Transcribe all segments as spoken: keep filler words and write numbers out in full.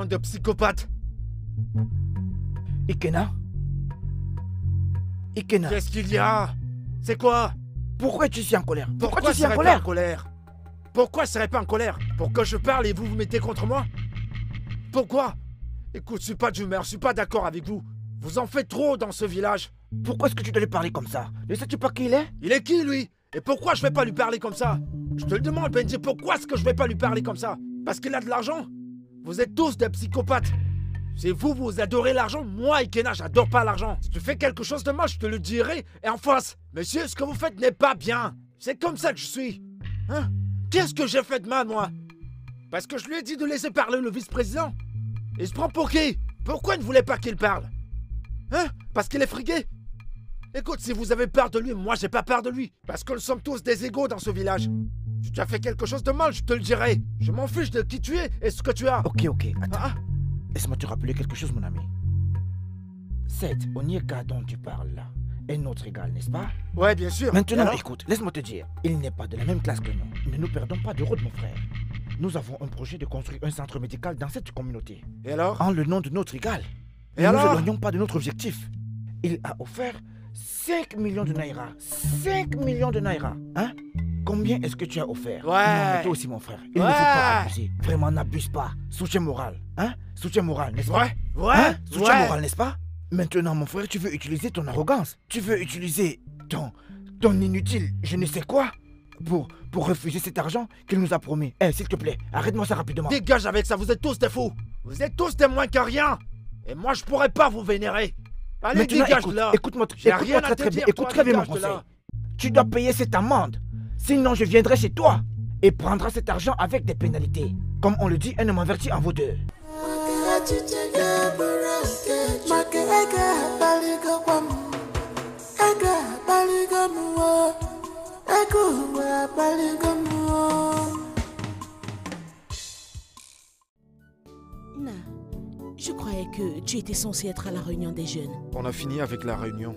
bande de psychopathes. Ikena Ikena. Qu'est-ce qu'il y a? C'est quoi? Pourquoi tu es en colère? Pourquoi, Pourquoi tu es en serais colère? pas en colère? Pourquoi je serais pas en colère? Pour que je parle et vous vous mettez contre moi? Pourquoi? Écoute, je suis pas d'humeur, je suis pas d'accord avec vous. Vous en faites trop dans ce village. Pourquoi est-ce que tu dois lui parler comme ça? Ne sais-tu pas qui il est? Il est qui, lui? Et pourquoi je vais pas lui parler comme ça? Je te le demande, Benji, pourquoi est-ce que je vais pas lui parler comme ça? Parce qu'il a de l'argent? Vous êtes tous des psychopathes. C'est vous, vous adorez l'argent. Moi, Ikena, j'adore pas l'argent. Si tu fais quelque chose de mal, je te le dirai. Et en face, monsieur, ce que vous faites n'est pas bien. C'est comme ça que je suis. Hein? Qu'est-ce que j'ai fait de mal, moi? Parce que je lui ai dit de laisser parler le vice-président. Il se prend pour qui? Pourquoi il ne voulait pas qu'il parle? Hein? Parce qu'il est frigué? Écoute, si vous avez peur de lui, moi j'ai pas peur de lui. Parce que nous sommes tous des égaux dans ce village. Si tu as fait quelque chose de mal, je te le dirai. Je m'en fiche de qui tu es et ce que tu as. Ok, ok, attends. Ah, Laisse-moi te rappeler quelque chose, mon ami. Cette Onyeka dont tu parles là est notre égal, n'est-ce pas? ouais, bien sûr. Maintenant, Alors écoute, laisse-moi te dire. Il n'est pas de la même classe que nous. Ne nous perdons pas de route, mon frère. Nous avons un projet de construire un centre médical dans cette communauté. Et alors? En le nom de notre égal. Et ne nous alors? éloignons pas de notre objectif. Il a offert cinq millions de naira. cinq millions de naira. Hein? Combien est-ce que tu as offert? Ouais. Non, mais toi aussi, mon frère. Il Ouais. ne faut pas abuser. Vraiment, n'abuse pas. Soutien moral. Hein? Soutien moral, n'est-ce pas? Ouais, ouais, Hein? Soutien ouais. moral, n'est-ce pas? Maintenant, mon frère, tu veux utiliser ton arrogance. Tu veux utiliser ton, ton inutile je ne sais quoi pour, pour refuser cet argent qu'il nous a promis. Eh, s'il te plaît, arrête-moi ça rapidement. Dégage avec ça, vous êtes tous des fous. Vous êtes tous des moins que rien. Et moi, je pourrais pas vous vénérer. Allez, Maintenant, dégage écoute, de là. écoute-moi J'ai écoute rien à très, te très bien, dire, écoute toi, très bien mon dégage de conseil. là. Tu dois payer cette amende. Sinon, je viendrai chez toi et prendrai cet argent avec des pénalités. Comme on le dit, un homme averti en vaut deux. Na, je croyais que tu étais censé être à la réunion des jeunes. On a fini avec la réunion.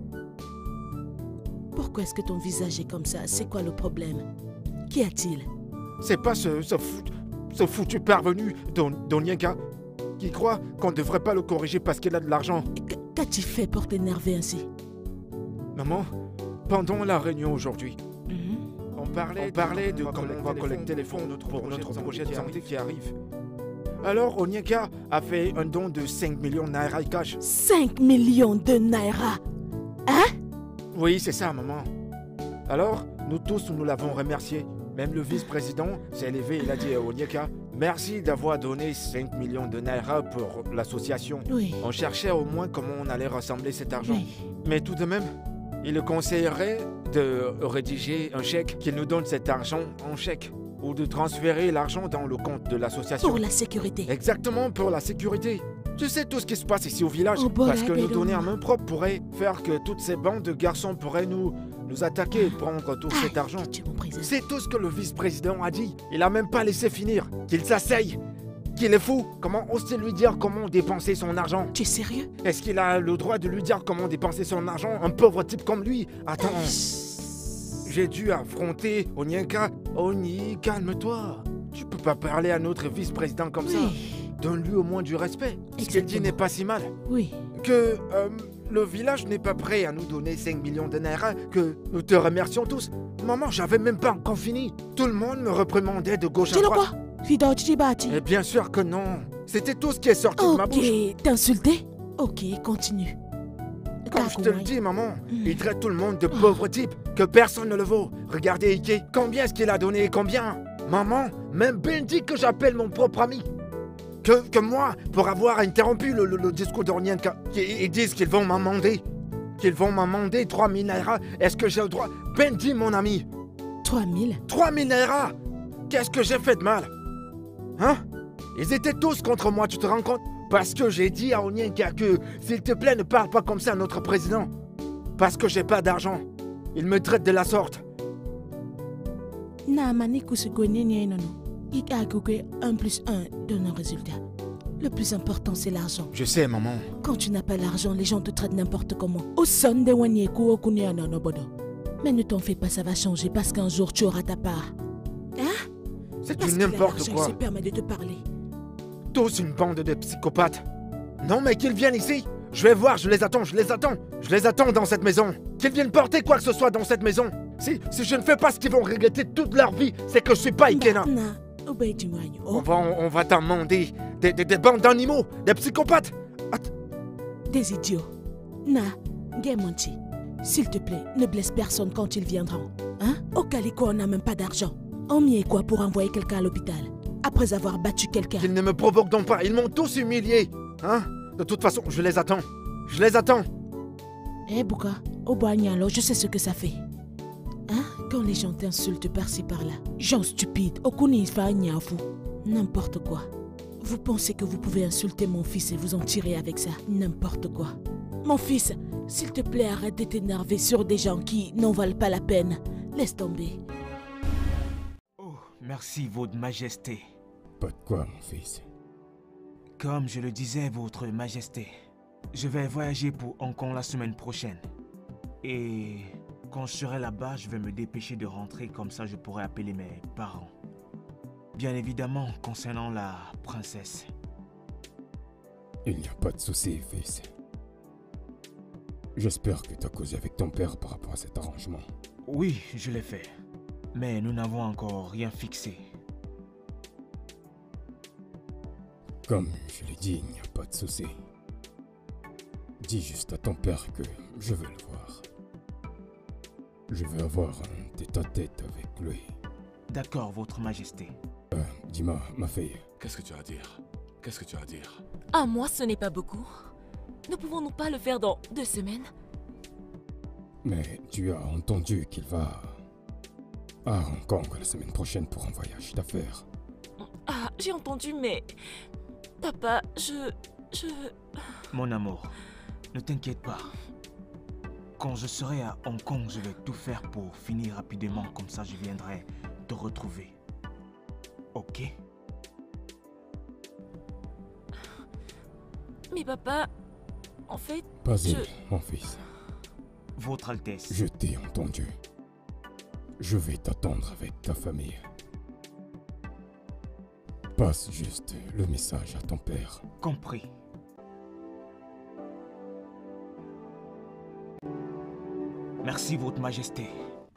Pourquoi est-ce que ton visage est comme ça? C'est quoi le problème? Qu'y a-t-il? C'est pas ce, ce, fout- ce foutu parvenu d'On- d'Onyeka qui croit qu'on devrait pas le corriger parce qu'il a de l'argent. Qu- Qu'as-tu fait pour t'énerver ainsi? Maman, pendant la réunion aujourd'hui, Mhm. on parlait, on parlait de comment on va collecter les fonds pour notre projet de santé qui arrive. Alors Onyeka a fait un don de cinq millions de naira cash. cinq millions de naira. Hein? Oui, c'est ça, maman. Alors, nous tous, nous l'avons remercié. Même le vice-président s'est levé, il a dit à Onyeka, merci d'avoir donné cinq millions de naira pour l'association. Oui. On cherchait au moins comment on allait rassembler cet argent. Oui. Mais tout de même, il le conseillerait de rédiger un chèque, qu'il nous donne cet argent en chèque, ou de transférer l'argent dans le compte de l'association. Pour la sécurité. Exactement, pour la sécurité. Tu sais tout ce qui se passe ici au village, Oh, bon, parce que nous rappelez-le. donner en main propre pourrait faire que toutes ces bandes de garçons pourraient nous, nous attaquer et prendre tout cet Ah, argent. que tu m'en préserves. C'est tout ce que le vice-président a dit. Il a même pas laissé finir. Qu'il s'asseye. Qu'il est fou. Comment ose-t-il lui dire comment dépenser son argent? Tu es sérieux? Est-ce qu'il a le droit de lui dire comment dépenser son argent? Un pauvre type comme lui. Attends. J'ai dû affronter Onyeka. Oni, calme-toi. Tu peux pas parler à notre vice-président comme ça. Oui. Donne-lui au moins du respect. Ce qu'il dit Exactement. n'est pas si mal. Oui. Que euh, le village n'est pas prêt à nous donner cinq millions de naira, que nous te remercions tous. Maman, j'avais même pas encore fini. Tout le monde me reprimandait de gauche à Tu le droite. quoi? Fidao Tchibati. Et bien sûr que non. C'était tout ce qui est sorti de ma bouche. Ok, t'insulter? Ok, continue. Comme je te le dis, maman, Mm. il traite tout le monde de pauvre type, que personne ne le vaut. Regardez Ike, combien est-ce qu'il a donné, combien? Maman, même Ben dit que j'appelle mon propre ami. Que, que moi, pour avoir interrompu le, le- le discours d'Onyeka, ils ils disent qu'ils vont m'amender. Qu'ils vont m'amender trois mille naira. Est-ce que j'ai le droit? Ben dit, mon ami, trois mille? trois mille naira. Qu'est-ce que j'ai fait de mal? Hein? Ils étaient tous contre moi, tu te rends compte? Parce que j'ai dit à Onyeka que, s'il te plaît, ne parle pas comme ça à notre président. Parce que j'ai pas d'argent. Il me traite de la sorte. Na mani kusugonini nono. Ik a que un plus un donne un résultat. Le plus important, c'est l'argent. Je sais, maman. Quand tu n'as pas l'argent, les gens te traitent n'importe comment. Au son de Wanyeku Okunia Nonobodo. Mais ne t'en fais pas, ça va changer parce qu'un jour tu auras ta part. Hein? C'est Parce du qu'il a n'importe l'argent, quoi. Il se permet de te parler. tous une bande de psychopathes. Non, mais qu'ils viennent ici. Je vais voir, je les attends, je les attends. Je les attends dans cette maison. Qu'ils viennent porter quoi que ce soit dans cette maison. Si, si je ne fais pas ce qu'ils vont regretter toute leur vie, c'est que je suis pas Ikena. On va, on, on va t'amender des, des, des bandes d'animaux, des psychopathes. Att- Des idiots. Na, Gemonti, s'il te plaît, ne blesse personne quand ils viendront. Hein? Au Calico, on n'a même pas d'argent. On m'y est quoi pour envoyer quelqu'un à l'hôpital? Après avoir battu quelqu'un. Qu'ils ne me provoquent donc pas, ils m'ont tous humilié. Hein? De toute façon, je les attends. Je les attends. Eh, Bouka, au Boagnalo, je sais ce que ça fait. Hein? Quand les gens t'insultent par-ci par-là. Gens stupides, Okuni Ifanya vous. N'importe quoi. Vous pensez que vous pouvez insulter mon fils et vous en tirer avec ça? N'importe quoi. Mon fils, s'il te plaît, arrête de t'énerver sur des gens qui n'en valent pas la peine. Laisse tomber. Oh, merci, Votre Majesté. Pas de quoi, mon fils. Comme je le disais, Votre Majesté, je vais voyager pour Hong Kong la semaine prochaine. Et quand je serai là-bas, je vais me dépêcher de rentrer, comme ça je pourrai appeler mes parents. Bien évidemment, concernant la princesse. Il n'y a pas de souci, fils. J'espère que tu as causé avec ton père par rapport à cet arrangement. Oui, je l'ai fait. Mais nous n'avons encore rien fixé. Comme je l'ai dit, il n'y a pas de souci. Dis juste à ton père que je veux le voir. Je veux avoir un tête-à-tête avec lui. D'accord, Votre Majesté. Euh, dis-moi, ma fille. Qu'est-ce que tu as à dire? Qu'est-ce que tu as à dire? À moi, ce n'est pas beaucoup. Ne pouvons-nous pas le faire dans deux semaines? Mais tu as entendu qu'il va à Hong Kong la semaine prochaine pour un voyage d'affaires. Ah, j'ai entendu, mais... Papa, je... je... Mon amour, ne t'inquiète pas. Quand je serai à Hong Kong, je vais tout faire pour finir rapidement. Comme ça, je viendrai te retrouver. Ok? Mais papa... En fait... Pas-y, je... mon fils. Votre Altesse. Je t'ai entendu. Je vais t'attendre avec ta famille. Passe juste le message à ton père. Compris. Merci, Votre Majesté.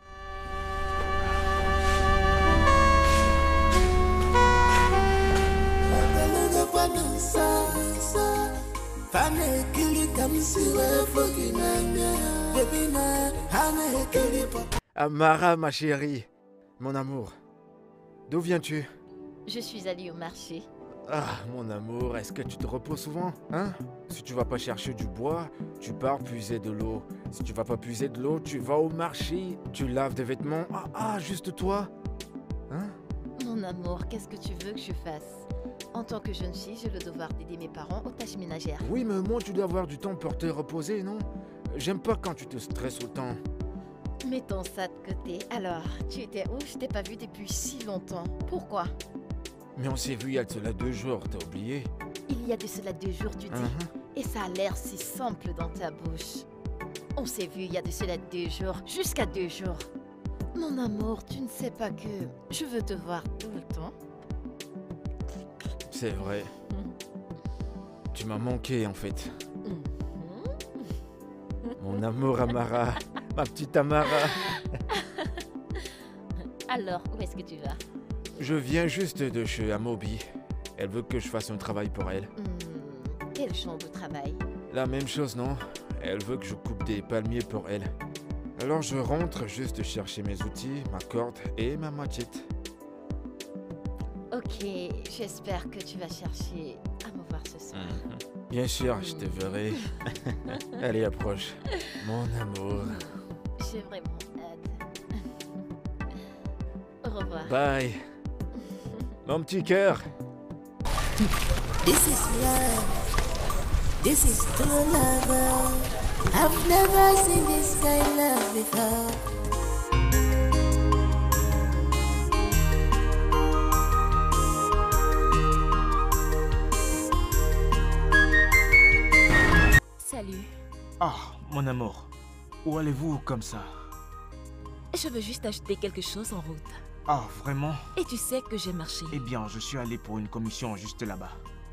Amara, ma chérie, mon amour, d'où viens-tu? Je suis allée au marché. Ah, mon amour, est-ce que tu te reposes souvent, hein? Si tu vas pas chercher du bois, tu pars puiser de l'eau. Si tu vas pas puiser de l'eau, tu vas au marché, tu laves des vêtements. Ah, ah, juste toi, hein? Mon amour, qu'est-ce que tu veux que je fasse? En tant que jeune fille, j'ai le devoir d'aider mes parents aux tâches ménagères. Oui, mais moi, tu dois avoir du temps pour te reposer, non? J'aime pas quand tu te stresses autant. Mettons ça de côté. Alors, tu étais où? Je t'ai pas vu depuis si longtemps. Pourquoi? Mais on s'est vu il y a de cela deux jours, t'as oublié? Il y a de cela deux jours, tu dis. Uh-huh. Et ça a l'air si simple dans ta bouche. On s'est vu il y a de cela deux jours, jusqu'à deux jours. Mon amour, tu ne sais pas que je veux te voir tout le temps. C'est vrai. Tu m'as manqué, en fait. Mon amour Amara, ma petite Amara. Alors, où est-ce que tu vas? Je viens juste de chez Amobi. Elle veut que je fasse un travail pour elle. Hmm, quel genre de travail? La même chose, non? Elle veut que je coupe des palmiers pour elle. Alors je rentre juste chercher mes outils, ma corde et ma machette. Ok, j'espère que tu vas chercher à me voir ce soir. Bien sûr, je te verrai. Allez, approche. Mon amour. J'ai vraiment hâte. Au revoir. Bye. Mon petit cœur. This is love. This is true love. I've never seen this kind of love before. Salut. Ah, mon amour. Où allez-vous comme ça? Je veux juste acheter quelque chose en route. Ah, vraiment? Et tu sais que j'ai marché. Eh bien, je suis allé pour une commission juste là-bas.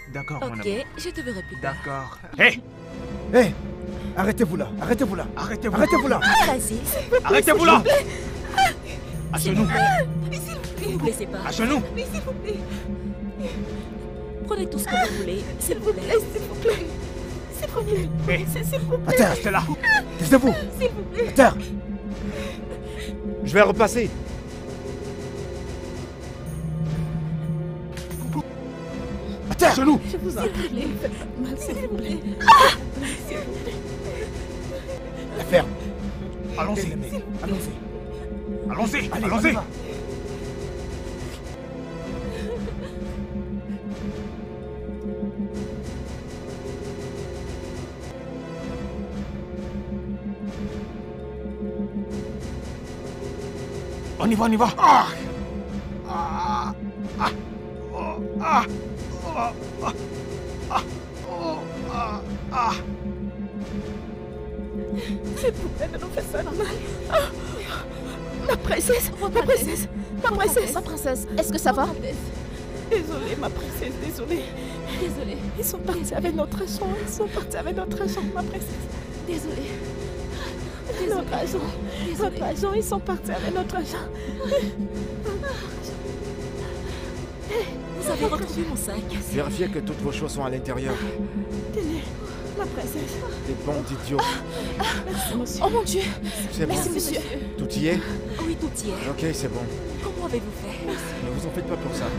D'accord, mon Ok, amour. je te verrai plus tard. D'accord. Hé, Hé, arrêtez-vous là, arrêtez-vous là, arrêtez-vous. arrêtez-vous là. Vas-y, Arrêtez-vous là. À genoux. ne vous blessez pas. À genoux. Prenez tout ce que vous voulez, s'il vous plaît. S'il vous plaît. S'il vous plaît. Hé, S'il vous À plaît. terre, restez là. taisez-vous. S'il vous plaît. À terre. Je vais repasser. À terre. Genoux. Je vous en prie. Ne faites pas de mal, s'il vous plaît. La ferme. Allons-y. Allons-y. Allons-y. Allez, Allons-y. on y va. On y va, on y va. Ah. Ah. Ah. Oh. Ah. Oh. Ah. Ah. Oh. Ah. Ah. S'il vous plaît, ne nous faites pas de mal. Ah. Ma princesse, ma princesse, ma princesse. Ma princesse, est-ce que ça va? Désolée, ma princesse, désolée. Désolée. Ils sont partis avec notre agent. Ils sont partis avec notre agent, ma princesse. Désolée. Notre agent. Notre agent, ils sont partis avec notre agent. Vous avez retrouvé mon sac. Vérifiez que toutes vos choses sont à l'intérieur. Tenez, ma princesse. Des bandes d'idiots. Merci, monsieur. Oh mon Dieu. C'est bon. Merci, monsieur. Tout y est? Oui, tout y est. Ok, c'est bon. Comment avez-vous fait? Ne vous en faites pas pour ça.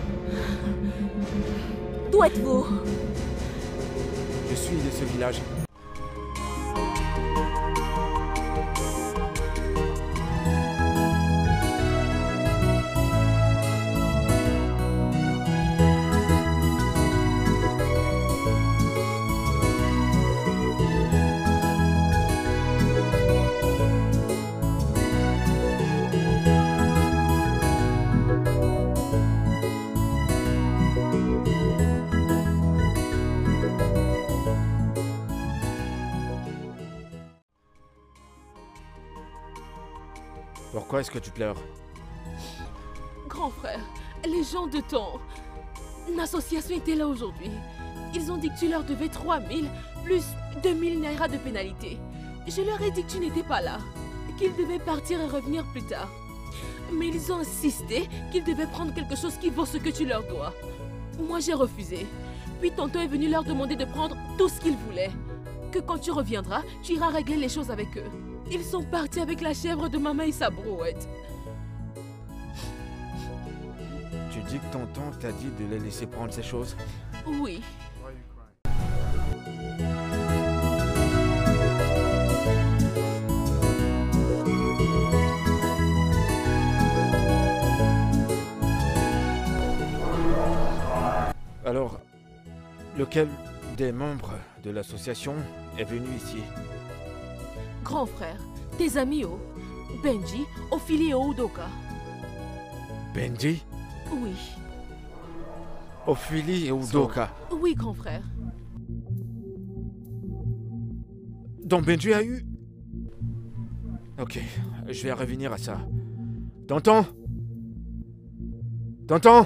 D'où êtes-vous? Je suis de ce village. Pourquoi est-ce que tu pleures? Grand frère, les gens de ton association étaient là aujourd'hui. Ils ont dit que tu leur devais trois mille plus deux mille naira de pénalité. Je leur ai dit que tu n'étais pas là, qu'ils devaient partir et revenir plus tard. Mais ils ont insisté qu'ils devaient prendre quelque chose qui vaut ce que tu leur dois. Moi, j'ai refusé. Puis tonton est venu leur demander de prendre tout ce qu'ils voulaient. Que quand tu reviendras, tu iras régler les choses avec eux. Ils sont partis avec la chèvre de maman et sa brouette. Tu dis que tonton t'a dit de les laisser prendre ces choses? Oui. Alors, lequel des membres de l'association est venu ici? Grand frère, tes amis O, Benji, Ophélie et Udoka. Benji, Oui. Ophélie et Udoka. Oui, grand frère. Donc Benji a eu... Ok, je vais revenir à ça. Tonton? Tonton?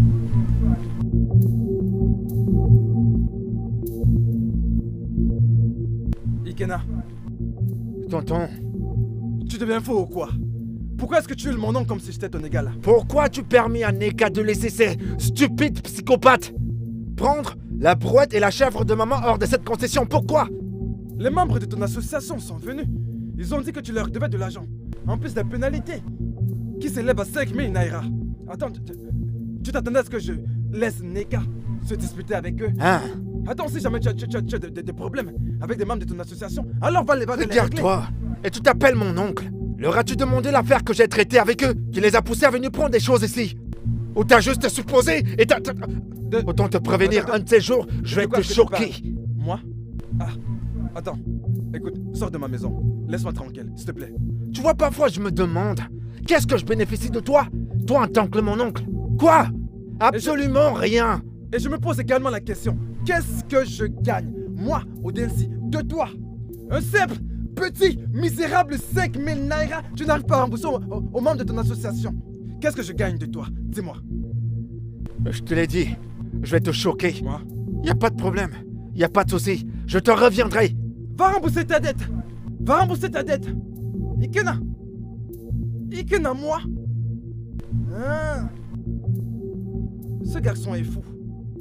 Ikena, Tonton, tu deviens faux ou quoi? Pourquoi est-ce que tu hurles mon nom comme si j'étais ton égal? pourquoi tu permis à Neka de laisser ces stupides psychopathes prendre la brouette et la chèvre de maman hors de cette concession? Pourquoi? Les membres de ton association sont venus. Ils ont dit que tu leur devais de l'argent, en plus des pénalités, qui s'élèvent à cinq mille naira. Attends, tu- tu tu t'attendais à ce que je laisse Neka se disputer avec eux? Hein? Attends, si jamais tu as, tu- tu as- tu as des, des problèmes avec des membres de ton association, alors va les va les régler. Regarde-toi, et tu t'appelles mon oncle. Leur as-tu demandé l'affaire que j'ai traitée avec eux, qui les a poussés à venir prendre des choses ici? Ou t'as juste supposé et t'as... t'as- De- Autant te prévenir, Attends, un de ces jours, je vais de quoi te est-ce que tu choquer. parles? Moi? Ah, attends. Écoute, sors de ma maison. Laisse-moi tranquille, s'il te plaît. Tu vois, parfois je me demande, qu'est-ce que je bénéficie de toi? Toi en tant que mon oncle? Quoi? Absolument rien. Et je me pose également la question, qu'est-ce que je gagne, moi, Odensi, de toi? Un simple, petit, misérable cinq mille naira, tu n'arrives pas à rembourser aux, aux- aux membres de ton association. Qu'est-ce que je gagne de toi? Dis-moi. Je te l'ai dit, je vais te choquer. Moi? Y a pas de problème. Y a pas de souci. Je te reviendrai. Va rembourser ta dette. Va rembourser ta dette. Ikena. Ikena, moi. Hein? Ce garçon est fou.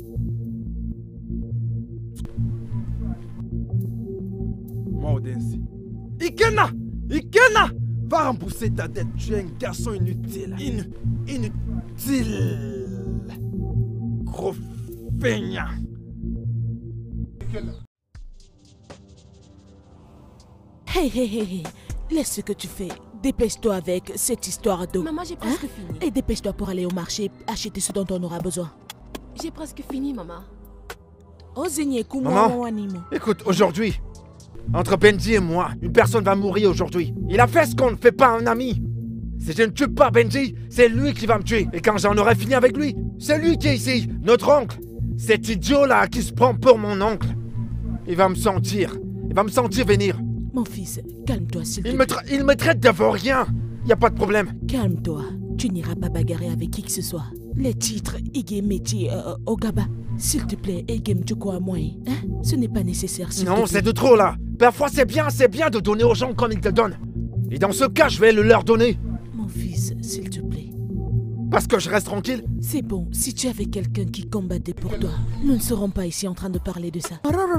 Moi, Odensi. Ikena! Ikena! Va rembourser ta dette. Tu es un garçon inutile. In... Inutile. Gros feignant. Hey, hey, hey, hey. Laisse ce que tu fais. Dépêche-toi avec cette histoire d'eau. Maman, j'ai presque fini. Et dépêche-toi pour aller au marché, acheter ce dont on aura besoin. J'ai presque fini, maman. Oh, Zénie, Maman, écoute, aujourd'hui, entre Benji et moi, une personne va mourir aujourd'hui. Il a fait ce qu'on ne fait pas à un ami. Si je ne tue pas Benji, c'est lui qui va me tuer. Et quand j'en aurai fini avec lui, c'est lui qui est ici, notre oncle. Cet idiot-là qui se prend pour mon oncle. Il va me sentir. Il va me sentir venir. Mon fils, calme-toi s'il te Il plaît. me, tra- il me traite de vaurien. Y a pas de problème. Calme-toi. Tu n'iras pas bagarrer avec qui que ce soit. Les titres, Igé Métier, euh, Ogaba. S'il te plaît, Igem, tu crois à moi, hein? Ce n'est pas nécessaire, s'il te Non, plaît. c'est de trop là. Parfois c'est bien, c'est bien de donner aux gens comme ils te donnent. Et dans ce cas, je vais le leur donner. Mon fils, s'il te plaît. Parce que je reste tranquille. C'est bon, si tu avais quelqu'un qui combattait pour toi, nous ne serons pas ici en train de parler de ça.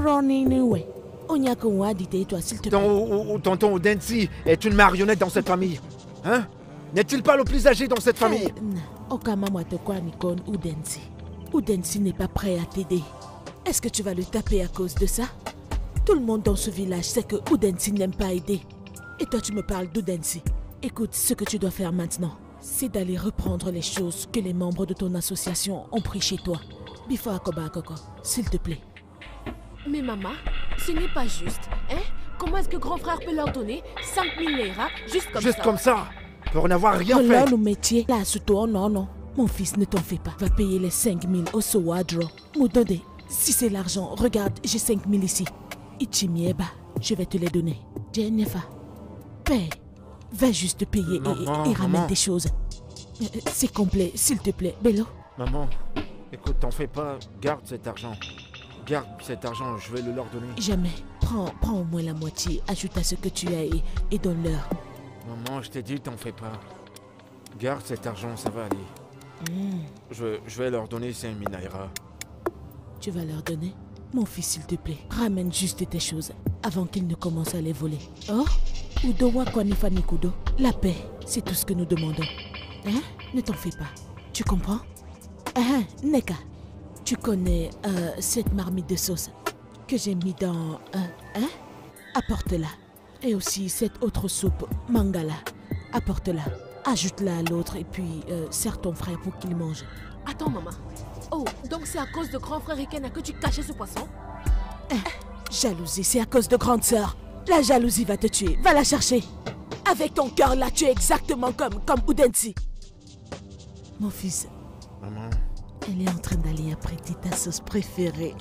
Toi, s'il te plaît. Ton, ou- ou- tonton Odensi est une marionnette dans cette famille. Hein? N'est-il pas le plus âgé dans cette famille? Hey, n- Okama Mwatokwa Nikon Udensi. Udensi n'est pas prêt à t'aider. Est-ce que tu vas le taper à cause de ça? Tout le monde dans ce village sait que Udensi n'aime pas aider. Et toi, tu me parles d'Udensi. Écoute, ce que tu dois faire maintenant, c'est d'aller reprendre les choses que les membres de ton association ont pris chez toi. Bifo Akoba Akoko, s'il te plaît. Mais maman, ce n'est pas juste, hein? Comment est-ce que grand frère peut leur donner cinq mille naira juste comme Juste ça? comme ça. Pour n'avoir rien Oh là, fait. le métier, là, sous toi, non, non. Mon fils, ne t'en fais pas. Va payer les cinq mille au Sowadro. Moudode, si c'est l'argent, regarde, j'ai cinq mille ici. Ichimieba, je vais te les donner. Jennifer, paye. Va juste payer et- Maman, et, et ramène maman. tes choses. Euh, C'est complet, s'il te plaît. Bello, Maman, écoute, t'en fais pas. Garde cet argent. Garde cet argent, je vais le leur donner. jamais. Prends, prends au moins la moitié, ajoute à ce que tu as et, et donne-leur. Maman, je t'ai dit, t'en fais pas. Garde cet argent, ça va aller. Hmm, Je, je vais leur donner cinq mille naira. tu vas leur donner? Mon fils, s'il te plaît, ramène juste tes choses avant qu'ils ne commencent à les voler. Oh, Udo wa Kwanifani Kudo. La paix, c'est tout ce que nous demandons. Hein? Ne t'en fais pas. Tu comprends? Ah, Neka, tu connais euh, cette marmite de sauce que j'ai mis dans... Euh, hein? Apporte-la. Et aussi cette autre soupe, mangala. Apporte-la. Ajoute-la à l'autre et puis euh, sers ton frère pour qu'il mange. Attends, maman. Oh, donc c'est à cause de grand frère Ikena que tu cachais ce poisson? Jalousie, c'est à cause de grande sœur. La jalousie va te tuer. Va la chercher. Avec ton cœur là, tu es exactement comme, comme Udensi. Mon fils, Maman, elle est en train d'aller apprêter ta sauce préférée.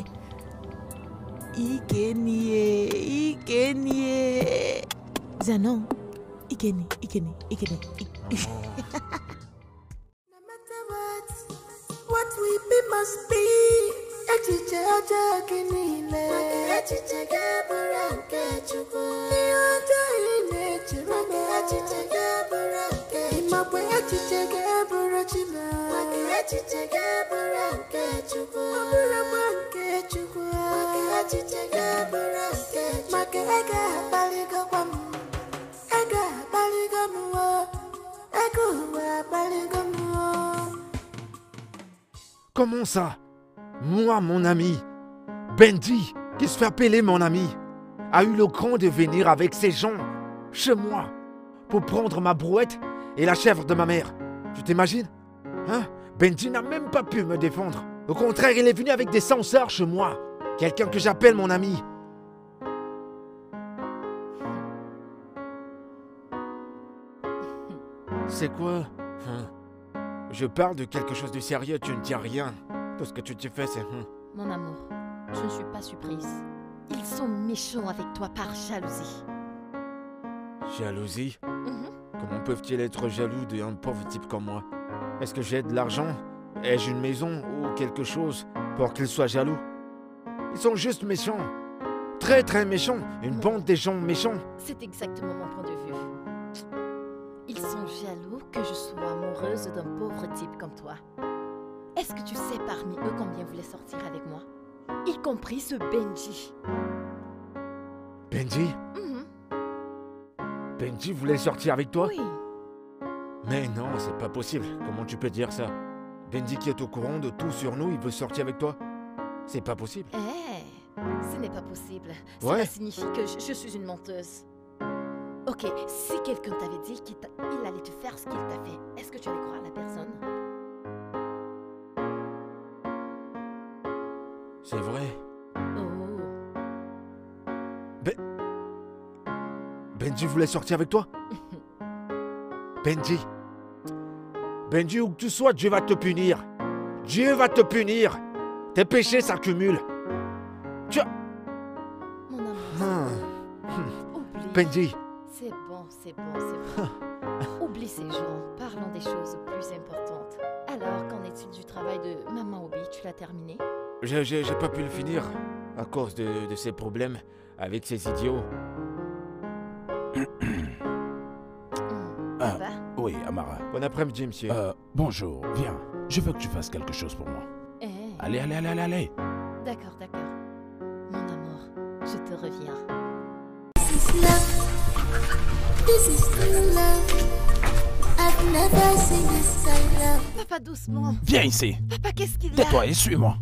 Ikenie, Ikenie. Zanon, Ikeni, Ikeni, Ikeni. No matter what, what we be must be. Echiche ọjọọ kinile. Maka echiche ga-abụrụ nke Chukwu. Ihe ọjọọ ị na-eche. Maka echiche ga-abụrụ nke Chukwu. Ịmakwa echiche ga-abụrụ Chima. Maka echiche ga-abụrụ nke Chukwu. Ọ bụrụkwa nke Chukwu. Maka echiche ga-abụrụ nke Chukwu. Maka ego akpaligokwa m. Ego akpaligo m o. Ego ụwa akpaligo m o. comment ça? Moi, mon ami, Benji, qui se fait appeler mon ami, a eu le cran de venir avec ces gens chez moi pour prendre ma brouette et la chèvre de ma mère. Tu t'imagines? Hein? Benji n'a même pas pu me défendre. Au contraire, il est venu avec des censeurs chez moi. Quelqu'un que j'appelle mon ami. C'est quoi? Hein? Je parle de quelque chose de sérieux, tu ne tiens rien. Tout ce que tu te fais, c'est... hein. Mon amour, je ne suis pas surprise. Ils sont méchants avec toi par jalousie. Jalousie? Mhm. Comment peuvent-ils être jaloux d'un pauvre type comme moi? Est-ce que j'ai de l'argent? Ai-je une maison ou quelque chose pour qu'ils soient jaloux? Ils sont juste méchants. Très très méchants. Une bande de gens méchants. C'est exactement mon point de vue. Ils sont jaloux que je sois amoureuse d'un pauvre type comme toi. Est-ce que tu sais parmi eux combien voulaient sortir avec moi? Y compris ce Benji. Benji? Mhm. Benji voulait sortir avec toi? Oui. Mais non, c'est pas possible. Comment tu peux dire ça? Benji qui est au courant de tout sur nous, il veut sortir avec toi? C'est pas possible. Eh, ce n'est pas possible. Ouais. Cela signifie que je, je suis une menteuse. Ok, si quelqu'un t'avait dit qu'il t'a- il allait te faire ce qu'il t'a fait, est-ce que tu allais croire la personne? C'est vrai. Oh. Benji voulait sortir avec toi? Benji. Benji, où que tu sois, Dieu va te punir. Dieu va te punir. Tes péchés s'accumulent. Tu as... Mon amour, Ah. oublie. Benji. C'est bon, c'est bon, c'est bon. Oublie ces gens, parlons des choses plus importantes. Alors, qu'en est-il du travail de Maman Obi? Tu l'as terminé? J'ai j'ai- j'ai pas pu le finir à cause de, de ces problèmes avec ces idiots. Hmm, Ah. Papa? Oui, Amara. Bon après-midi, monsieur. Euh, bonjour, viens. Je veux que tu fasses quelque chose pour moi. Eh, Allez, allez, allez, allez, allez. d'accord, d'accord. Mon amour, je te reviens. This is love. This is true love. I've never seen this kind of love. Papa, doucement. Viens ici. Papa, qu'est-ce qu'il y a? Tais-toi et suis-moi.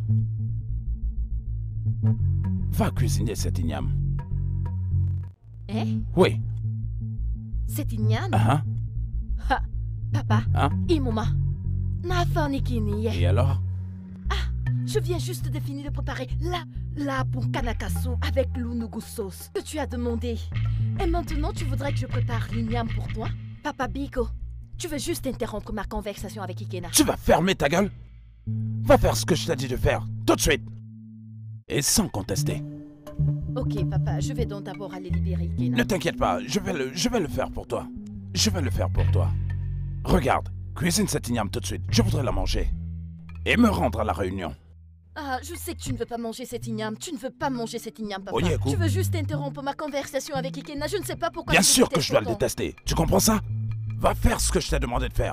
Va cuisiner cet igname. Eh? Oui. C'est Ignan? Ah, hein? Ha! Papa, Hein? Imuma. Nafanikini. Et alors? Je viens juste de finir de préparer la, la pour Kanakasu avec l'unugu sauce que tu as demandé. Et maintenant, tu voudrais que je prépare l'igname pour toi? Papa Biko, tu veux juste interrompre ma conversation avec Ikena. Tu vas fermer ta gueule? Va faire ce que je t'ai dit de faire, tout de suite. Et sans contester. Ok, papa, je vais donc d'abord aller libérer Ikena. Ne t'inquiète pas, je vais, le, je vais le faire pour toi. Je vais le faire pour toi. Regarde, cuisine cette igname tout de suite. Je voudrais la manger. Et me rendre à la réunion. Ah, je sais que tu ne veux pas manger cet igname. Tu ne veux pas manger cet igname, papa. Onyeku. Tu veux juste interrompre ma conversation avec Ikena. Je ne sais pas pourquoi. Bien tu sûr que détestes je dois le autant. détester. Tu comprends ça? Va faire ce que je t'ai demandé de faire.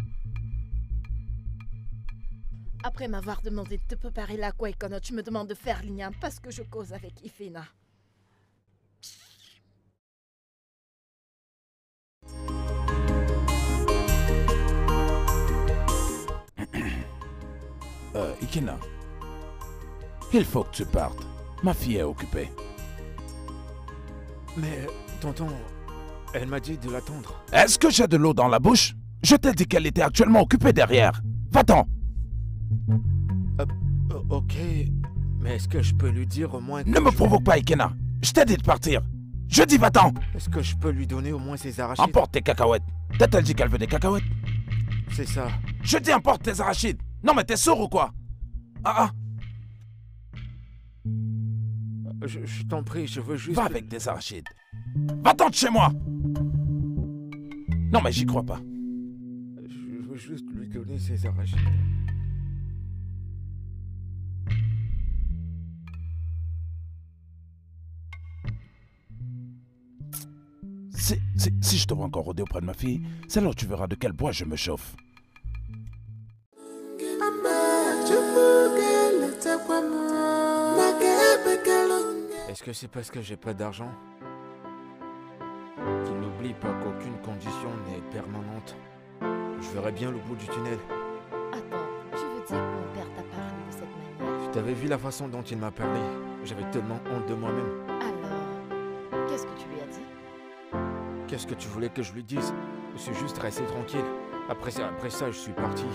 Après m'avoir demandé de te préparer la Kwaikono, tu me demandes de faire l'igname parce que je cause avec Ifena. Euh, Ikena. Il faut que tu partes. Ma fille est occupée. Mais, tonton, elle m'a dit de l'attendre. Est-ce que j'ai de l'eau dans la bouche? Je t'ai dit qu'elle était actuellement occupée derrière. Va-t'en. Euh, ok, mais est-ce que je peux lui dire au moins... que Ne me je- provoque pas, Ikena. Je t'ai dit de partir. Je dis va-t'en. Est-ce que je peux lui donner au moins ses arachides? Emporte tes cacahuètes. T'a-t-elle dit qu'elle veut des cacahuètes? C'est ça. Je dis emporte tes arachides. Non mais t'es sourd ou quoi? Ah ah. Je, je t'en prie, je veux juste... Va avec des arachides. Va-t'en de chez moi. Non mais j'y crois pas. Je veux juste lui donner ses arachides. Si, si, si je te vois encore rôder auprès de ma fille, c'est là où tu verras de quel bois je me chauffe. Est-ce que c'est parce que j'ai pas d'argent? Qu'il n'oublie pas qu'aucune condition n'est permanente. Je verrai bien le bout du tunnel. Attends, tu veux dire que mon père t'a parlé de cette manière? Tu t'avais vu la façon dont il m'a parlé. J'avais tellement honte de moi-même. Alors, qu'est-ce que tu lui as dit? Qu'est-ce que tu voulais que je lui dise? Je suis juste resté tranquille. Après ça, après ça, je suis parti.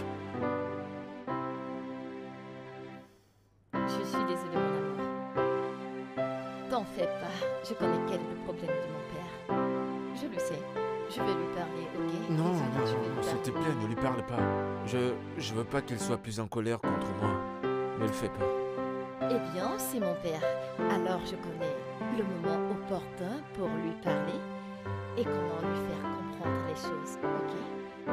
Je suis désolée, mon amour. T'en fais pas, je connais quel est le problème de mon père. Je le sais. Je vais lui parler, ok? Non, Désolée, non, je vais lui non, s'il parler. te plaît, ne lui parle pas. Je, je veux pas qu'il soit plus en colère contre moi. Ne le fais pas. Eh bien, c'est mon père. Alors je connais le moment opportun pour lui parler et comment lui faire comprendre les choses, ok?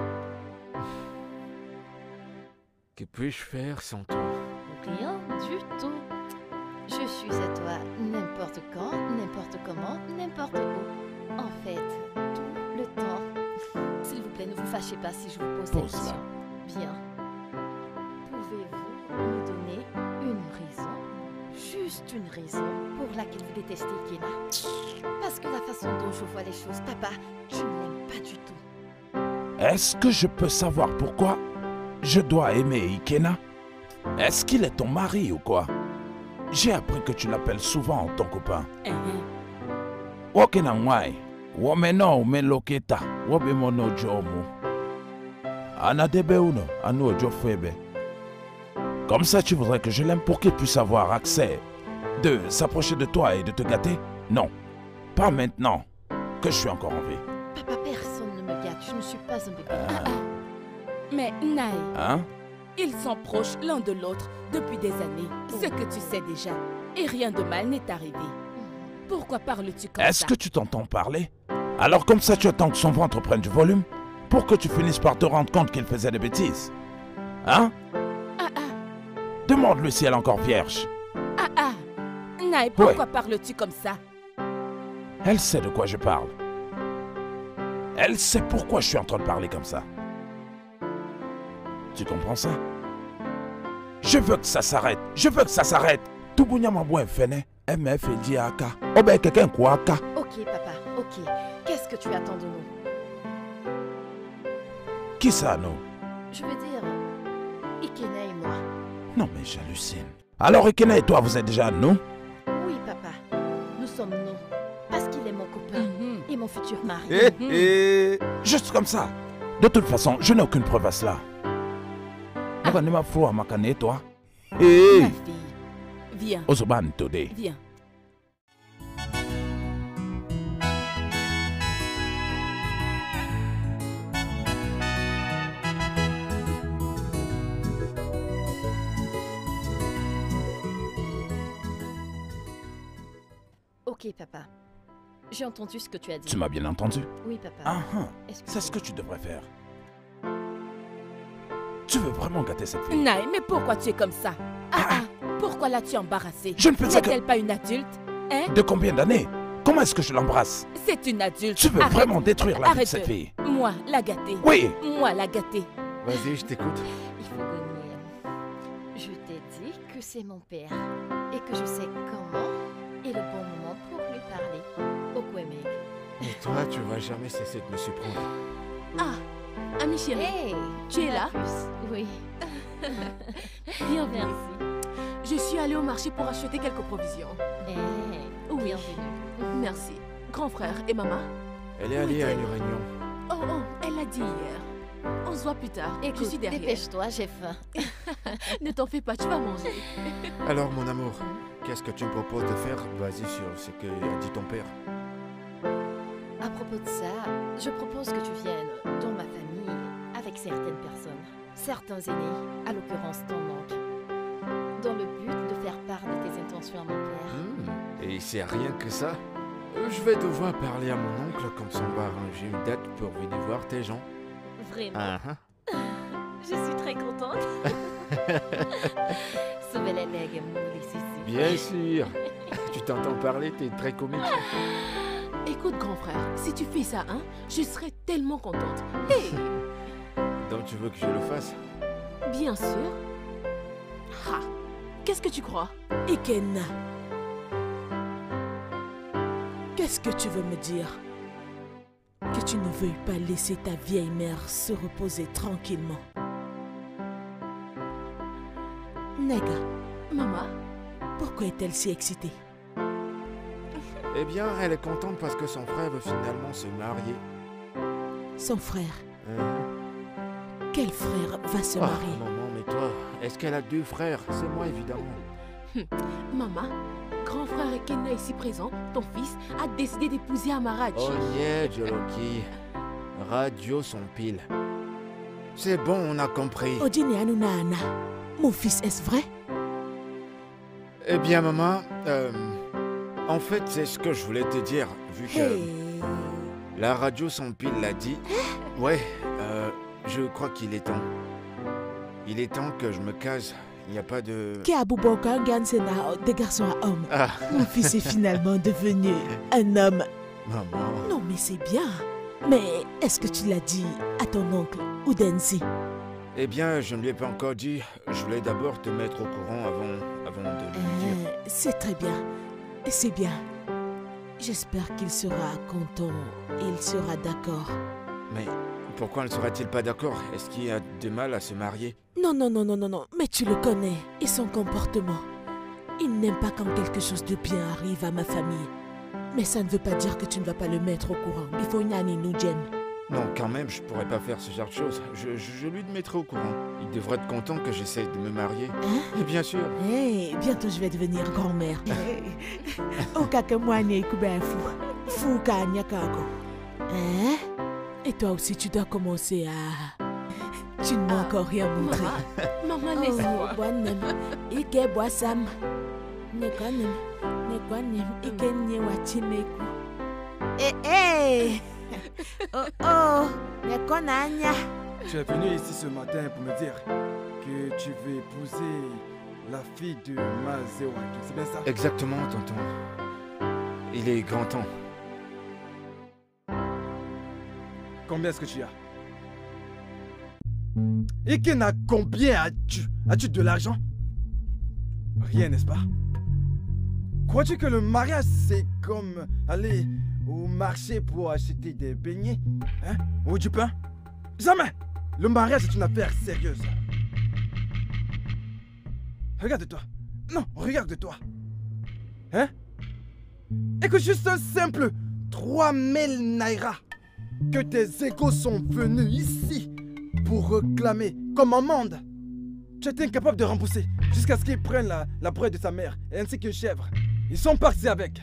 Que puis-je faire sans toi? Rien du tout. Je suis à toi n'importe quand, n'importe comment, n'importe où. En fait, tout le temps. S'il vous plaît, ne vous fâchez pas si je vous pose cette Pose-la. question. Bien. Pouvez-vous me donner une raison, juste une raison, pour laquelle vous détestez Ikena? Parce que la façon dont je vois les choses, papa, je ne l'aime pas du tout. Est-ce que je peux savoir pourquoi je dois aimer Ikena? Est-ce qu'il est ton mari ou quoi? J'ai appris que tu l'appelles souvent ton copain. Eh, Wakena ngwai, wameno umeloketa, wabemono jomu. Anadebe uno, anu ojo febe. Comme ça, tu voudrais que je l'aime pour qu'il puisse avoir accès de s'approcher de toi et de te gâter? Non, pas maintenant que je suis encore en vie. Papa, personne ne me gâte, je ne suis pas un bébé. Ah, mais Naï, hein? ils sont proches l'un de l'autre depuis des années. Ce que tu sais déjà. Et rien de mal n'est arrivé. Pourquoi parles-tu comme ça? Est-ce que tu t'entends parler? Alors comme ça, tu attends que son ventre prenne du volume pour que tu finisses par te rendre compte qu'il faisait des bêtises? Hein? Ah ah, Demande-lui si elle est encore vierge. ah ah. Naï, pourquoi parles-tu comme ça? Elle sait de quoi je parle. Elle sait pourquoi je suis en train de parler comme ça. Tu comprends ça? Je veux que ça s'arrête. Je veux que ça s'arrête. Tout bougna bouen fene. M F et dit aka. Obe quelqu'un quoi aka. Ok, papa, ok. Qu'est-ce que tu attends de nous? Qui ça, nous? Je veux dire, Ikena et moi. Non, mais j'hallucine. Alors, Ikena et toi, vous êtes déjà nous? Oui, papa. Nous sommes nous. Parce qu'il est mon copain Mhm. et mon futur mari. Eh, eh. Juste comme ça. De toute façon, je n'ai aucune preuve à cela. Moi, ne m'a froid, ma canne, toi. Eh. Ma fille, viens, Ozoban today. viens. Ok, papa. J'ai entendu ce que tu as dit. Tu m'as bien entendu? Oui, papa. Ah, ah. Excuse-moi. C'est ce que tu devrais faire. Tu veux vraiment gâter cette fille? Naï, mais pourquoi tu es comme ça? Ah ah, pourquoi l'as-tu embarrassée? Je ne faisais que... N'est-elle pas une adulte? Hein? De combien d'années? Comment est-ce que je l'embrasse? C'est une adulte. Tu veux Arrête. vraiment détruire la vie de Arrête. cette fille? Moi, la gâtée. Oui. Moi, la gâtée. Vas-y, je t'écoute. Il faut gagner. Je t'ai dit que c'est mon père et que je sais comment est le bon moment pour lui parler. Au Kwemeg. Et toi, tu vas jamais cesser de me surprendre. Ah, ami chéri, Hey, tu es là? Oui. Bienvenue. Merci. Je suis allée au marché pour acheter quelques provisions. Eh, Oui. bienvenue. Merci. Grand frère et maman? Elle est Où allée à est-elle? une réunion. Oh, oh, elle l'a dit hier. On se voit plus tard. Écoute, je suis derrière. dépêche-toi, j'ai faim. Ne t'en fais pas, tu vas manger. Alors, mon amour, qu'est-ce que tu me proposes de faire? Vas-y sur ce que a dit ton père. À propos de ça, je propose que tu viennes dans ma famille avec certaines personnes, certains aînés, à l'occurrence ton oncle, dans le but de faire part de tes intentions à mon père. Hmm. Et c'est rien que ça? Euh, Je vais devoir parler à mon oncle comme son parrain. J'ai une date pour venir voir tes gens. Vraiment, Ah, ah. je suis très contente. Soubeleleg, mouli sissi. Bien sûr. Tu t'entends parler, t'es très comique. Écoute, grand frère, si tu fais ça, hein, je serai tellement contente. Hey, Donc tu veux que je le fasse? bien sûr. Ha, qu'est-ce que tu crois? Ikena, qu'est-ce que tu veux me dire? Que tu ne veuilles pas laisser ta vieille mère se reposer tranquillement. Nega, Maman, pourquoi est-elle si excitée? Eh bien, elle est contente parce que son frère veut finalement se marier. Son frère, Hein? quel frère va se Ah, marier? maman, mais toi, est-ce qu'elle a deux frères? C'est moi, évidemment. maman, grand frère Ekena ici présent, ton fils, a décidé d'épouser Amaraj. Oh yeah, Joloki. Radio son pile. C'est bon, on a compris. Odine Anunana, mon fils, est-ce vrai? Eh bien, maman, euh, en fait, c'est ce que je voulais te dire, vu que Hey. la radio son pile l'a dit. Ouais, euh, je crois qu'il est temps. Il est temps que je me case il n'y a pas de... Qui a Bouboka Gansena de garçon à homme. Ah. Mon fils est finalement devenu un homme. Maman... Non, mais c'est bien. Mais est-ce que tu l'as dit à ton oncle Udensi? Eh bien, je ne lui ai pas encore dit. Je voulais d'abord te mettre au courant avant, avant de lui dire. Euh, c'est très bien. C'est bien. J'espère qu'il sera content et il sera d'accord. Mais pourquoi ne sera-t-il pas d'accord? Est-ce qu'il a du mal à se marier? Non, non, non, non, non, non. Mais tu le connais et son comportement. Il n'aime pas quand quelque chose de bien arrive à ma famille. Mais ça ne veut pas dire que tu ne vas pas le mettre au courant. Il faut une année nous gêne. Non, quand même, je pourrais pas faire ce genre de choses. Je, je, je lui mettrai au courant. Il devrait être content que j'essaye de me marier. Hein? Et bien sûr. Hey, bientôt je vais devenir grand-mère. Fou Hein? Et toi aussi, tu dois commencer à... Tu ne m'as encore rien montré. Maman, maman laisse-moi. Ike boisam. Nekonem. Nekonem. Ike nyewachineku. Eh, eh! Oh, oh! Nekonanya. Tu es venu ici ce matin pour me dire que tu veux épouser la fille de Mazewaki, c'est bien ça? Exactement, tonton. Il est grand temps. Combien est-ce que tu as? Ikena, combien as-tu? As-tu de l'argent? Rien, n'est-ce pas? Crois-tu que le mariage, c'est comme aller au marché pour acheter des beignets, hein? Ou du pain? Jamais! Le mariage est une affaire sérieuse. Regarde-toi. Non, regarde-toi. Hein? Et que juste un simple trois mille naira que tes égaux sont venus ici pour réclamer comme amende. Tu étais incapable de rembourser jusqu'à ce qu'ils prennent la, la preuve de sa mère ainsi qu'une chèvre. Ils sont partis avec.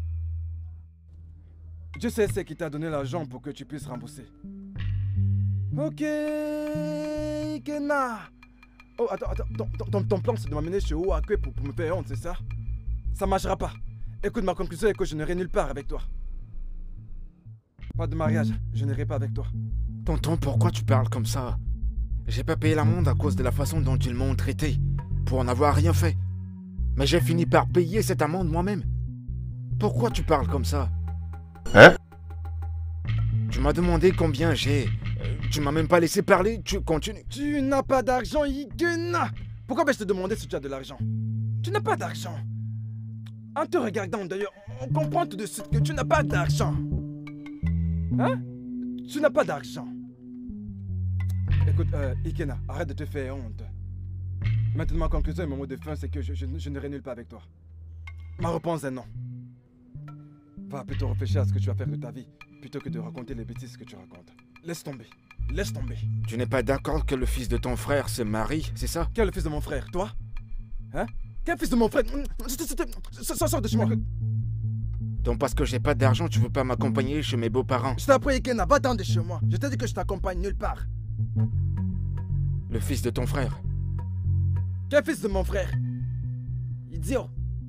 Je sais ce qui t'a donné l'argent pour que tu puisses rembourser. Ok, Ikena. Oh, attends, attends, ton, ton, ton plan c'est de m'amener chez Oakwe pour, pour me faire honte, c'est ça? Ça marchera pas. Écoute, ma conclusion est que je n'irai nulle part avec toi. Pas de mariage, je n'irai pas avec toi. Tonton, pourquoi tu parles comme ça? J'ai pas payé l'amende à cause de la façon dont ils m'ont traité, pour en avoir rien fait. Mais j'ai fini par payer cette amende moi-même. Pourquoi tu parles comme ça? Hein? Tu m'as demandé combien j'ai. Tu m'as même pas laissé parler, tu continues. Tu n'as pas d'argent, Ikena. Pourquoi vais-je te demander si tu as de l'argent? Tu n'as pas d'argent. En te regardant d'ailleurs, on comprend tout de suite que tu n'as pas d'argent. Hein? Tu n'as pas d'argent. Écoute, euh, Ikena, arrête de te faire honte. Maintenant, ma conclusion et mon mot de fin, c'est que je, je, je ne n'irai pas avec toi. Ma réponse est non. Va plutôt réfléchir à ce que tu vas faire de ta vie, plutôt que de raconter les bêtises que tu racontes. Laisse tomber. Laisse tomber. Tu n'es pas d'accord que le fils de ton frère se marie, c'est ça? Quel est le fils de mon frère? Toi? Hein? Quel fils de mon frère? Ça sort de chez moi. Donc parce que j'ai pas d'argent, tu veux pas m'accompagner chez mes beaux-parents? Je t'ai appris, Ikena, va-t'en de chez moi. Je t'ai dit que je t'accompagne nulle part. Le fils de ton frère? Quel fils de mon frère? Idiot.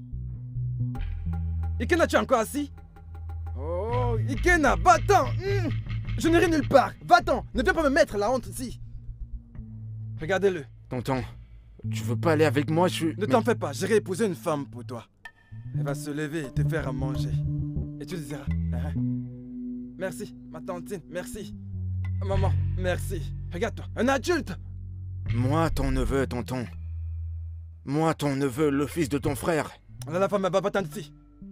Ikena, tu es encore assis? Oh, Ikena, va-t'en. mmh. Je n'irai nulle part. Va-t'en. Ne viens pas me mettre la honte ici. Regardez-le. Tonton, tu veux pas aller avec moi? Je suis... Ne t'en fais pas, j'irai épouser une femme pour toi. Elle va se lever et te faire à manger. Et tu le diras. Hein? Merci, ma tantine, merci. Maman, merci. Regarde-toi, un adulte. Moi, ton neveu, tonton. Moi, ton neveu, le fils de ton frère. Là, la femme, elle va va-t'en ici.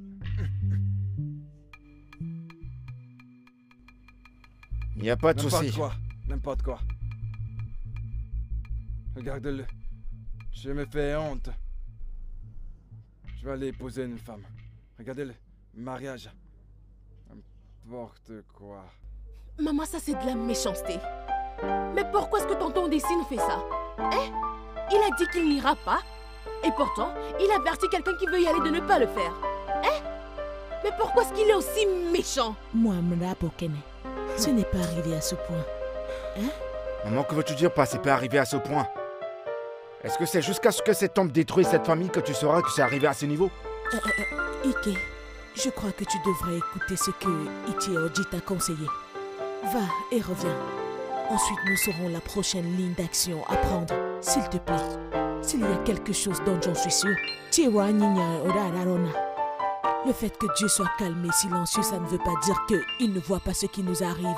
Il n'y a pas de souci. N'importe quoi, n'importe quoi. Regarde-le. Je me fais honte. Je vais aller épouser une femme. Regardez-le. Mariage. N'importe quoi. Maman, ça c'est de la méchanceté. Mais pourquoi est-ce que tonton Dessine fait ça? Hein? Il a dit qu'il n'ira pas. Et pourtant, il avertit quelqu'un qui veut y aller de ne pas le faire. Hein? Mais pourquoi est-ce qu'il est aussi méchant? Moi, Mrapokene, ce n'est pas arrivé à ce point. Hein? Maman, que veux-tu dire par c'est pas arrivé à ce point? Est-ce que c'est jusqu'à ce que cet homme détruise cette famille que tu sauras que c'est arrivé à ce niveau? euh, euh, Ike, je crois que tu devrais écouter ce que Ichioji t'a conseillé. Va et reviens. Ensuite, nous saurons la prochaine ligne d'action à prendre, s'il te plaît. S'il y a quelque chose dont j'en suis sûr, le fait que Dieu soit calme et silencieux, ça ne veut pas dire qu'il ne voit pas ce qui nous arrive.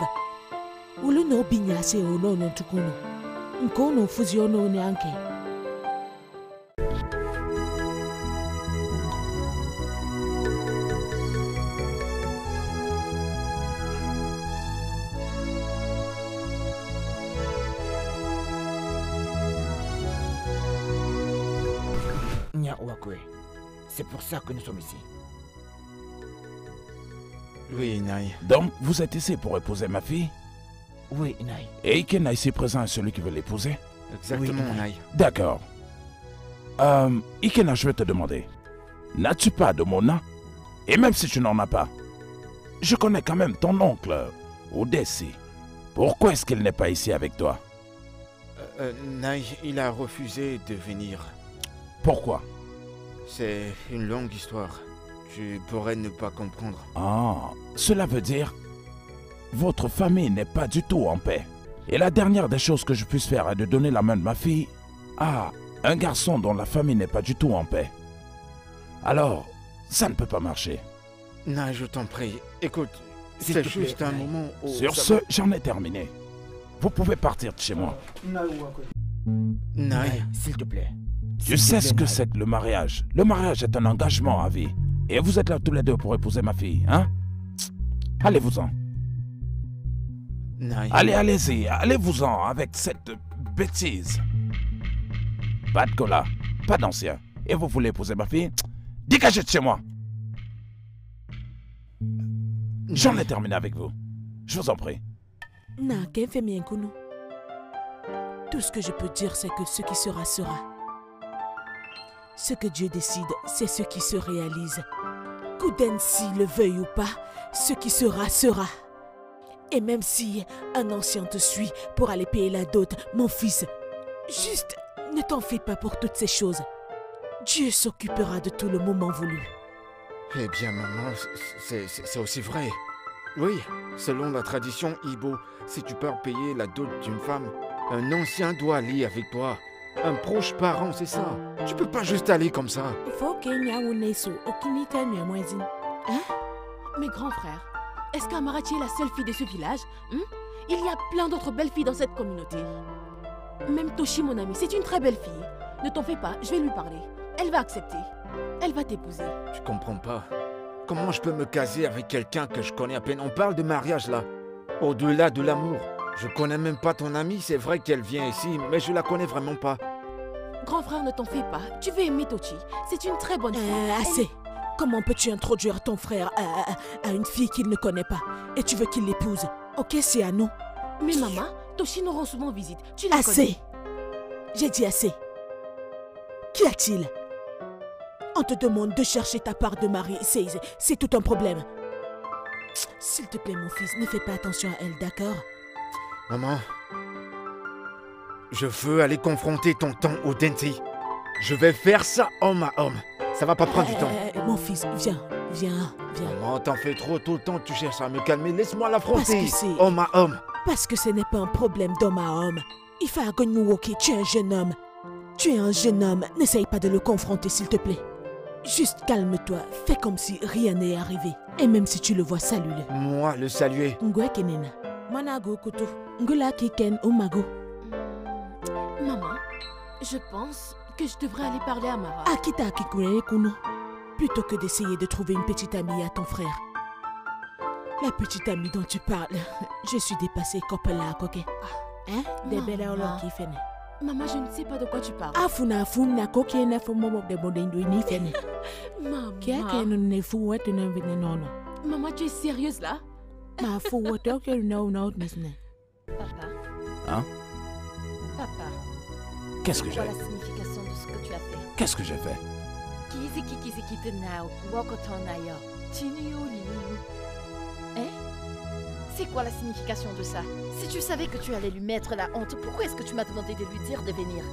C'est pour ça que nous sommes ici. Oui, Inaï. Donc, vous êtes ici pour épouser ma fille? Oui, Inaï. Et Ikena ici présent est celui qui veut l'épouser? Exactement, oui, Inaï. D'accord. Euh, Ikena, je vais te demander. N'as-tu pas de Mona? Et même si tu n'en as pas, je connais quand même ton oncle, Odessi. Pourquoi est-ce qu'il n'est pas ici avec toi? Euh, euh, Naï, il a refusé de venir. Pourquoi? C'est une longue histoire. Tu pourrais ne pas comprendre. Ah, cela veut dire... Votre famille n'est pas du tout en paix. Et la dernière des choses que je puisse faire est de donner la main de ma fille à un garçon dont la famille n'est pas du tout en paix. Alors, ça ne peut pas marcher. Non, je t'en prie. Écoute, c'est juste un moment où... Sur ce, j'en ai terminé. Vous pouvez partir de chez moi. Naï, s'il te plaît. Tu sais ce que c'est que le mariage. Le mariage est un engagement à vie. Et vous êtes là tous les deux pour épouser ma fille, hein? Allez-vous-en. Naï. Allez, allez-y, allez-vous-en avec cette bêtise. Pas de cola, pas d'ancien. Et vous voulez épouser ma fille? Dégagez de chez moi. J'en ai terminé avec vous. Je vous en prie. Tout ce que je peux dire, c'est que ce qui sera, sera. Ce que Dieu décide, c'est ce qui se réalise. Koudensi le veuille ou pas, ce qui sera, sera. Et même si un ancien te suit pour aller payer la dot, mon fils, juste ne t'en fais pas pour toutes ces choses. Dieu s'occupera de tout le moment voulu. Eh bien, maman, c'est aussi vrai. Oui, selon la tradition Ibo, si tu pars payer la dot d'une femme, un ancien doit aller avec toi. Un proche parent, c'est ça. Tu peux pas juste aller comme ça. Hein? Mes grands frères, est-ce qu'Amarachi est la seule fille de ce village? hmm? Il y a plein d'autres belles filles dans cette communauté. Même Toshi, mon amie, c'est une très belle fille. Ne t'en fais pas, je vais lui parler. Elle va accepter. Elle va t'épouser. Tu comprends pas. Comment je peux me caser avec quelqu'un que je connais à peine? On parle de mariage là. Au-delà de l'amour. Je connais même pas ton amie, c'est vrai qu'elle vient ici, mais je la connais vraiment pas. Grand frère, ne t'en fais pas. Tu veux aimer Tochi. C'est une très bonne fille. Euh, assez. Elle... Comment peux-tu introduire ton frère à, à, à une fille qu'il ne connaît pas et tu veux qu'il l'épouse? Ok, c'est à nous. Mais maman, Toshi nous rend souvent visite. Tu la Assez. J'ai dit assez. Qu'y a-t-il? On te demande de chercher ta part de mari. C'est tout un problème. S'il te plaît, mon fils, ne fais pas attention à elle, d'accord? Maman, je veux aller confronter tonton Odessi. Je vais faire ça homme à homme. Ça va pas prendre euh, du temps. Euh, mon fils, viens, viens, viens. Maman, t'en fais trop tout le temps, tu cherches à me calmer. Laisse-moi l'affronter. Parce que c'est... Homme à homme. Parce que ce n'est pas un problème d'homme à homme. Il faut que tu es un jeune homme. Tu es un jeune homme. N'essaye pas de le confronter, s'il te plaît. Juste calme-toi. Fais comme si rien n'est arrivé. Et même si tu le vois, salue-le. Moi, le saluer. Manago Kutu. Ngula Kiken Umago. Maman, je pense que je devrais aller parler à Mara. Akita Kikure Kuno. Plutôt que d'essayer de trouver une petite amie à ton frère. La petite amie dont tu parles, je suis dépassée, Kopela Koke. Hein? Des belles heures qui fait. Maman, je ne sais pas de quoi tu parles. Afuna fumna koke na fumo de bodendo ni fene. Maman. Kia ne ne fu wet na vene nono. Maman, tu es sérieuse là? Ma fu wet ok no no nisne. Papa. Hein? Papa. Qu'est-ce que j'ai? Quelle est la signification de ce que tu as fait? Qu'est-ce que j'ai fait? Kiziki kiziki te nao, wakoton ayo, chiniyo liyu. Hein? C'est quoi la signification de ça? Si tu savais que tu allais lui mettre la honte, pourquoi est-ce que tu m'as demandé de lui dire de venir?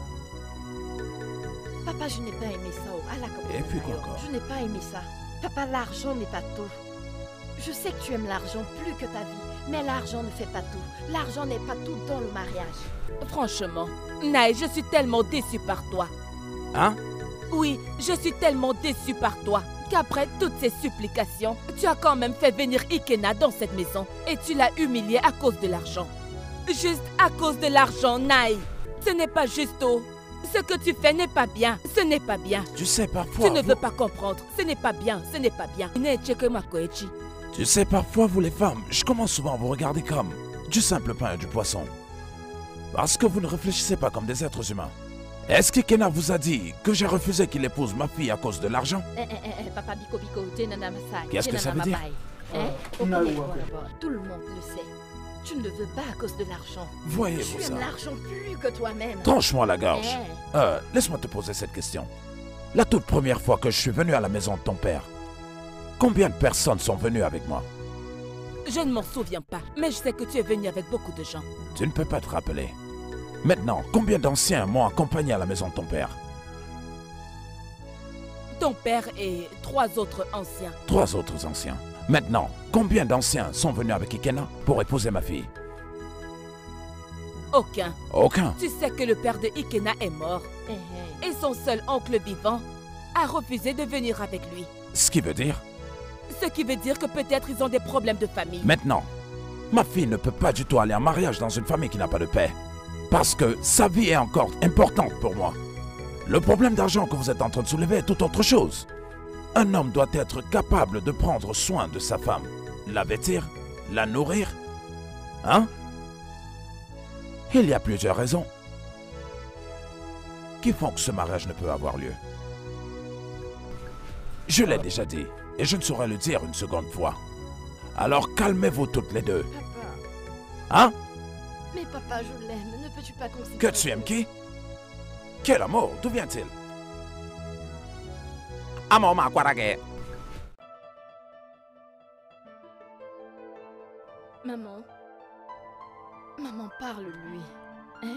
Papa, je n'ai pas aimé ça. Oh, Allah, Et puis quoi encore? Je n'ai pas aimé ça. Papa, l'argent n'est pas tout. Je sais que tu aimes l'argent plus que ta vie, mais l'argent ne fait pas tout. L'argent n'est pas tout dans le mariage. Franchement, Naï, je suis tellement déçue par toi. Hein? Oui, je suis tellement déçue par toi qu'après toutes ces supplications, tu as quand même fait venir Ikena dans cette maison et tu l'as humilié à cause de l'argent. Juste à cause de l'argent, Nai. Ce n'est pas juste, oh. Ce que tu fais n'est pas bien. Ce n'est pas bien. Tu sais, parfois... Tu ne vous... veux pas comprendre. Ce n'est pas bien. Ce n'est pas bien. Tu sais, parfois, vous les femmes, je commence souvent à vous regarder comme du simple pain et du poisson. Parce que vous ne réfléchissez pas comme des êtres humains. Est-ce qu'Ikena vous a dit que j'ai refusé qu'il épouse ma fille à cause de l'argent? Qu'est-ce que ça veut dire? Hein? Tout le monde le sait. Tu ne le veux pas à cause de l'argent. Voyez-vous Tu ça? aimes l'argent plus que toi-même. Tranche-moi la gorge. Eh. Euh, laisse-moi te poser cette question. La toute première fois que je suis venu à la maison de ton père, combien de personnes sont venues avec moi? Je ne m'en souviens pas, mais je sais que tu es venu avec beaucoup de gens. Tu ne peux pas te rappeler. Maintenant, combien d'anciens m'ont accompagné à la maison de ton père? Ton père et trois autres anciens. Trois autres anciens. Maintenant, combien d'anciens sont venus avec Ikena pour épouser ma fille? Aucun. Aucun. Tu sais que le père de Ikena est mort. Et son seul oncle vivant a refusé de venir avec lui. Ce qui veut dire? Ce qui veut dire que peut-être ils ont des problèmes de famille. Maintenant, ma fille ne peut pas du tout aller en mariage dans une famille qui n'a pas de paix. Parce que sa vie est encore importante pour moi. Le problème d'argent que vous êtes en train de soulever est tout autre chose. Un homme doit être capable de prendre soin de sa femme. La vêtir, la nourrir. Hein? Il y a plusieurs raisons qui font que ce mariage ne peut avoir lieu. Je l'ai déjà dit, et je ne saurais le dire une seconde fois. Alors calmez-vous toutes les deux. Papa. Hein? Mais papa, je l'aime. Ne peux-tu pas considérer... Que tu aimes qui? Quel amour? D'où vient-il? Amour Makwarage. Maman. Maman, parle-lui. Hein?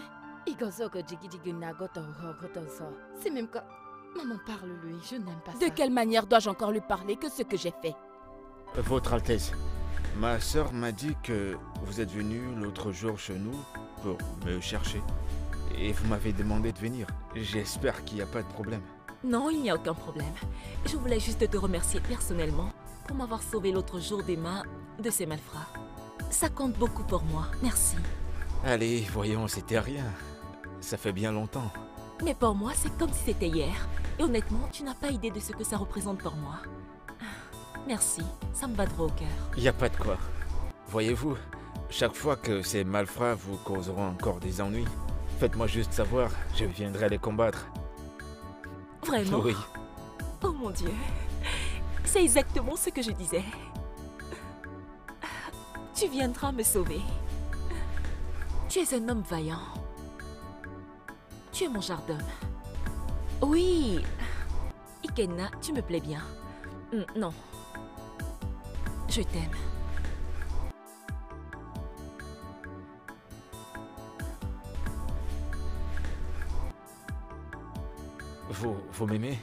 C'est même quand... Maman, parle-lui. Je n'aime pas ça. De quelle manière dois-je encore lui parler que ce que j'ai fait? Votre Altesse, ma sœur m'a dit que vous êtes venu l'autre jour chez nous pour me chercher. Et vous m'avez demandé de venir. J'espère qu'il n'y a pas de problème. Non, il n'y a aucun problème. Je voulais juste te remercier personnellement pour m'avoir sauvé l'autre jour des mains de ces malfrats. Ça compte beaucoup pour moi. Merci. Allez, voyons, c'était rien. Ça fait bien longtemps. Mais pour moi, c'est comme si c'était hier. Et honnêtement, tu n'as pas idée de ce que ça représente pour moi. Merci, ça me va droit au cœur. Il n'y a pas de quoi. Voyez-vous, chaque fois que ces malfrats vous causeront encore des ennuis, faites-moi juste savoir, je viendrai les combattre. Vraiment? Oui. Oh mon Dieu. C'est exactement ce que je disais. Tu viendras me sauver. Tu es un homme vaillant. Tu es mon genre d'homme. Oui. Ikena, tu me plais bien. Mm, non. Je t'aime. Vous, vous m'aimez?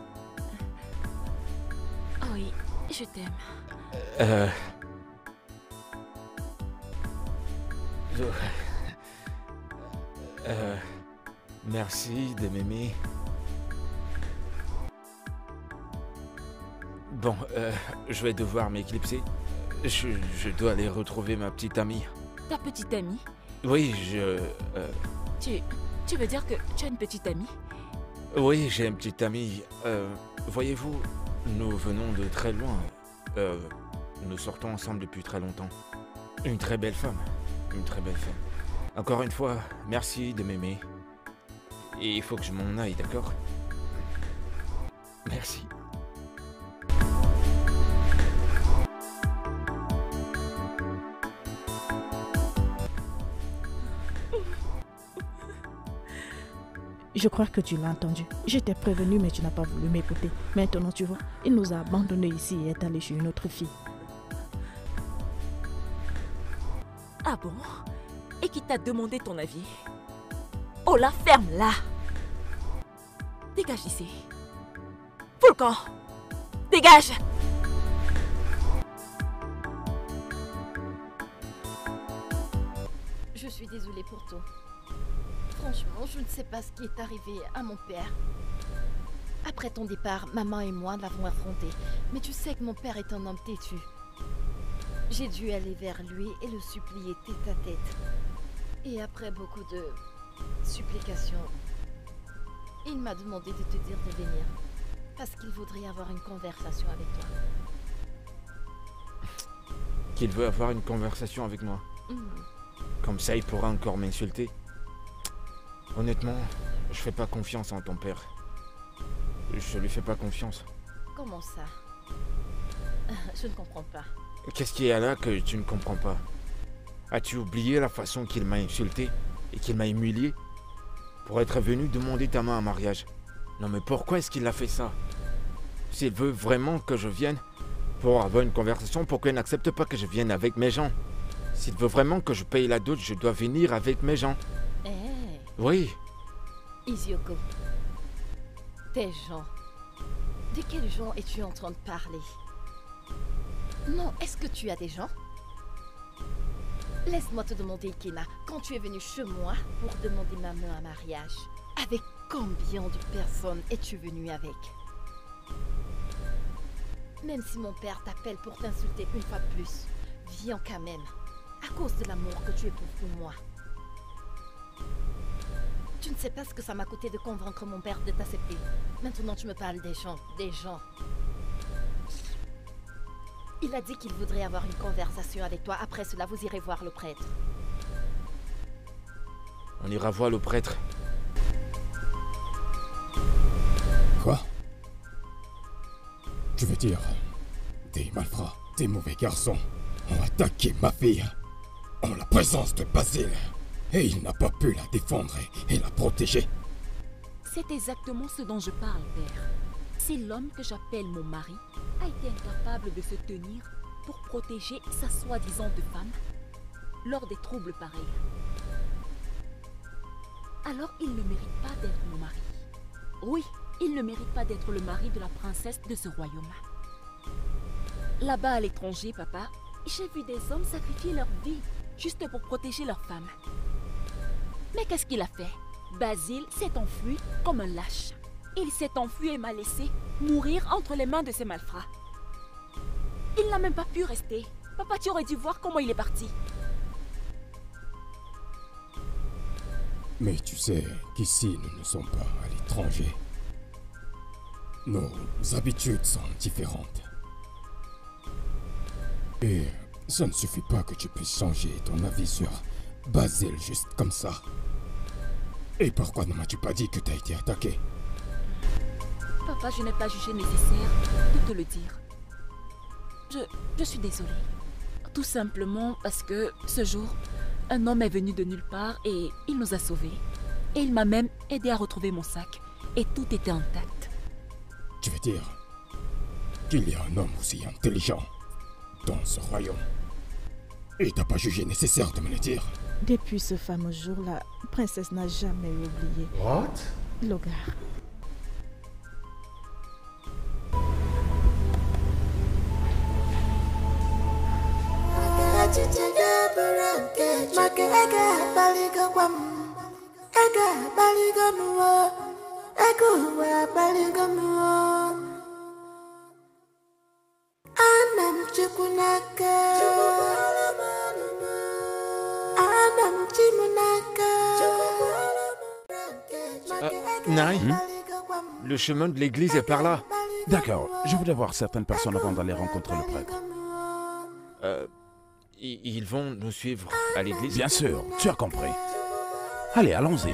Oui, je t'aime. Euh... Je... Euh... Merci de m'aimer. Bon, euh, je vais devoir m'éclipser. Je, je dois aller retrouver ma petite amie. Ta petite amie? Oui, je... Euh... Tu... Tu veux dire que tu as une petite amie? Oui, j'ai une petite amie. Euh, voyez-vous, nous venons de très loin. Euh, nous sortons ensemble depuis très longtemps. Une très belle femme. Une très belle femme. Encore une fois, merci de m'aimer. Et il faut que je m'en aille, d'accord? Merci. Je crois que tu l'as entendu. Je t'ai prévenu, mais tu n'as pas voulu m'écouter. Maintenant, tu vois, il nous a abandonnés ici et est allé chez une autre fille. Ah bon? Et qui t'a demandé ton avis? Oh la ferme là! Dégage d'ici. Fous le camp! Dégage! Je suis désolée pour toi. Franchement, je ne sais pas ce qui est arrivé à mon père. Après ton départ, maman et moi l'avons affronté. Mais tu sais que mon père est un homme têtu. J'ai dû aller vers lui et le supplier tête à tête. Et après beaucoup de supplications, il m'a demandé de te dire de venir. Parce qu'il voudrait avoir une conversation avec toi. Qu'il veut avoir une conversation avec moi. Mm. Comme ça, il pourra encore m'insulter. Honnêtement, je fais pas confiance en ton père. Je lui fais pas confiance. Comment ça? Je ne comprends pas. Qu'est-ce qu'il y a là que tu ne comprends pas? As-tu oublié la façon qu'il m'a insulté et qu'il m'a humilié pour être venu demander ta main en mariage? Non mais pourquoi est-ce qu'il a fait ça? S'il veut vraiment que je vienne pour avoir une conversation, pourquoi il n'accepte pas que je vienne avec mes gens? S'il veut vraiment que je paye la dot, je dois venir avec mes gens. Eh hey. Oui. Izioko. Tes gens. De quels gens es-tu en train de parler? Non, est-ce que tu as des gens? Laisse-moi te demander, Ikena, quand tu es venu chez moi pour demander ma main en mariage, avec combien de personnes es-tu venu avec? Même si mon père t'appelle pour t'insulter une fois de plus, viens quand même, à cause de l'amour que tu éprouves pour moi. Tu ne sais pas ce que ça m'a coûté de convaincre mon père de t'accepter. Maintenant tu me parles des gens, des gens. Il a dit qu'il voudrait avoir une conversation avec toi. Après cela, vous irez voir le prêtre. On ira voir le prêtre. Quoi? Tu veux dire, des malfrats, des mauvais garçons ont attaqué ma fille en la présence de Basile et il n'a pas pu la défendre et la protéger? C'est exactement ce dont je parle, père. Si l'homme que j'appelle mon mari a été incapable de se tenir pour protéger sa soi-disant de femme lors des troubles pareils, alors il ne mérite pas d'être mon mari. Oui, il ne mérite pas d'être le mari de la princesse de ce royaume. Là-bas à l'étranger, papa, j'ai vu des hommes sacrifier leur vie juste pour protéger leur femme. Mais qu'est-ce qu'il a fait? Basile s'est enfui comme un lâche. Il s'est enfui et m'a laissé mourir entre les mains de ces malfrats. Il n'a même pas pu rester. Papa, tu aurais dû voir comment il est parti. Mais tu sais qu'ici, nous ne sommes pas à l'étranger. Nos habitudes sont différentes. Et ça ne suffit pas que tu puisses changer ton avis sur Basile juste comme ça. Et pourquoi ne m'as-tu pas dit que tu as été attaqué? Papa, je n'ai pas jugé nécessaire de te le dire. Je, je suis désolée. Tout simplement parce que ce jour, un homme est venu de nulle part et il nous a sauvés. Et il m'a même aidé à retrouver mon sac. Et tout était intact. Tu veux dire qu'il y a un homme aussi intelligent dans ce royaume? Et t'as pas jugé nécessaire de me le dire? Depuis ce fameux jour, la princesse n'a jamais oublié. What? Logar. Euh, Nai, hmm? Le chemin de l'église est par là. D'accord, je voulais voir certaines personnes avant d'aller rencontrer le prêtre. Euh, ils vont nous suivre à l'église? Bien sûr, tu as compris. Allez, allons-y.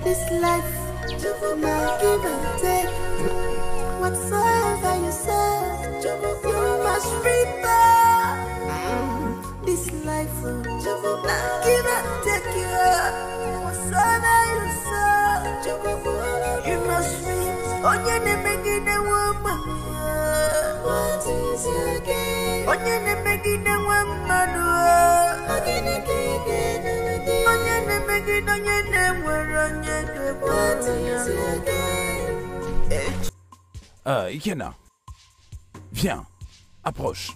Euh, Ikena. Viens, approche.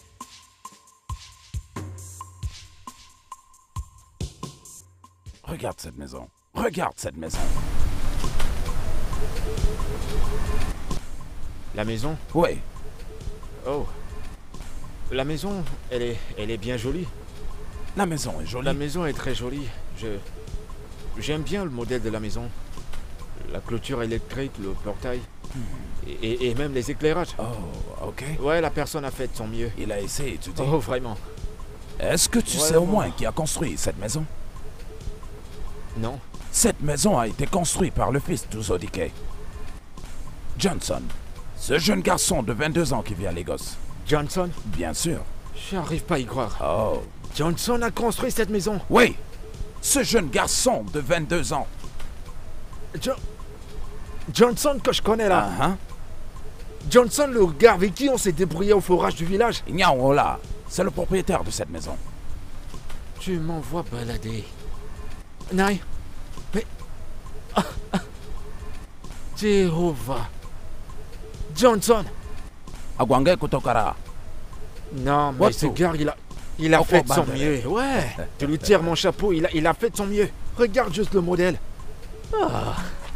Regarde cette maison. Regarde cette maison. La maison? Oui. Oh. La maison, elle est, elle est bien jolie. La maison est jolie. La maison est très jolie. Je, j'aime bien le modèle de la maison. La clôture électrique, le portail. Hmm. Et, et, et même les éclairages. Oh, ok. Ouais, la personne a fait de son mieux. Il a essayé, tu dis? Oh, vraiment. Est-ce que tu ouais, sais vraiment. au moins qui a construit cette maison? Non. Cette maison a été construite par le fils d'Uzodike. Johnson. Ce jeune garçon de vingt-deux ans qui vit à Lagos. Johnson? Bien sûr. J'arrive pas à y croire. Oh. Johnson a construit cette maison? Oui. Ce jeune garçon de vingt-deux ans. Jo Johnson que je connais là. Uh -huh. Johnson, le gars avec qui on s'est débrouillé au forage du village. Nyaola, c'est le propriétaire de cette maison. Tu m'envoies balader. Nai. Mais... Ah, ah. Jéhovah. Johnson. Agwange Kutokara. Non, mais ce gars, il a, il a fait de son mieux. Ouais, je lui tire mon chapeau, il a, il a fait de son mieux. Regarde juste le modèle. Ah.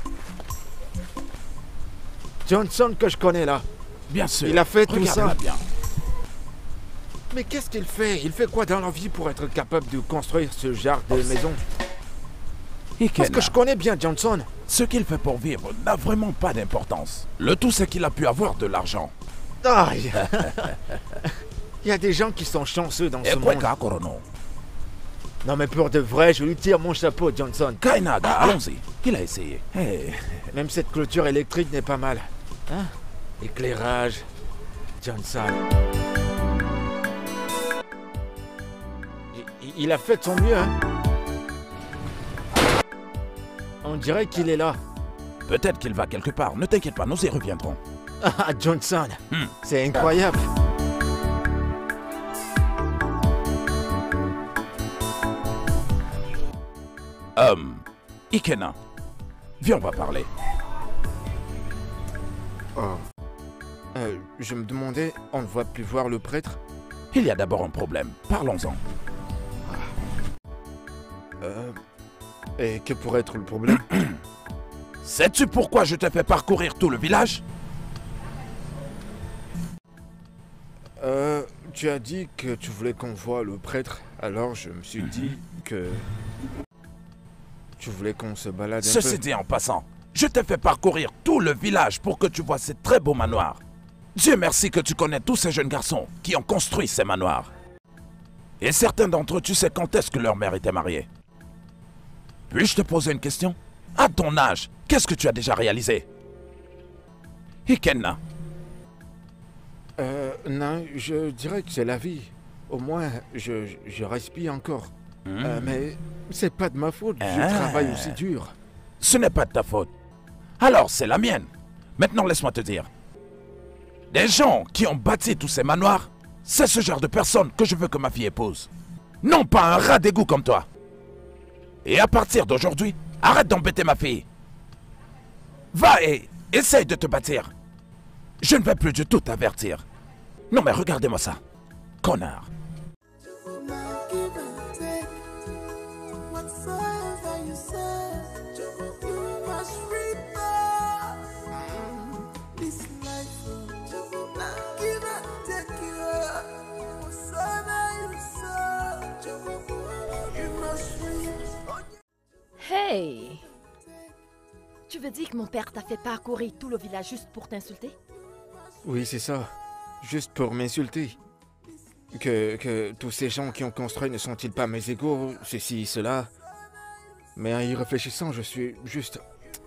Johnson que je connais là. Bien sûr. Il a fait tout ça. Bien. Mais qu'est-ce qu'il fait? Il fait quoi dans la vie pour être capable de construire ce genre de maison? Parce que je connais bien Johnson. Ce qu'il fait pour vivre n'a vraiment pas d'importance. Le tout, c'est qu'il a pu avoir de l'argent. Ah, il y a des gens qui sont chanceux dans Et ce monde. Korono. Non mais pour de vrai, je lui tire mon chapeau, Johnson. Kainaga, ah, allons-y. Il a essayé. Hey. Même cette clôture électrique n'est pas mal. Hein? Éclairage. Johnson. Il, il a fait de son mieux, hein? On dirait qu'il est là. Peut-être qu'il va quelque part. Ne t'inquiète pas, nous y reviendrons. Ah, Johnson. Hmm. C'est incroyable. Hum, Ikena, viens, on va parler. Oh. Euh, je me demandais, on ne va plus voir le prêtre? Il y a d'abord un problème, parlons-en. Euh, et que pourrait être le problème? Sais-tu pourquoi je t'ai fait parcourir tout le village? Euh, tu as dit que tu voulais qu'on voie le prêtre, alors je me suis dit que... Tu voulais qu'on se balade un peu. Ceci dit en passant, je t'ai fait parcourir tout le village pour que tu vois ces très beaux manoirs. Dieu merci que tu connais tous ces jeunes garçons qui ont construit ces manoirs. Et certains d'entre eux, tu sais quand est-ce que leur mère était mariée. Puis-je te poser une question? À ton âge, qu'est-ce que tu as déjà réalisé? Ikenna. Euh, non, je dirais que c'est la vie. Au moins, je, je respire encore. Mmh. Euh, mais c'est pas de ma faute, je ah. travaille aussi dur. Ce n'est pas de ta faute. Alors, c'est la mienne. Maintenant, laisse-moi te dire. Des gens qui ont bâti tous ces manoirs, c'est ce genre de personnes que je veux que ma fille épouse. Non pas un rat d'égout comme toi. Et à partir d'aujourd'hui, arrête d'embêter ma fille. Va et essaye de te bâtir. Je ne vais plus du tout t'avertir. Non mais regardez-moi ça. Connard. Hey! Tu veux dire que mon père t'a fait parcourir tout le village juste pour t'insulter? Oui, c'est ça. Juste pour m'insulter. Que, que tous ces gens qui ont construit ne sont-ils pas mes égaux, ceci, cela. Mais en y réfléchissant, je suis juste...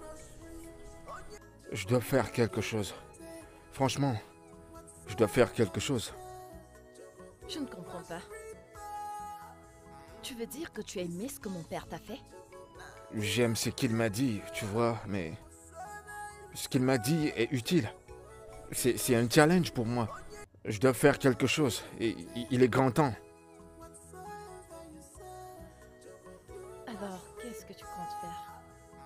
Je dois faire quelque chose. Franchement, je dois faire quelque chose. Je ne comprends pas. Tu veux dire que tu as aimé ce que mon père t'a fait? J'aime ce qu'il m'a dit, tu vois, mais... Ce qu'il m'a dit est utile. C'est un challenge pour moi. Je dois faire quelque chose, et il est grand temps. Alors, qu'est-ce que tu comptes faire?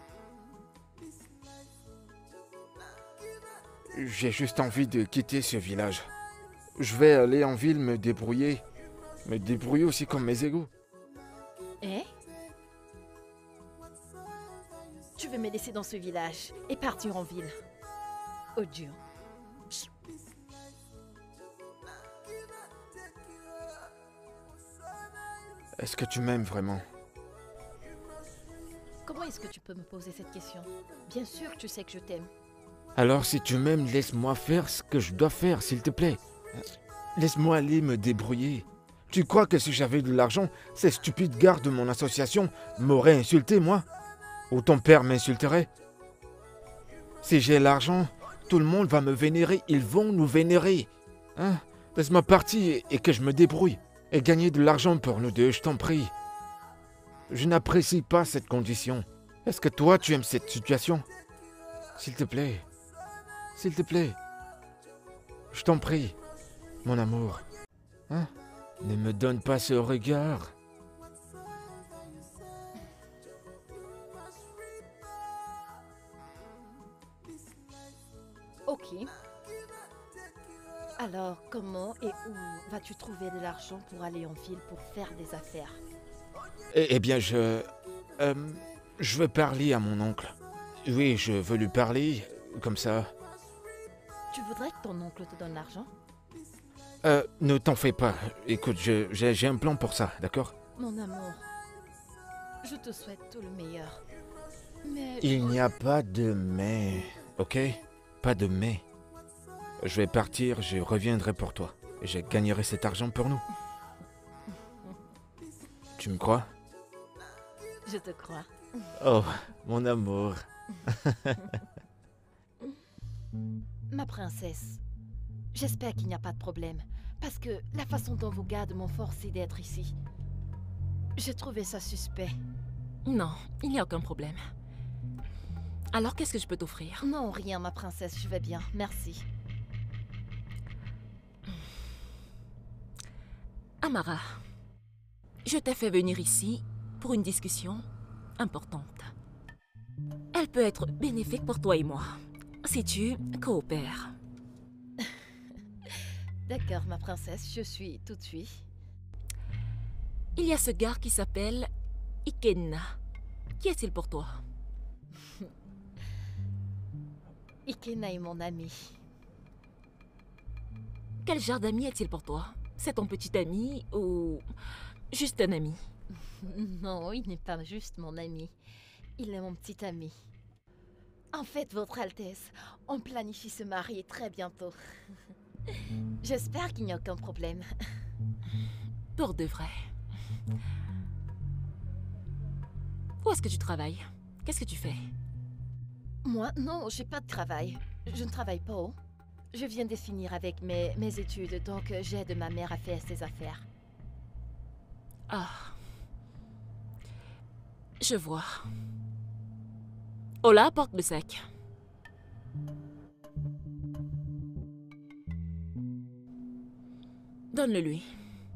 J'ai juste envie de quitter ce village. Je vais aller en ville me débrouiller. Me débrouiller aussi comme mes égaux. Eh? Tu veux me laisser dans ce village et partir en ville? Oh Dieu. est-ce que tu m'aimes vraiment? Comment est-ce que tu peux me poser cette question? Bien sûr que tu sais que je t'aime. Alors si tu m'aimes, laisse-moi faire ce que je dois faire, s'il te plaît. Laisse-moi aller me débrouiller. Tu crois que si j'avais de l'argent, ces stupides gars de mon association m'auraient insulté, moi? Ou ton père m'insulterait? Si j'ai l'argent, tout le monde va me vénérer, ils vont nous vénérer. Hein? Laisse-moi partir et que je me débrouille. Et gagner de l'argent pour nous deux, je t'en prie. Je n'apprécie pas cette condition. Est-ce que toi, tu aimes cette situation? S'il te plaît. S'il te plaît. Je t'en prie, mon amour. Hein? Ne me donne pas ce regard. Ok. Alors, comment et où vas-tu trouver de l'argent pour aller en ville pour faire des affaires? Eh, eh bien, je... Euh, je veux parler à mon oncle. Oui, je veux lui parler, comme ça. Tu voudrais que ton oncle te donne l'argent? Euh, ne t'en fais pas. Écoute, je- j'ai j'ai un plan pour ça, d'accord? Mon amour, je te souhaite tout le meilleur. Mais... Il n'y a pas de mais, ok? Pas de mais. Je vais partir, je reviendrai pour toi. Et je gagnerai cet argent pour nous. Tu me crois? Je te crois. Oh, mon amour. Ma princesse, j'espère qu'il n'y a pas de problème. Parce que la façon dont vos gardes m'ont forcé d'être ici, j'ai trouvé ça suspect. Non, il n'y a aucun problème. Alors, qu'est-ce que je peux t'offrir? Non, rien, ma princesse, je vais bien, merci. Amara, je t'ai fait venir ici pour une discussion importante. Elle peut être bénéfique pour toi et moi, si tu coopères. D'accord, ma princesse, je suis tout de suite. Il y a ce gars qui s'appelle Ikenna. Qui est-il pour toi? Ikenna est mon ami. Quel genre d'ami est-il pour toi? C'est ton petit ami ou juste un ami? Non, il n'est pas juste mon ami. Il est mon petit ami. En fait, Votre Altesse, on planifie se marier très bientôt. J'espère qu'il n'y a aucun problème. Pour de vrai. Où est-ce que tu travailles? Qu'est-ce que tu fais? Moi, non, j'ai pas de travail. Je ne travaille pas. Oh. Je viens de finir avec mes, mes études, donc j'aide ma mère à faire ses affaires. Ah. Je vois. Ola, porte le sac. Donne-le lui.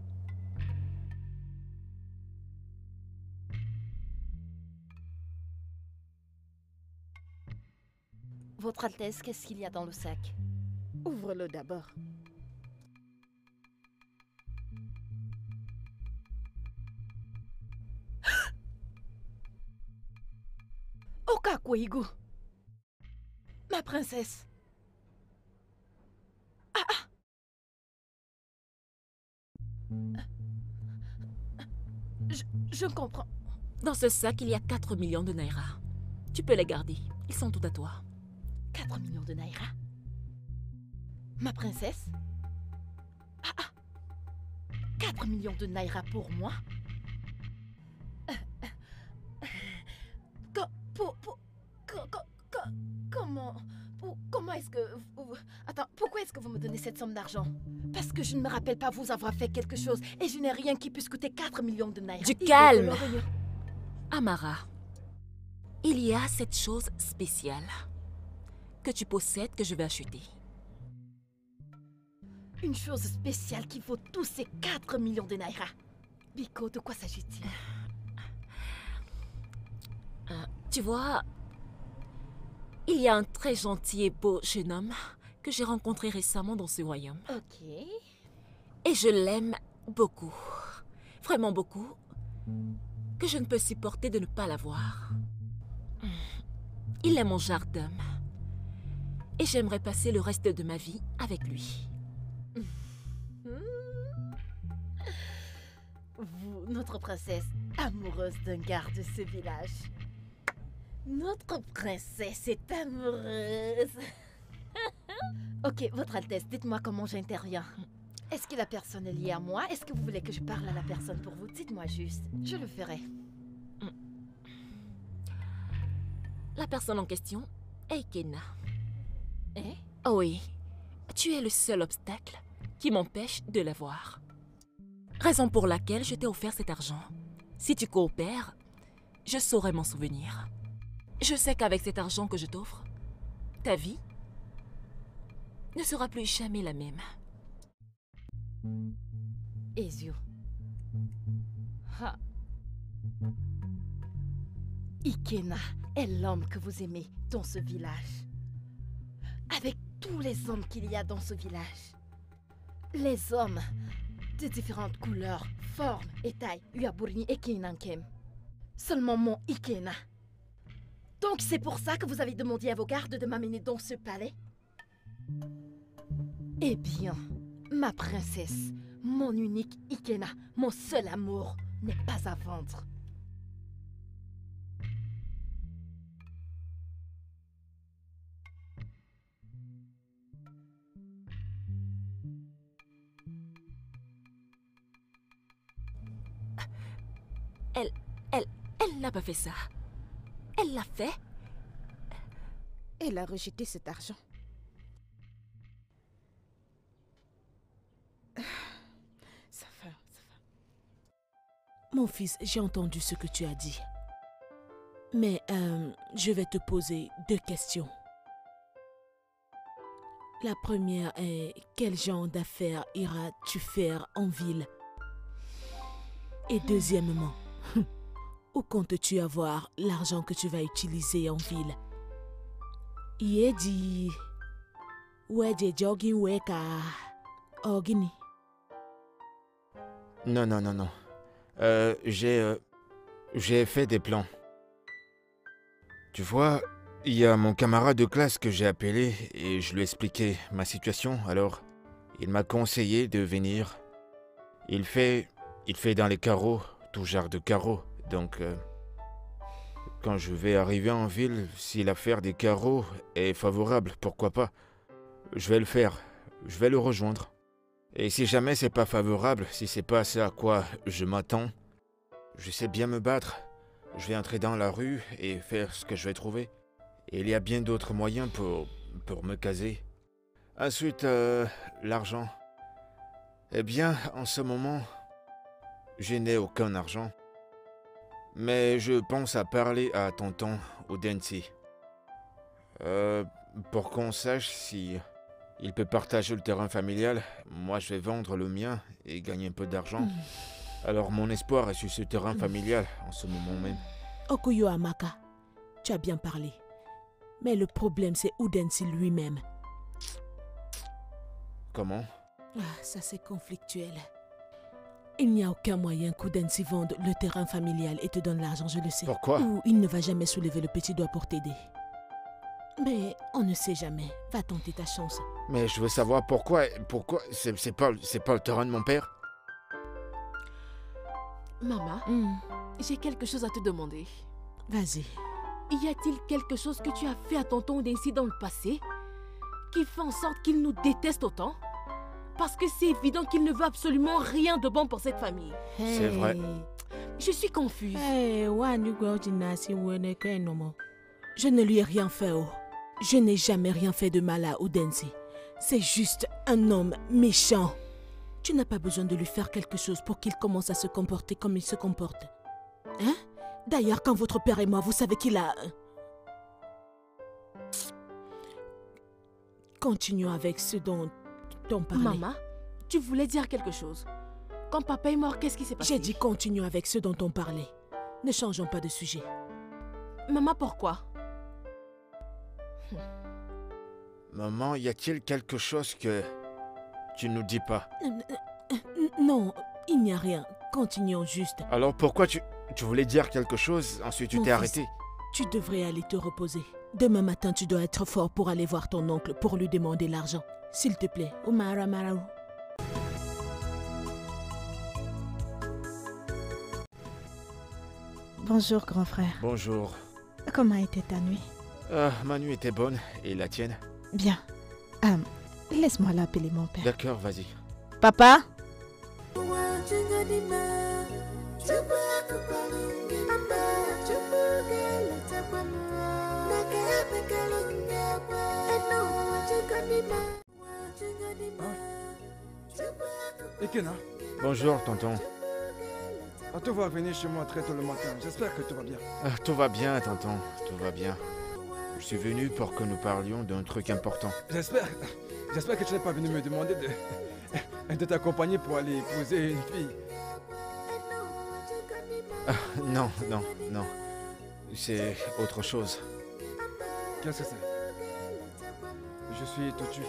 Votre Altesse, qu'est-ce qu'il y a dans le sac? Ouvre-le d'abord. Okakweigu! Ma princesse! Ah, ah. Je, je comprends. Dans ce sac, il y a quatre millions de naira. Tu peux les garder. Ils sont tout à toi. quatre millions de naira? Ma princesse? Ah, ah. quatre millions de naira pour moi? Co- pour- pour- co- co- co- Comment? Pour- Comment est-ce que... vous- Attends, pourquoi est-ce que vous me donnez cette somme d'argent? Parce que je ne me rappelle pas vous avoir fait quelque chose et je n'ai rien qui puisse coûter quatre millions de naira. Du Il faut calme! que l'on- Amara, il y a cette chose spéciale que tu possèdes que je vais acheter. Une chose spéciale qui vaut tous ces quatre millions de naira. Biko, de quoi s'agit-il? Euh, tu vois, il y a un très gentil et beau jeune homme que j'ai rencontré récemment dans ce royaume. Ok. Et je l'aime beaucoup. Vraiment beaucoup. Que je ne peux supporter de ne pas l'avoir. Il est mon genre d'homme. Et j'aimerais passer le reste de ma vie avec lui. vous, notre princesse, amoureuse d'un garde de ce village. Notre princesse est amoureuse. Ok, votre Altesse, dites-moi comment j'interviens. Est-ce que la personne est liée à moi? Est-ce que vous voulez que je parle à la personne pour vous? Dites-moi juste. Je le ferai. La personne en question est Ikena. Eh? Oh oui, tu es le seul obstacle qui m'empêche de la voir. Raison pour laquelle je t'ai offert cet argent. Si tu coopères, je saurai m'en souvenir. Je sais qu'avec cet argent que je t'offre, ta vie ne sera plus jamais la même. Ezio. Ha. Ikena est l'homme que vous aimez dans ce village. Avec tous les hommes qu'il y a dans ce village. Les hommes de différentes couleurs, formes et tailles, Uaburini et Kinankem. Seulement mon Ikena. Donc c'est pour ça que vous avez demandé à vos gardes de m'amener dans ce palais? Eh bien, ma princesse, mon unique Ikena, mon seul amour, n'est pas à vendre. Elle, elle, elle n'a pas fait ça. Elle l'a fait. Elle a rejeté cet argent. Ça va, ça va. Mon fils, j'ai entendu ce que tu as dit. Mais euh, je vais te poser deux questions. La première est, quel genre d'affaires iras-tu faire en ville? Et deuxièmement, où comptes-tu avoir l'argent que tu vas utiliser en ville? Il dit, ouais, j'ai jogging weka, ogini. Non, non, non, non. Euh, j'ai, euh, j'ai fait des plans. Tu vois, il y a mon camarade de classe que j'ai appelé et je lui ai expliqué ma situation. Alors, il m'a conseillé de venir. Il fait, il fait dans les carreaux, tout genre de carreaux. Donc, euh, quand je vais arriver en ville, si l'affaire des carreaux est favorable, pourquoi pas? Je vais le faire. Je vais le rejoindre. Et si jamais c'est pas favorable, si c'est pas ce à quoi je m'attends, je sais bien me battre. Je vais entrer dans la rue et faire ce que je vais trouver. Et il y a bien d'autres moyens pour, pour me caser. Ensuite, euh, l'argent. Eh bien, en ce moment, je n'ai aucun argent. Mais je pense à parler à tonton Udensi. Euh, pour qu'on sache si il peut partager le terrain familial, moi je vais vendre le mien et gagner un peu d'argent. Mmh. Alors mon espoir est sur ce terrain mmh. familial en ce moment même. Okuyo Amaka, tu as bien parlé. Mais le problème c'est Udensi lui-même. Comment? Ah, ça c'est conflictuel. Il n'y a aucun moyen qu'Udensi vende le terrain familial et te donne l'argent, je le sais. Pourquoi? Ou il ne va jamais soulever le petit doigt pour t'aider. Mais on ne sait jamais. Va tenter ta chance. Mais je veux savoir pourquoi. Pourquoi? C'est, c'est pas, c'est pas le terrain de mon père? Maman, mm. j'ai quelque chose à te demander. Vas-y. Y a-t-il quelque chose que tu as fait à tonton Udensi dans le passé qui fait en sorte qu'il nous déteste autant? Parce que c'est évident qu'il ne veut absolument rien de bon pour cette famille. Hey. C'est vrai. Je suis confuse. Hey, je ne lui ai rien fait. Oh. Je n'ai jamais rien fait de mal à Udensi. C'est juste un homme méchant. Tu n'as pas besoin de lui faire quelque chose pour qu'il commence à se comporter comme il se comporte. Hein? D'ailleurs, quand votre père est mort, vous savez qu'il a... Continuons avec ce dont on parlait. Maman, tu voulais dire quelque chose. Quand papa est mort, qu'est-ce qui s'est passé? J'ai dit continuons avec ce dont on parlait. Ne changeons pas de sujet. Maman, pourquoi? Maman, y a-t-il quelque chose que tu nous dis pas? Non, il n'y a rien. Continuons juste. Alors pourquoi tu, tu voulais dire quelque chose, ensuite tu Mon t'es fils, arrêté? Tu devrais aller te reposer. Demain matin, tu dois être fort pour aller voir ton oncle pour lui demander l'argent. S'il te plaît, Omara Marau. Bonjour, grand frère. Bonjour. Comment était ta nuit? Euh, ma nuit était bonne. Et la tienne? Bien. Euh, laisse-moi l'appeler mon père. D'accord, vas-y. Papa? Ekena, Bonjour, tonton. on te voit venir chez moi très tôt le matin. J'espère que tout va bien. Ah, tout va bien, tonton. Tout va bien. Je suis venu pour que nous parlions d'un truc important. J'espère. J'espère que tu n'es pas venu me demander de, de t'accompagner pour aller épouser une fille. Ah, non, non, non. C'est autre chose. Qu'est-ce que c'est? Je suis têtu.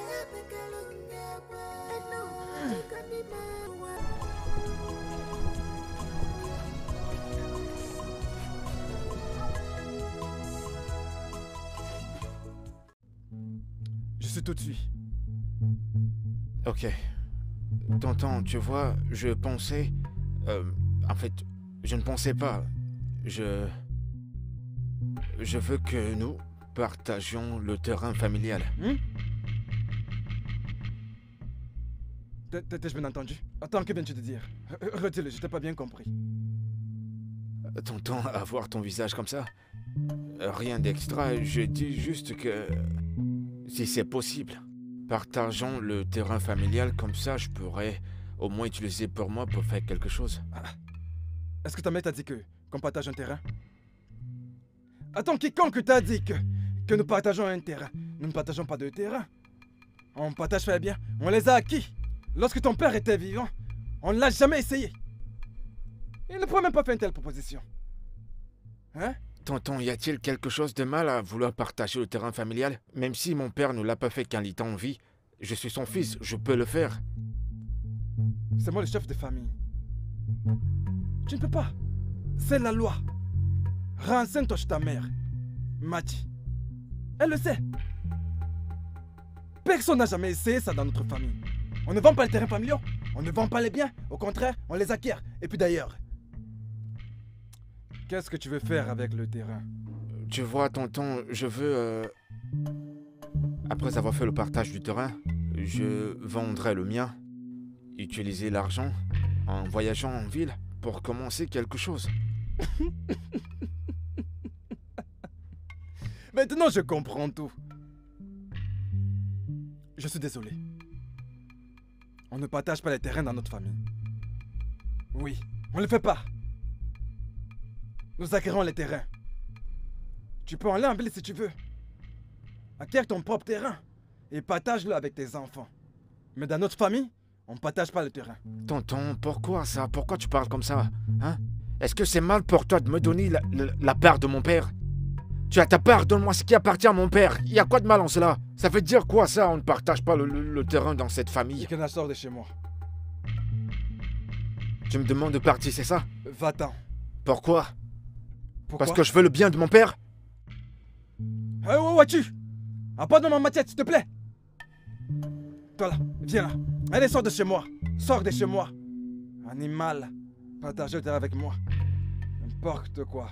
Je suis tout de suite. Ok. Tonton, tu vois, je pensais... euh, en fait, je ne pensais pas. Je... Je veux que nous partagions le terrain familial. Hmm? T'as-je bien entendu? Attends, que viens-tu de dire? Retire-le, je t'ai pas bien compris. Tonton, à voir ton visage comme ça, rien d'extra, je dis juste que... Si c'est possible, partageons le terrain familial, comme ça je pourrais au moins utiliser pour moi pour faire quelque chose. Ah. Est-ce que ta mère t'a dit que qu'on partage un terrain? Attends, quiconque t'a dit que, que nous partageons un terrain, nous ne partageons pas de terrain. On partage très bien, on les a acquis. Lorsque ton père était vivant, on ne l'a jamais essayé. Il ne pourrait même pas faire une telle proposition. Hein? Tonton, y a-t-il quelque chose de mal à vouloir partager le terrain familial? Même si mon père ne l'a pas fait quand il était en vie, je suis son fils, je peux le faire. C'est moi le chef de famille. Tu ne peux pas. C'est la loi. Renseigne-toi chez ta mère, Mati. Elle le sait. Personne n'a jamais essayé ça dans notre famille. On ne vend pas les terrains familiaux. On ne vend pas les biens. Au contraire, on les acquiert. Et puis d'ailleurs, qu'est-ce que tu veux faire avec le terrain? Tu vois, tonton, je veux... euh, Après avoir fait le partage du terrain, je vendrai le mien, utiliser l'argent en voyageant en ville pour commencer quelque chose. Maintenant, je comprends tout. Je suis désolé. On ne partage pas les terrains dans notre famille. Oui, on ne le fait pas. Nous acquérons les terrains. Tu peux aller en ville si tu veux. Acquiert ton propre terrain et partage-le avec tes enfants. Mais dans notre famille, on ne partage pas le terrain. Tonton, pourquoi ça? Pourquoi tu parles comme ça? Hein? Est-ce que c'est mal pour toi de me donner la, la, la part de mon père? Tu as ta part, donne-moi ce qui appartient à mon père. Il y a quoi de mal en cela? Ça veut dire quoi ça? On ne partage pas le, le, le terrain dans cette famille. Ekena, sort de chez moi. Tu me demandes de partir, c'est ça? Va-t'en. Pourquoi? Pourquoi? Parce que je veux le bien de mon père? Hé, où vas-tu? Apporte-moi ma matière, s'il te plaît. Toi là, viens là. Allez, sors de chez moi. Sors de chez moi. Animal. Partage le terrain avec moi. N'importe quoi.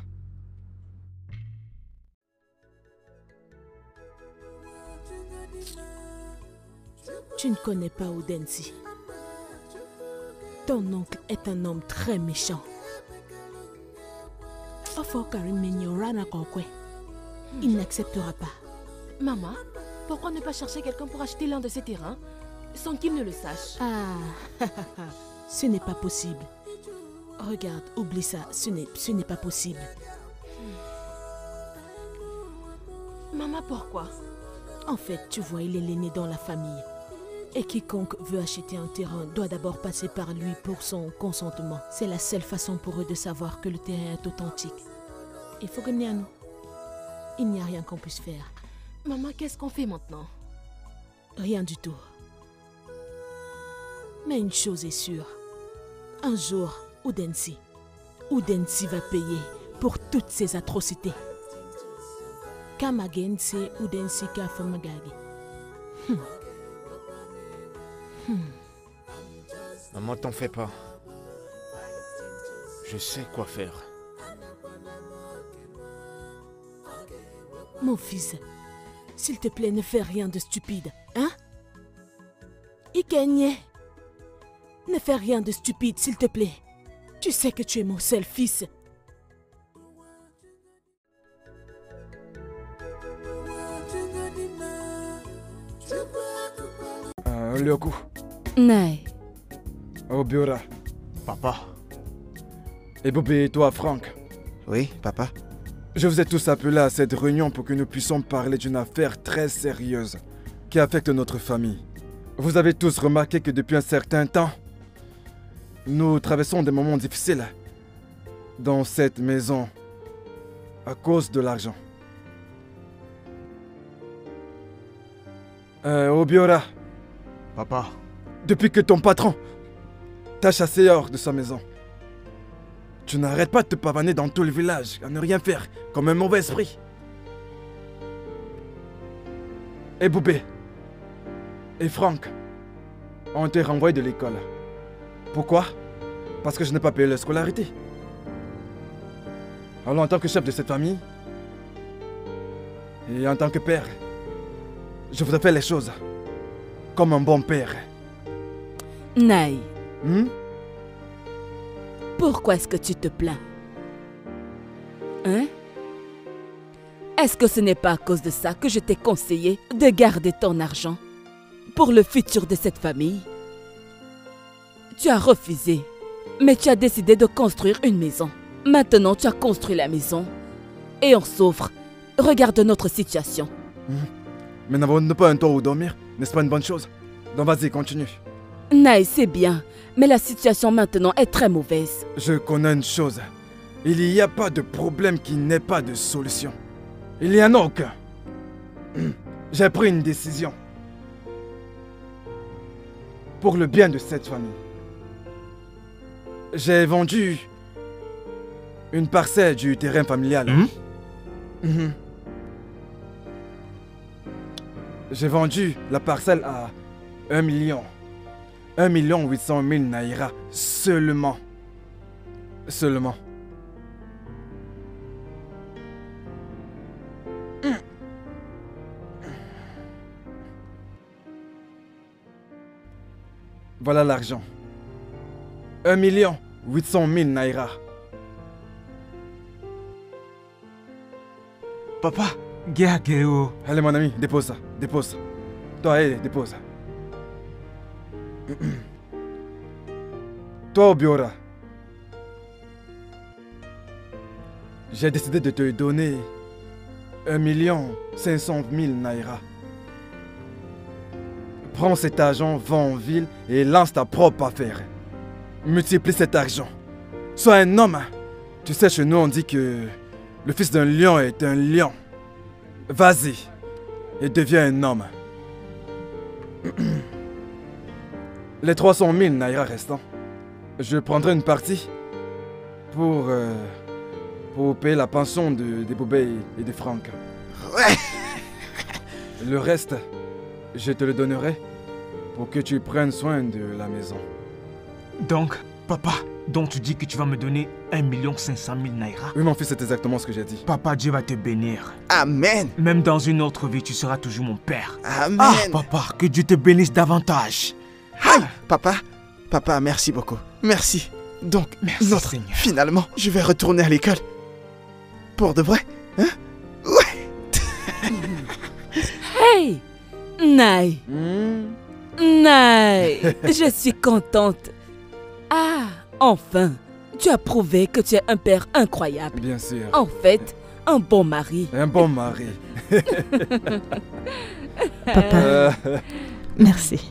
Tu ne connais pas Udensi. Ton oncle est un homme très méchant. Il n'acceptera pas. Maman, pourquoi ne pas chercher quelqu'un pour acheter l'un de ces terrains sans qu'il ne le sache? Ah, ce n'est pas possible. Regarde, oublie ça, ce n'est, ce n'est pas possible. Maman, pourquoi? En fait, tu vois, il est l'aîné dans la famille. Et quiconque veut acheter un terrain doit d'abord passer par lui pour son consentement. C'est la seule façon pour eux de savoir que le terrain est authentique. Il faut gagner à nous. Il n'y a rien qu'on puisse faire. Maman, qu'est-ce qu'on fait maintenant? Rien du tout. Mais une chose est sûre. Un jour, Udensi, Udensi va payer pour toutes ces atrocités. Kamagen, c'est Udensi Kafamagagi. Hmm. Hmm. Maman, t'en fais pas. Je sais quoi faire. Mon fils, s'il te plaît, ne fais rien de stupide, hein? Ikenye, ne fais rien de stupide, s'il te plaît. Tu sais que tu es mon seul fils. Euh, Lyoku. Nai. Obiora. Papa. Et Bobé et toi, Franck. Oui, papa. Je vous ai tous appelés à cette réunion pour que nous puissions parler d'une affaire très sérieuse qui affecte notre famille. Vous avez tous remarqué que depuis un certain temps, nous traversons des moments difficiles dans cette maison à cause de l'argent. Euh, Obiora. Papa. Depuis que ton patron t'a chassé hors de sa maison, tu n'arrêtes pas de te pavaner dans tout le village, à ne rien faire, comme un mauvais esprit. Et Boubé et Franck ont été renvoyés de l'école. Pourquoi? Parce que je n'ai pas payé leur scolarité. Alors en tant que chef de cette famille, et en tant que père, je voudrais faire les choses comme un bon père. Nai. Hmm? Pourquoi est-ce que tu te plains? Hein? Est-ce que ce n'est pas à cause de ça que je t'ai conseillé de garder ton argent pour le futur de cette famille? Tu as refusé, mais tu as décidé de construire une maison. Maintenant, tu as construit la maison et on souffre. Regarde notre situation. Hmm. Mais n'avons-nous pas un toit où dormir? N'est-ce pas une bonne chose? Donc vas-y, continue. Nai, c'est bien, mais la situation maintenant est très mauvaise. Je connais une chose. Il n'y a pas de problème qui n'ait pas de solution. Il n'y en a aucun. J'ai pris une décision. Pour le bien de cette famille. J'ai vendu une parcelle du terrain familial. Mmh? Mmh. J'ai vendu la parcelle à un million. Un million huit cent mille naira seulement. Seulement. Voilà l'argent. Un million huit cent mille naira. Papa, Gageo. Allez mon ami, dépose ça, dépose. Toi, allez, dépose. Toi, Obiora. J'ai décidé de te donner un million cinq cent mille naira. Prends cet argent, va en ville et lance ta propre affaire. Multiplie cet argent. Sois un homme. Tu sais, chez nous, on dit que le fils d'un lion est un lion. Vas-y et deviens un homme. Les trois cent mille naira restants, je prendrai une partie pour, euh, pour payer la pension de, de Boubé et de Franck. Ouais. Le reste, je te le donnerai pour que tu prennes soin de la maison. Donc, papa, donc tu dis que tu vas me donner un million cinq cent mille naira? Oui, mon fils, c'est exactement ce que j'ai dit. Papa, Dieu va te bénir. Amen. Même dans une autre vie, tu seras toujours mon père. Amen. Ah, papa, que Dieu te bénisse davantage. Aïe, papa, papa, merci beaucoup. Merci. Donc, merci, notre... Seigneur. Finalement, je vais retourner à l'école. Pour de vrai, hein? Ouais. Hey, Nai. Mmh. Nai, je suis contente. Ah, enfin, tu as prouvé que tu es un père incroyable. Bien sûr. En fait, un bon mari. Un bon mari. Papa, euh... merci.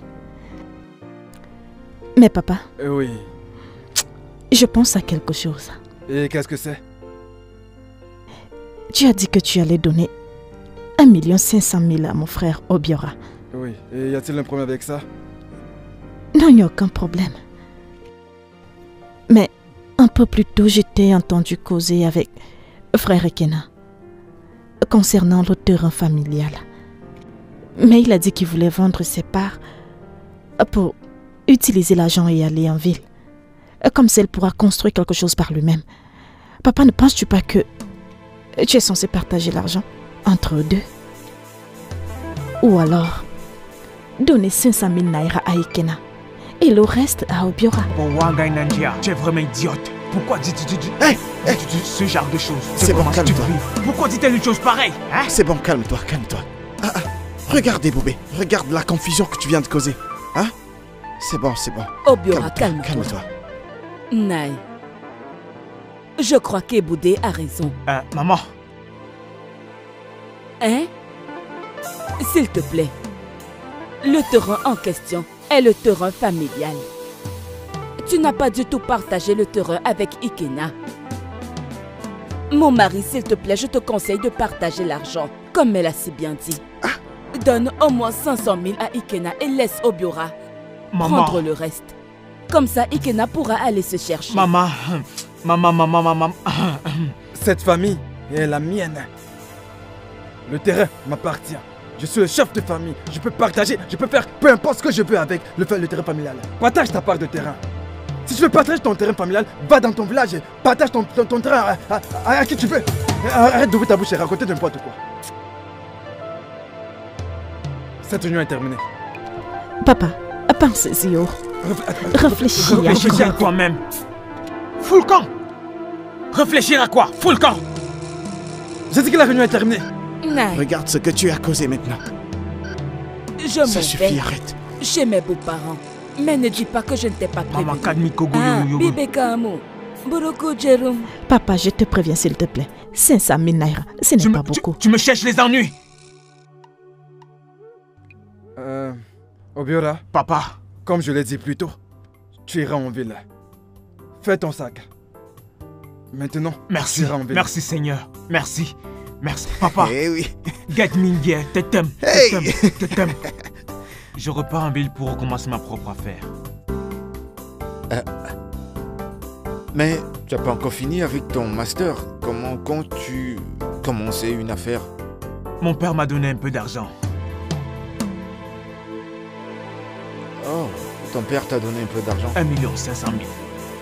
Mais papa, Oui. je pense à quelque chose. Et qu'est-ce que c'est? Tu as dit que tu allais donner un million cinq cent mille à mon frère Obiora. Oui. Et y a-t-il un problème avec ça? Non, il n'y a aucun problème. Mais un peu plus tôt, je t'ai entendu causer avec frère Ekena concernant le terrain familial. Mais il a dit qu'il voulait vendre ses parts pour utiliser l'argent et aller en ville. Comme ça, il pourra construire quelque chose par lui-même. Papa, ne penses-tu pas que tu es censé partager l'argent? entre eux deux. Ou alors, donner cinq cent mille naira à Ikena et le reste à Obiora. Bon, Wanga Nandia, tu es vraiment idiote. Pourquoi dis-tu dis, dis, hey, hey. dis, dis, ce genre de choses? C'est bon, calme-toi. Pourquoi dis-tu une chose pareille, hein? C'est bon, calme-toi, calme-toi. Ah, ah. Regardez, Boubé, regarde la confusion que tu viens de causer. Hein? C'est bon, c'est bon. Obiora, calme-toi. Calme-toi. Naï, je crois qu'Eboudé a raison. Euh, maman. Hein? S'il te plaît. Le terrain en question est le terrain familial. Tu n'as pas du tout partagé le terrain avec Ikena. Mon mari, s'il te plaît, je te conseille de partager l'argent, comme elle a si bien dit. Ah. Donne au moins cinq cent mille à Ikena et laisse Obiora Maman. prendre le reste. Comme ça, Ikena pourra aller se chercher. Maman, maman, maman, maman. Cette famille est la mienne. Le terrain m'appartient. Je suis le chef de famille. Je peux partager, je peux faire peu importe ce que je veux avec le, le terrain familial. Partage ta part de terrain. Si tu veux partager ton terrain familial, va dans ton village et partage ton, ton, ton terrain à, à, à qui tu veux. Arrête d'ouvrir ta bouche et raconter n'importe quoi. Cette réunion est terminée. Papa, pense-y, oh. Réfléchis. Réfléchis à toi-même. Fous le camp. Réfléchir à quoi? Fous le camp. J'ai dit que la réunion est terminée. Non. Regarde ce que tu as causé maintenant. Je m'en Ça vais suffit, arrête. chez mes beaux-parents. Mais ne dis pas que je ne t'ai pas prévenu. Maman, Kadmiko, Ah, Bibe Kamo. Buroko Jérôme. Papa, je te préviens s'il te plaît. cinq cent mille naira, ce n'est pas beaucoup. Tu, tu me cherches les ennuis. Euh... Obiora. Papa. Comme je l'ai dit plus tôt, tu iras en ville. Fais ton sac. Maintenant, Merci. tu iras en ville. Merci Seigneur. Merci. Merci. Papa. Eh oui. Gatmingue, tetem. Hey. Tetem. Tetem. Je repars en ville pour recommencer ma propre affaire. Euh, mais tu n'as pas encore fini avec ton master. Comment comptes-tu commencer une affaire? Mon père m'a donné un peu d'argent. Oh, ton père t'a donné un peu d'argent? Un million cinq cent mille.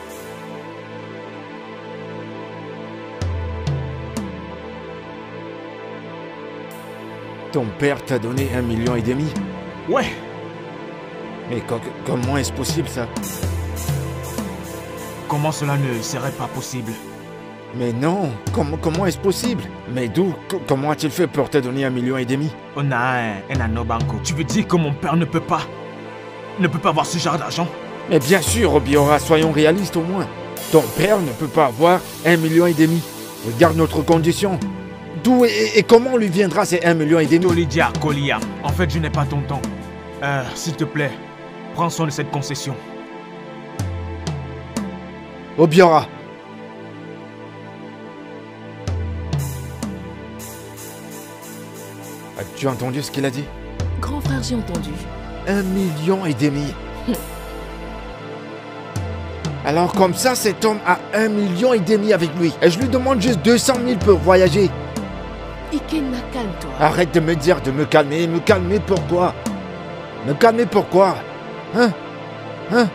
Ton père t'a donné un million et demi? Ouais. Mais co comment est-ce possible ça? Comment cela ne serait pas possible? Mais non, comment, comment est-ce possible? Mais d'où, comment a-t-il fait pour te donner un million et demi? On a un, un anneau banco. Tu veux dire que mon père ne peut pas, ne peut pas avoir ce genre d'argent? Mais bien sûr, Obiora, soyons réalistes au moins. Ton père ne peut pas avoir un million et demi. Regarde notre condition. D'où et, et comment lui viendra ces un million et demi? Tolidia, Kolia. En fait, je n'ai pas ton temps. Euh, s'il te plaît, prends soin de cette concession. Obiora. As-tu entendu ce qu'il a dit? Grand frère, j'ai entendu. Un million et demi. Alors comme ça, cet homme a un million et demi avec lui. Et je lui demande juste deux cent mille pour voyager. Ikena, calme-toi. Arrête de me dire de me calmer. Me calmer pourquoi? Me calmer pourquoi? Hein? Hein?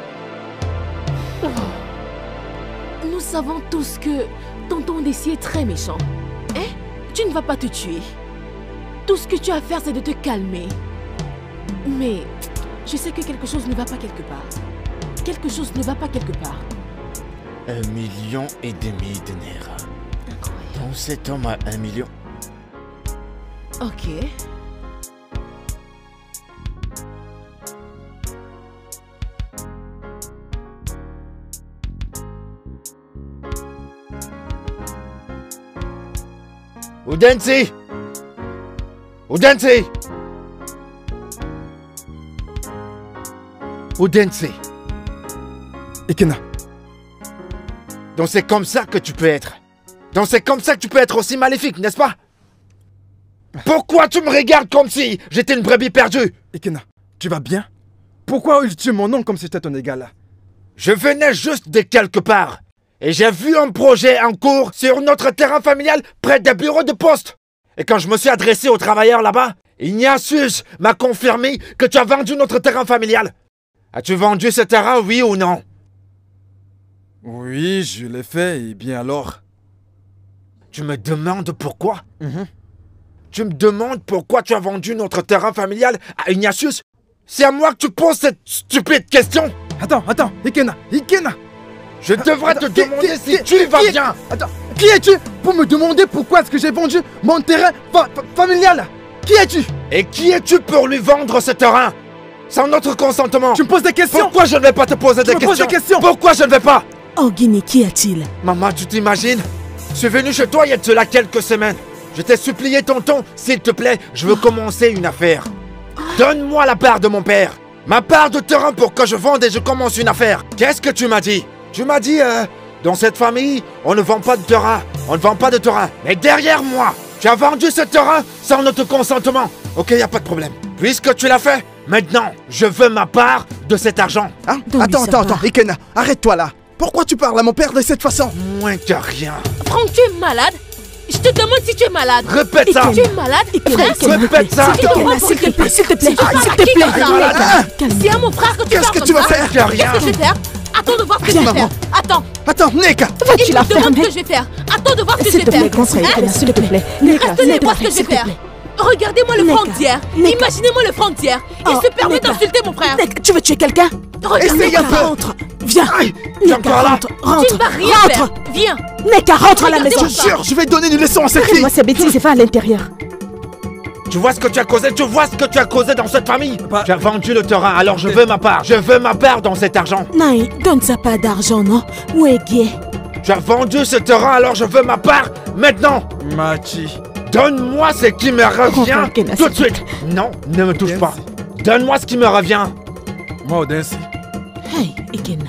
Nous savons tous que tonton Desi est très méchant. Hein? Tu ne vas pas te tuer. Tout ce que tu as à faire, c'est de te calmer. Mais je sais que quelque chose ne va pas quelque part. Quelque chose ne va pas quelque part. Un million et demi de Naira. Incroyable. Donc cet homme a un million. Ok. Udensi! Udensi! Udensi! Ikena. Donc c'est comme ça que tu peux être. Donc c'est comme ça que tu peux être aussi maléfique, n'est-ce pas? Pourquoi tu me regardes comme si j'étais une brebis perdue? Ikena, tu vas bien? Pourquoi tu mon nom comme si j'étais ton égal? Je venais juste de quelque part. Et j'ai vu un projet en cours sur notre terrain familial près des bureaux de poste. Et quand je me suis adressé aux travailleurs là-bas, Ignatius m'a confirmé que tu as vendu notre terrain familial. As-tu vendu ce terrain, oui ou non? Oui, je l'ai fait, et bien alors? Tu me demandes pourquoi? Mm-hmm. Tu me demandes pourquoi tu as vendu notre terrain familial à Ignatius? C'est à moi que tu poses cette stupide question? Attends, attends, Ikena, Ikena. Je devrais Attends, te qui- demander qui- si qui- tu vas qui- bien. Attends, qui es-tu pour me demander pourquoi est-ce que j'ai vendu mon terrain fa- fa- familial? Qui es-tu? Et qui es-tu pour lui vendre ce terrain? Sans notre consentement. Tu me poses des questions? Pourquoi je ne vais pas te poser Tu des me poses questions? des questions? Pourquoi je ne vais pas? Oh, Guinée, qu'y a-t-il? Maman, tu t'imagines? Je suis venu chez toi il y a de cela quelques semaines. Je t'ai supplié, tonton, s'il te plaît, je veux commencer une affaire. Donne-moi la part de mon père. Ma part de terrain pour que je vende et je commence une affaire. Qu'est-ce que tu m'as dit? Tu m'as dit, euh, dans cette famille, on ne vend pas de terrain. On ne vend pas de terrain. Mais derrière moi, tu as vendu ce terrain sans notre consentement. Ok, y a pas de problème. Puisque tu l'as fait, maintenant, je veux ma part de cet argent. Hein? Donne-lui Attends, sa attends, part. attends, Ikena, arrête-toi là. Pourquoi tu parles à mon père de cette façon? Moins que rien. Franck, tu es malade? Je te demande si tu es malade. Répète ça. Tu es malade? Ikena, Frère, Répète ça. si tu te Ikena, rends s'il te pour plaît, s'il te plaît, Si tu parles s'il à te qui plaît. comme ça? Voilà. Calme. C'est à mon frère que tu Qu'est-ce parles que comme tu vas ça? faire? Qu'est-ce Qu'est-ce que je vais faire? Attends de voir ce que je vais faire. Attends. Attends, Neka. Vas-tu Il la me demande fermer? ce que je vais faire. Attends de voir ce que je S'il vais te plaît, faire. grand frère, Hein? Ikena, s'il te plaît. Neka, Retenez Neka, voir ce que je s'il vais te faire. plaît. Regardez-moi le Neka, Franck d'hier. Neka. Imaginez-moi le Franck d'hier. Il Oh, se permet Neka. d'insulter mon frère. Neka, tu veux tuer quelqu'un? Regarde, Essaye Neka, un peu. Rentre. Viens. Aïe, tu es Neka, encore là? rentre, Tu rentre, ne vas rien faire. rentre. Viens. Neka, rentre à la Regardez-moi maison. ça. Jure, je vais donner une leçon à cette fille. Arrête-moi ces bêtises et va à l'intérieur. Tu vois ce que tu as causé? Tu vois ce que tu as causé dans cette famille? Papa. Tu as vendu le terrain, alors je veux ma part. Je veux ma part dans cet argent. Naï, donne ça pas d'argent, non? Où est Guy? Tu as vendu ce terrain, alors je veux ma part maintenant. Machi. Donne-moi ce qui me revient Comprends, Kena, tout de s'il te suite. Non, ne me touche Kenzie. pas. Donne-moi ce qui me revient. Moi, Odensi. Hey, Ikena.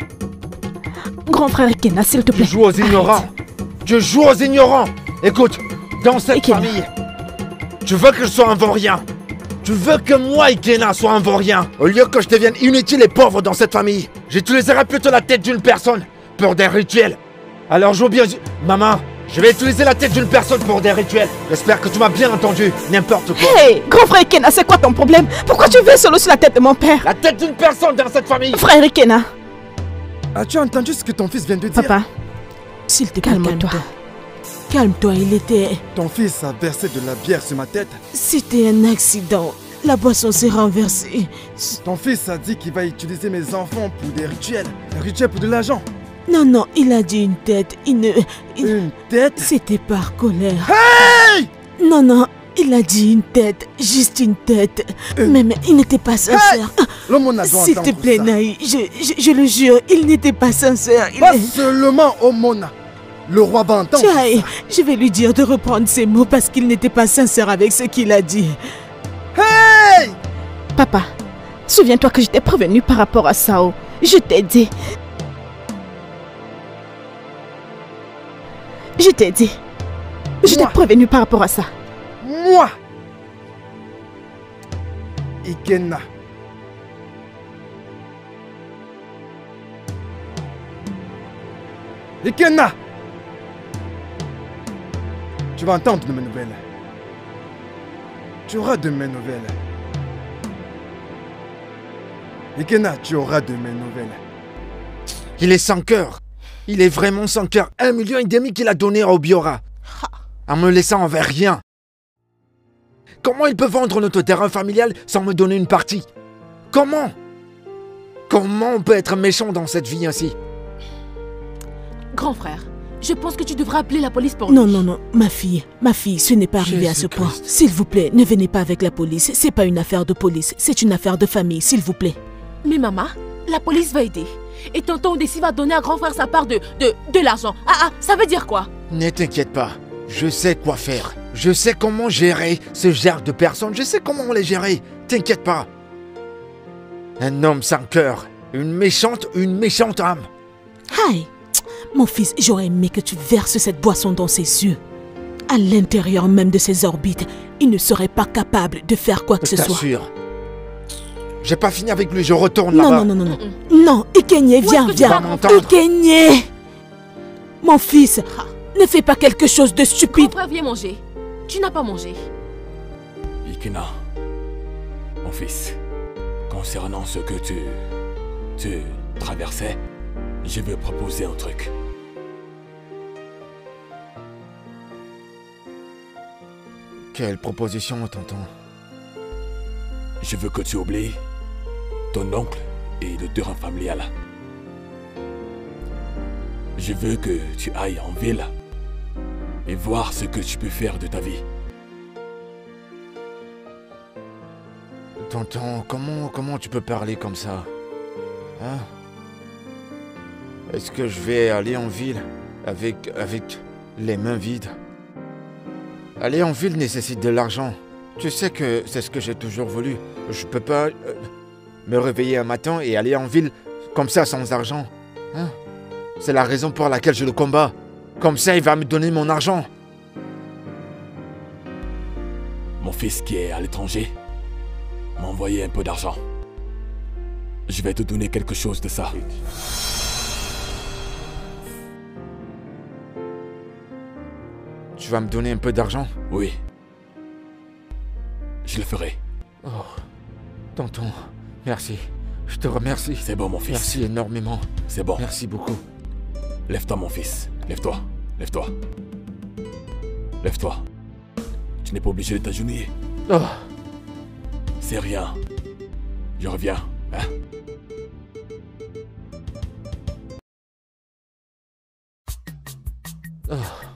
Grand frère Ikena, s'il te Tu plaît. joues aux ignorants. Tu joues aux ignorants. Écoute, dans cette Ikena. famille, tu veux que je sois un vaurien. Tu veux que moi, Ikena, soit un vaurien. Au lieu que je devienne inutile et pauvre dans cette famille, j'utiliserai plutôt la tête d'une personne pour des rituels. Alors joue bien... Maman, je vais utiliser la tête d'une personne pour des rituels. J'espère que tu m'as bien entendu. N'importe quoi. Hey, grand frère Ikena, c'est quoi ton problème? Pourquoi tu veux solo sur la tête de mon père? La tête d'une personne dans cette famille. Frère Ikena. As-tu entendu ce que ton fils vient de dire? Papa, s'il te plaît, calme-toi. Calme-toi, il était... Ton fils a versé de la bière sur ma tête. C'était un accident. La boisson s'est renversée. Ton fils a dit qu'il va utiliser mes enfants pour des rituels. Des rituels pour de l'argent. Non, non, il a dit une tête. Il ne... il- Une tête? C'était par colère. Hey! Non, non, il a dit une tête. Juste une tête. Une- Mais, mais il n'était pas sincère. L'homme a doit S'il te entendre plaît, ça. Naï, je, je, je le jure, il n'était pas sincère. Il Pas est- seulement Omona. Le roi va entendre Tchaï, ça. je vais lui dire de reprendre ses mots parce qu'il n'était pas sincère avec ce qu'il a dit. Hey! Papa, souviens-toi que je t'ai prévenu par rapport à Sao. Je t'ai dit. Je t'ai dit. Je t'ai Moi. prévenu par rapport à ça. Moi! Ikena. Ikena! Tu vas entendre de mes nouvelles. Tu auras de mes nouvelles. Ikena, tu auras de mes nouvelles. Il est sans cœur. Il est vraiment sans cœur. Un million et demi qu'il a donné à Obiora. En me laissant envers rien. Comment il peut vendre notre terrain familial sans me donner une partie? Comment? Comment on peut être méchant dans cette vie ainsi? Grand frère, je pense que tu devras appeler la police pour Non, lui. non, non, ma fille, ma fille, ce n'est pas arrivé à ce point. Jésus-Christ. S'il vous plaît, ne venez pas avec la police. C'est pas une affaire de police, c'est une affaire de famille, s'il vous plaît. Mais maman, la police va aider. Et tonton Odessi va donner à grand frère sa part de, de, de l'argent. Ah ah, ça veut dire quoi? Ne t'inquiète pas. Je sais quoi faire. Je sais comment gérer ce genre de personnes. Je sais comment les gérer. T'inquiète pas. Un homme sans cœur. Une méchante, une méchante âme. Aïe, mon fils, j'aurais aimé que tu verses cette boisson dans ses yeux. À l'intérieur même de ses orbites, il ne serait pas capable de faire quoi que Je ce soit. t'assure. J'ai pas fini avec lui, je retourne Non, là-bas. non, non, non, non. Non, Ikenye, Où viens, est-ce que tu vas viens. m'entendre? Ikenye! Mon fils, ne fais pas quelque chose de Grand stupide. frère, viens manger. Tu n'as pas mangé. Ikena, mon fils, concernant ce que tu... tu traversais, je veux proposer un truc. Quelle proposition, tonton? Je veux que tu oublies ton oncle et le terrain familial. Je veux que tu ailles en ville et voir ce que tu peux faire de ta vie. Tonton, comment, comment tu peux parler comme ça? Hein? Est-ce que je vais aller en ville avec, avec les mains vides? Aller en ville nécessite de l'argent. Tu sais que c'est ce que j'ai toujours voulu. Je peux pas euh, me réveiller un matin et aller en ville comme ça sans argent. Hein? C'est la raison pour laquelle je le combats. Comme ça, il va me donner mon argent. Mon fils qui est à l'étranger m'a envoyé un peu d'argent. Je vais te donner quelque chose de ça. Tu vas me donner un peu d'argent? Oui. Je le ferai. Oh, tonton, merci. Je te remercie. C'est bon, mon fils. Merci énormément. C'est bon. Merci beaucoup. Lève-toi, mon fils. Lève-toi. Lève-toi. Lève-toi. Tu n'es pas obligé de t'agenouiller. Oh. C'est rien. Je reviens, hein? Oh.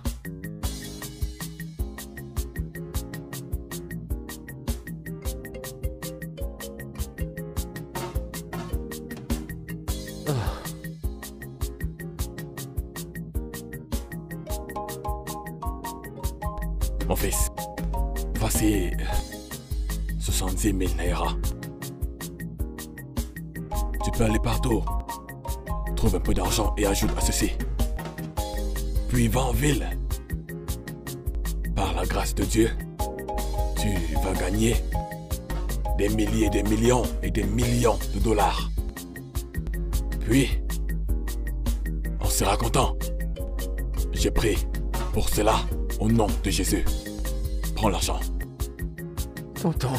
Mon fils, voici soixante-dix mille naira. Tu peux aller partout. Trouve un peu d'argent et ajoute à ceci. Puis va en ville. Par la grâce de Dieu, tu vas gagner des milliers, des millions et des millions de dollars. Puis, on sera content. J'ai pris pour cela au nom de Jésus. Prends l'argent. Tonton.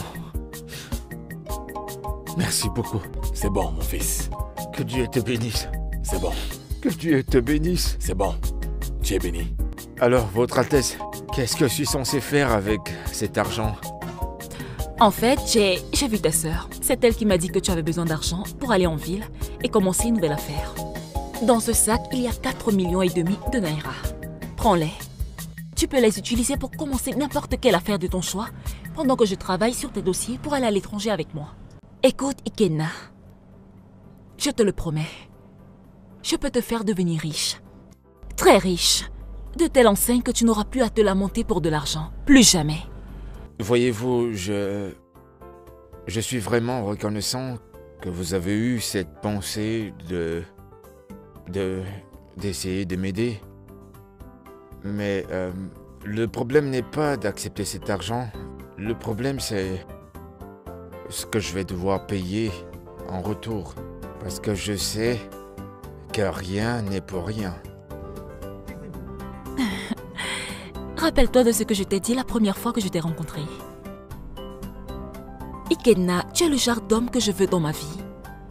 Merci beaucoup. C'est bon, mon fils. Que Dieu te bénisse. C'est bon. Que Dieu te bénisse. C'est bon. Tu es béni. Alors, Votre Altesse, qu'est-ce que je suis censé faire avec cet argent? En fait, j'ai j'ai vu ta sœur. C'est elle qui m'a dit que tu avais besoin d'argent pour aller en ville et commencer une nouvelle affaire. Dans ce sac, il y a quatre millions et demi de naira. Prends-les. Tu peux les utiliser pour commencer n'importe quelle affaire de ton choix pendant que je travaille sur tes dossiers pour aller à l'étranger avec moi. Écoute, Ikenna. Je te le promets. Je peux te faire devenir riche. Très riche. De telle enseigne que tu n'auras plus à te lamenter pour de l'argent. Plus jamais. Voyez-vous, je... Je suis vraiment reconnaissant que vous avez eu cette pensée de... de... d'essayer de m'aider. Mais euh, le problème n'est pas d'accepter cet argent. Le problème, c'est ce que je vais devoir payer en retour. Parce que je sais que rien n'est pour rien. Rappelle-toi de ce que je t'ai dit la première fois que je t'ai rencontré. Ikenna, tu es le genre d'homme que je veux dans ma vie.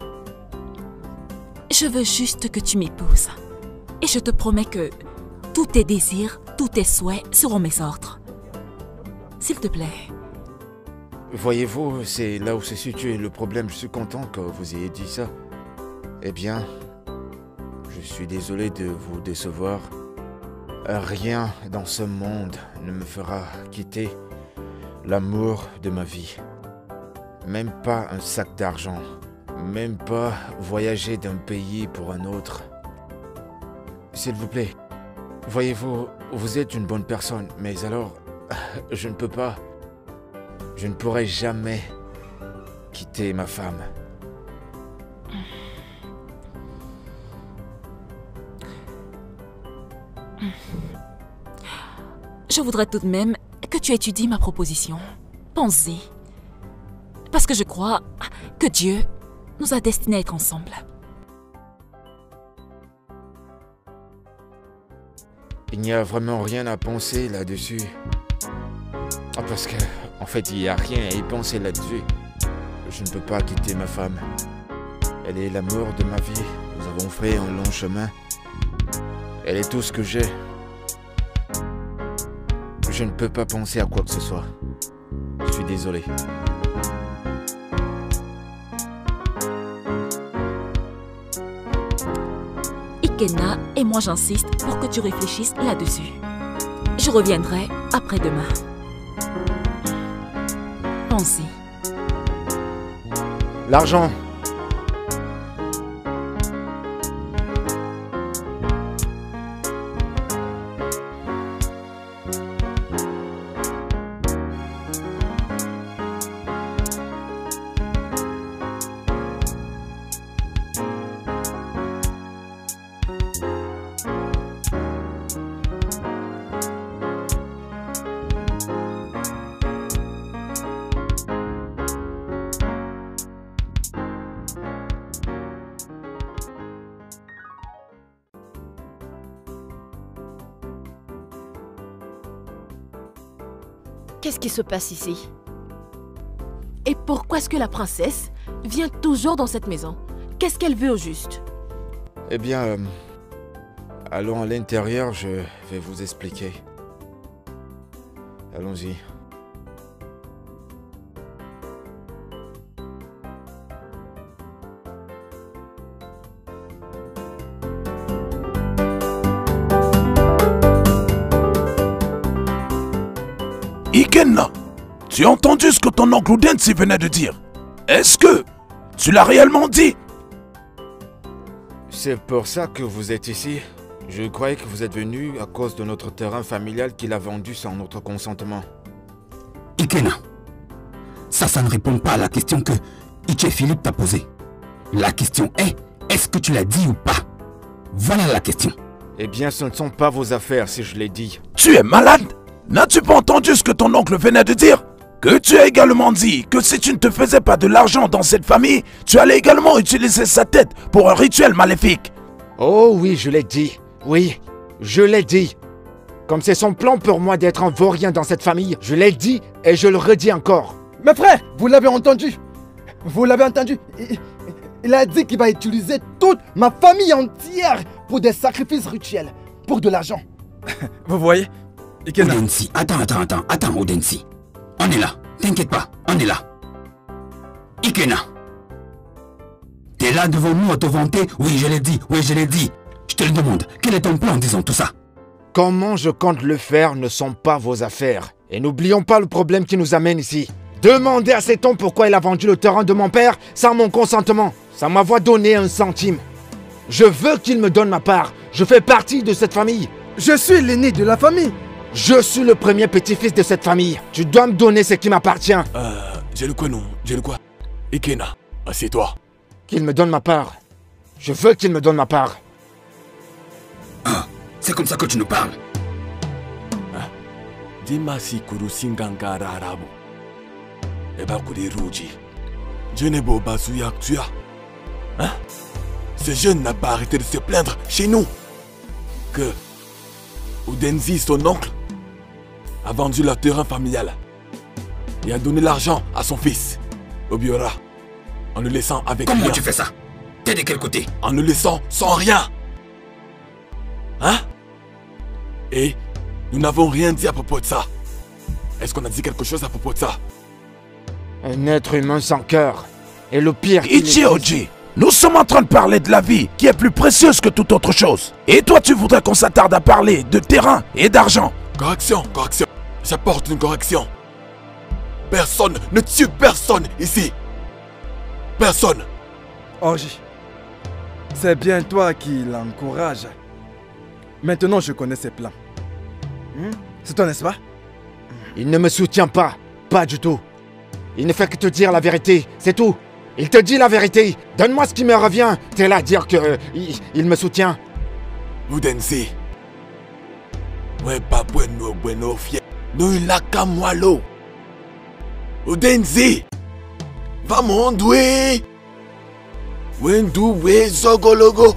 Je veux juste que tu m'épouses. Et je te promets que tous tes désirs, tous tes souhaits seront mes ordres. S'il te plaît. Voyez-vous, c'est là où se situe le problème. Je suis content que vous ayez dit ça. Eh bien, je suis désolé de vous décevoir. Rien dans ce monde ne me fera quitter l'amour de ma vie. Même pas un sac d'argent. Même pas voyager d'un pays pour un autre. S'il vous plaît, voyez-vous, vous êtes une bonne personne, mais alors, je ne peux pas, je ne pourrai jamais quitter ma femme. Je voudrais tout de même que tu étudies ma proposition. Pense-y. Parce que je crois que Dieu nous a destinés à être ensemble. Il n'y a vraiment rien à penser là-dessus. Ah, parce que, en fait, il n'y a rien à y penser là-dessus. Je ne peux pas quitter ma femme. Elle est l'amour de ma vie. Nous avons fait un long chemin. Elle est tout ce que j'ai. Je ne peux pas penser à quoi que ce soit. Je suis désolé. Ikenna, et moi j'insiste pour que tu réfléchisses là-dessus. Je reviendrai après-demain. Pensez. L'argent. Qu'est-ce qui se passe ici? Et pourquoi est-ce que la princesse vient toujours dans cette maison? Qu'est-ce qu'elle veut au juste? Eh bien, euh, allons à l'intérieur, je vais vous expliquer. Allons-y. Ikenna, tu as entendu ce que ton oncle Udensi venait de dire? Est-ce que tu l'as réellement dit? C'est pour ça que vous êtes ici. Je croyais que vous êtes venu à cause de notre terrain familial qu'il a vendu sans notre consentement. Ikenna, ça, ça ne répond pas à la question que Iche Philippe t'a posée. La question est, est-ce que tu l'as dit ou pas? Voilà la question. Eh bien, ce ne sont pas vos affaires si je l'ai dit. Tu es malade? N'as-tu pas entendu ce que ton oncle venait de dire? Que tu as également dit que si tu ne te faisais pas de l'argent dans cette famille, tu allais également utiliser sa tête pour un rituel maléfique. Oh oui, je l'ai dit. Oui, je l'ai dit. Comme c'est son plan pour moi d'être un vaurien dans cette famille, je l'ai dit et je le redis encore. Mes frères, vous l'avez entendu. Vous l'avez entendu. Il, il a dit qu'il va utiliser toute ma famille entière pour des sacrifices rituels, pour de l'argent. Vous voyez? Ikenna. Udensi, attends, attends, attends, attends, Udensi. On est là, t'inquiète pas, on est là. Ikenna. T'es là devant nous à te vanter? Oui, je l'ai dit, oui, je l'ai dit. Je te le demande, quel est ton plan en disant tout ça? Comment je compte le faire ne sont pas vos affaires. Et n'oublions pas le problème qui nous amène ici. Demandez à cet homme pourquoi il a vendu le terrain de mon père sans mon consentement, sans m'avoir donné un centime. Je veux qu'il me donne ma part. Je fais partie de cette famille. Je suis l'aîné de la famille. Je suis le premier petit-fils de cette famille. Tu dois me donner ce qui m'appartient. Euh, j'ai le quoi non? J'ai le quoi? Ikenna, assieds-toi. Qu'il me donne ma part. Je veux qu'il me donne ma part. Ah, c'est comme ça que tu nous parles. Hein? Dimasi kurusingangararabo. Eba kuriruji. Djenebo basuyak tuya. Hein? Ce jeune n'a pas arrêté de se plaindre chez nous. Que Udensi, son oncle, a vendu leur terrain familial et a donné l'argent à son fils, Obiora, en le laissant avec Comment rien. Comment tu fais ça? T'es de quel côté? En le laissant sans rien. Hein? Et nous n'avons rien dit à propos de ça. Est-ce qu'on a dit quelque chose à propos de ça? Un être humain sans cœur. Et le pire... Ichioji, nous sommes en train de parler de la vie qui est plus précieuse que toute autre chose. Et toi, tu voudrais qu'on s'attarde à parler de terrain et d'argent. Correction, correction. J'apporte une correction. Personne ne tue personne ici. Personne. Orji, c'est bien toi qui l'encourage. Maintenant, je connais ses plans. Hmm? C'est toi, n'est-ce pas? Il ne me soutient pas. Pas du tout. Il ne fait que te dire la vérité. C'est tout. Il te dit la vérité. Donne-moi ce qui me revient. T'es là à dire que euh, il, il me soutient. Udensi. Ouais, pas bueno, bueno, fier. No ilaka mwalo. Udensi. Va mondwe. Wendu we zogologo.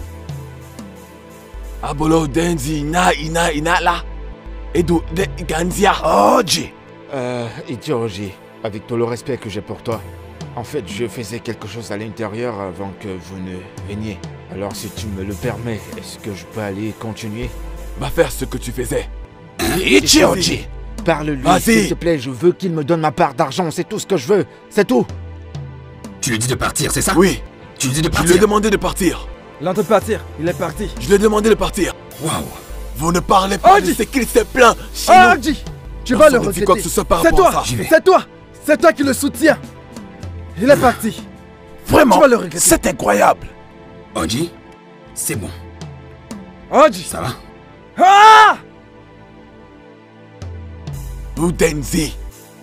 Abolo Udensi ina ina ina la. Edu de ganzia. Oji. Euh, Ichioji, avec tout le respect que j'ai pour toi. En fait, je faisais quelque chose à l'intérieur avant que vous ne veniez. Alors si tu me le permets, est-ce que je peux aller continuer? Va faire ce que tu faisais. Ichioji, Parle-lui, Vas-y. s'il te plaît, je veux qu'il me donne ma part d'argent, c'est tout ce que je veux, c'est tout. Tu lui dis de partir, c'est ça? Oui. Tu lui dis de Je partir? lui ai demandé de partir. Il est en train de partir, il est parti. Je lui ai demandé de partir. Waouh. Vous ne parlez pas de Audi. ce qu'il s'est plaint chez Oh, nous. Audi, tu Personne vas le ne dit regretter. quoi que ce soit par C'est rapport à toi, ça. J'y vais. c'est toi, c'est toi qui le soutiens. Il est parti. Vraiment, Tu vas le regretter. c'est incroyable. Oji, c'est bon. Audi. Ça va? Ah! Udenzi.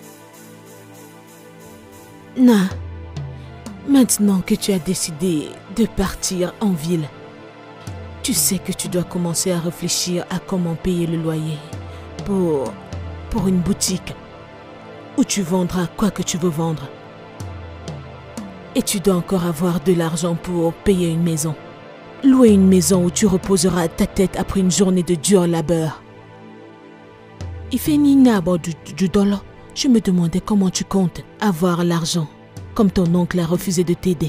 Na, maintenant que tu as décidé de partir en ville, tu sais que tu dois commencer à réfléchir à comment payer le loyer pour, pour une boutique où tu vendras quoi que tu veux vendre. Et tu dois encore avoir de l'argent pour payer une maison. Louer une maison où tu reposeras ta tête après une journée de dur labeur. Il fait Nina du, du dollar. Je me demandais comment tu comptes avoir l'argent, comme ton oncle a refusé de t'aider.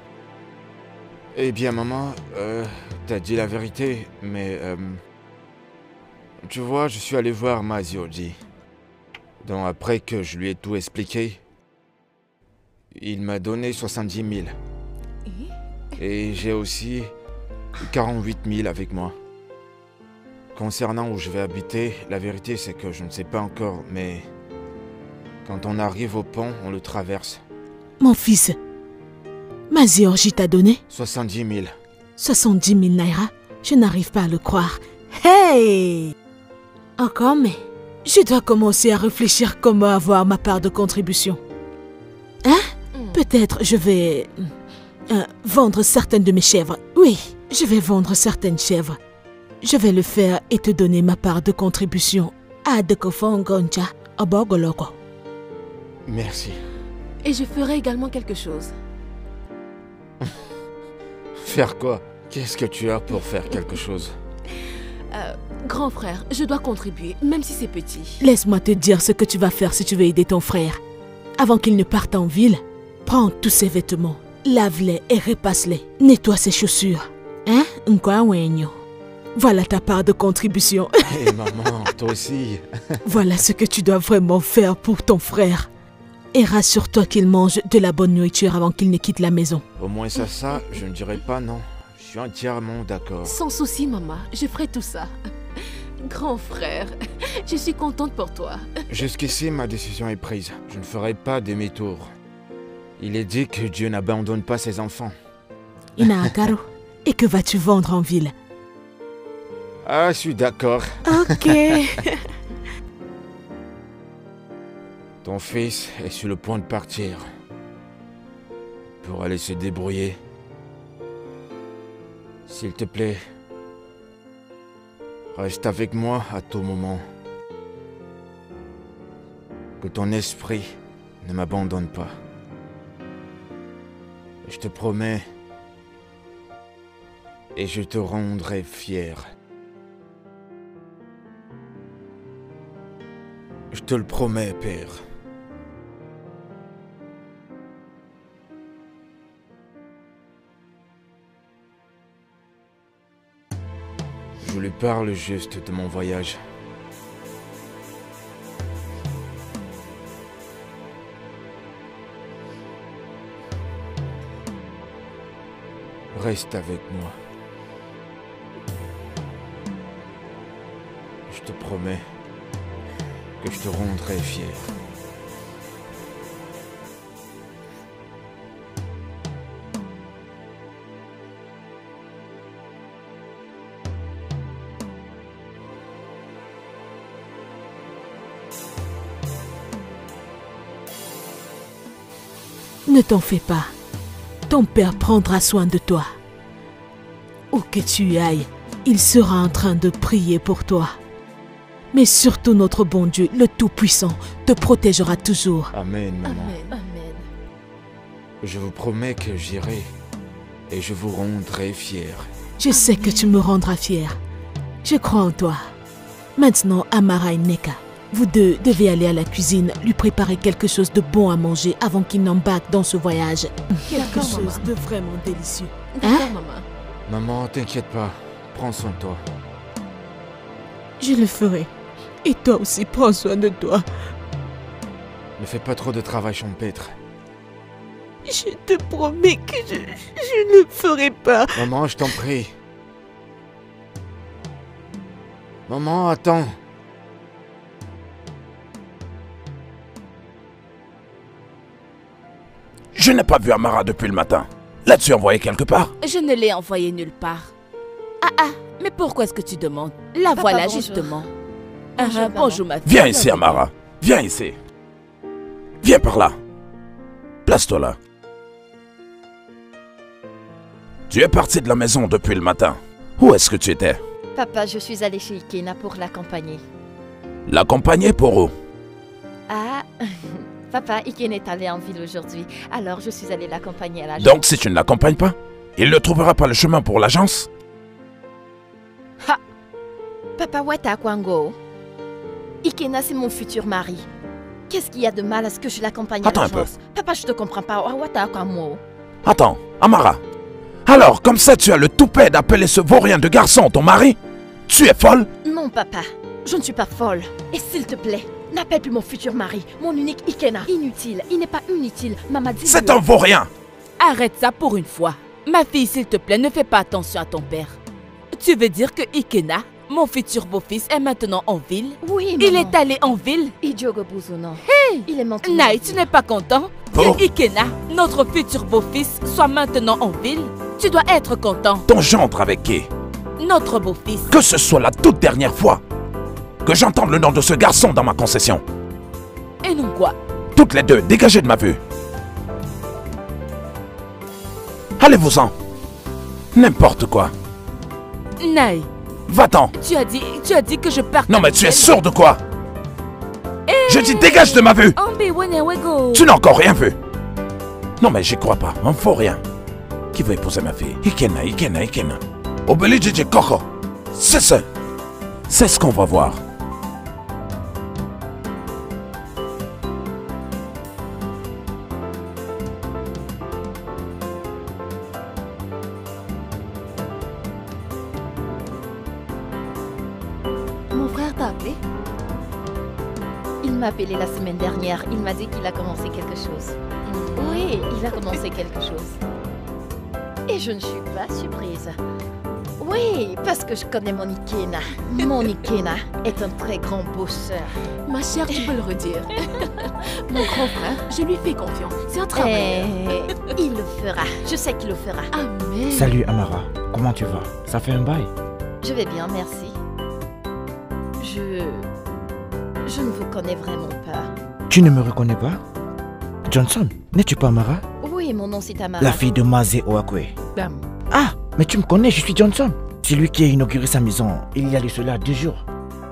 Eh bien, maman, euh, t'as dit la vérité, mais... Euh, tu vois, je suis allé voir Mazioji. Donc après que je lui ai tout expliqué, il m'a donné soixante-dix mille. Et j'ai aussi quarante-huit mille avec moi. Concernant où je vais habiter, la vérité c'est que je ne sais pas encore, mais... Quand on arrive au pont, on le traverse. Mon fils, Mazioji t'a donné soixante-dix mille. soixante-dix mille naira. Je n'arrive pas à le croire. Hey! Encore mais, je dois commencer à réfléchir comment avoir ma part de contribution. Hein? Peut-être je vais euh, vendre certaines de mes chèvres. Oui, je vais vendre certaines chèvres. Je vais le faire et te donner ma part de contribution. Adekofongoncha, Obogoloko. Merci. Et je ferai également quelque chose. Faire quoi? Qu'est-ce que tu as pour faire quelque chose? Euh, grand frère, je dois contribuer, même si c'est petit. Laisse-moi te dire ce que tu vas faire si tu veux aider ton frère. Avant qu'il ne parte en ville, prends tous ses vêtements, lave-les et repasse-les. Nettoie ses chaussures. Hein? Nkwawenyo. Voilà ta part de contribution. Hé hey, maman, toi aussi. Voilà ce que tu dois vraiment faire pour ton frère. Et rassure-toi qu'il mange de la bonne nourriture avant qu'il ne quitte la maison. Au moins ça, ça, je ne dirais pas non. Je suis entièrement d'accord. Sans souci, maman, je ferai tout ça. Grand frère, je suis contente pour toi. Jusqu'ici, ma décision est prise. Je ne ferai pas demi-tour. Il est dit que Dieu n'abandonne pas ses enfants. Inaakaro, et que vas-tu vendre en ville? Ah, je suis d'accord. Ok. Ton fils est sur le point de partir. Pour aller se débrouiller. S'il te plaît, reste avec moi à tout moment. Que ton esprit ne m'abandonne pas. Je te promets, et je te rendrai fier. Je te le promets, père. Je lui parle juste de mon voyage. Reste avec moi. Je te promets que je te rendrai fier. Ne t'en fais pas. Ton père prendra soin de toi. Où que tu ailles, il sera en train de prier pour toi. Mais surtout notre bon Dieu, le Tout-Puissant, te protégera toujours. Amen, maman. Amen. Amen. Je vous promets que j'irai et je vous rendrai fier. Je sais que tu me rendras fier. Je crois en toi. Maintenant, Amara et Neka, vous deux devez aller à la cuisine, lui préparer quelque chose de bon à manger avant qu'il n'embarque dans ce voyage. Quelque chose maman. de vraiment délicieux. D'accord, Hein? maman. Maman, t'inquiète pas. Prends soin de toi. Je le ferai. Et toi aussi, prends soin de toi. Ne fais pas trop de travail champêtre. Je te promets que je, je ne le ferai pas. Maman, je t'en prie. Maman, attends. Je n'ai pas vu Amara depuis le matin. L'as-tu envoyé quelque part? Je ne l'ai envoyé nulle part. Ah ah, mais pourquoi est-ce que tu demandes? La Papa, voilà, bonjour. justement. Bonjour, Ah, ah, maman. bonjour, ma fille. Viens ici, Amara. Viens ici. Viens par là. Place-toi là. Tu es parti de la maison depuis le matin. Où est-ce que tu étais? Papa, je suis allée chez Ikena pour l'accompagner. L'accompagner pour où? Ah, papa, Ikena est allé en ville aujourd'hui, alors je suis allée l'accompagner à l'agence. Donc si tu ne l'accompagnes pas, il ne trouvera pas le chemin pour l'agence? Ha! Papa, Wata Kwango. Ikena, c'est mon futur mari. Qu'est-ce qu'il y a de mal à ce que je l'accompagne à Attends un l'agence? Papa, je te comprends pas. Wata Kwango. Attends, Amara. Alors, comme ça, tu as le toupet d'appeler ce vaurien de garçon ton mari? Tu es folle? Non, papa, je ne suis pas folle. Et s'il te plaît, n'appelle plus mon futur mari, mon unique Ikena. Inutile, il n'est pas inutile, maman dit. C'est un vaurien! Arrête ça pour une fois. Ma fille, s'il te plaît, ne fais pas attention à ton père. Tu veux dire que Ikena, mon futur beau-fils, est maintenant en ville? Oui, Il maman. est allé en ville? Idiogo Buzuno. Hey! Il est maintenant. Naï, tu n'es pas content Oh. que Ikena, notre futur beau-fils, soit maintenant en ville? Tu dois être content. Ton gendre avec qui? Notre beau-fils. Que ce soit la toute dernière fois que j'entende le nom de ce garçon dans ma concession. Et non quoi? Toutes les deux, dégagez de ma vue. Allez-vous-en. N'importe quoi. Naï, Va-t'en. tu as dit, tu as dit que je parte. Non mais tu es sourd de quoi? Je dis dégage de ma vue. Ambi Wenewego. Tu n'as encore rien vu. Non mais j'y crois pas, un faux rien. Qui veut épouser ma fille? Ikena, Ikena, Ikena. Obeli Djidji Koko. C'est ça. C'est ce qu'on va voir. Mon frère t'a appelé? Il m'a appelé la semaine dernière. Il m'a dit qu'il a commencé quelque chose. Oui, il a commencé quelque chose. Et je ne suis pas surprise. Oui, parce que je connais mon Ikena. Mon Ikena est un très grand bosseur. Ma chère, tu peux le redire. Mon grand frère, je lui fais confiance. C'est un travail. Et il le fera. Je sais qu'il le fera. Amen. Salut Amara, comment tu vas? Ça fait un bail. Je vais bien, merci. Je... Je ne vous connais vraiment pas. Tu ne me reconnais pas? Johnson, n'es-tu pas Amara? Oui, mon nom c'est Tamara. La fille de Maze Oakwe. Dame. Ah, mais tu me connais, je suis Johnson. C'est lui qui a inauguré sa maison il y a de cela deux jours.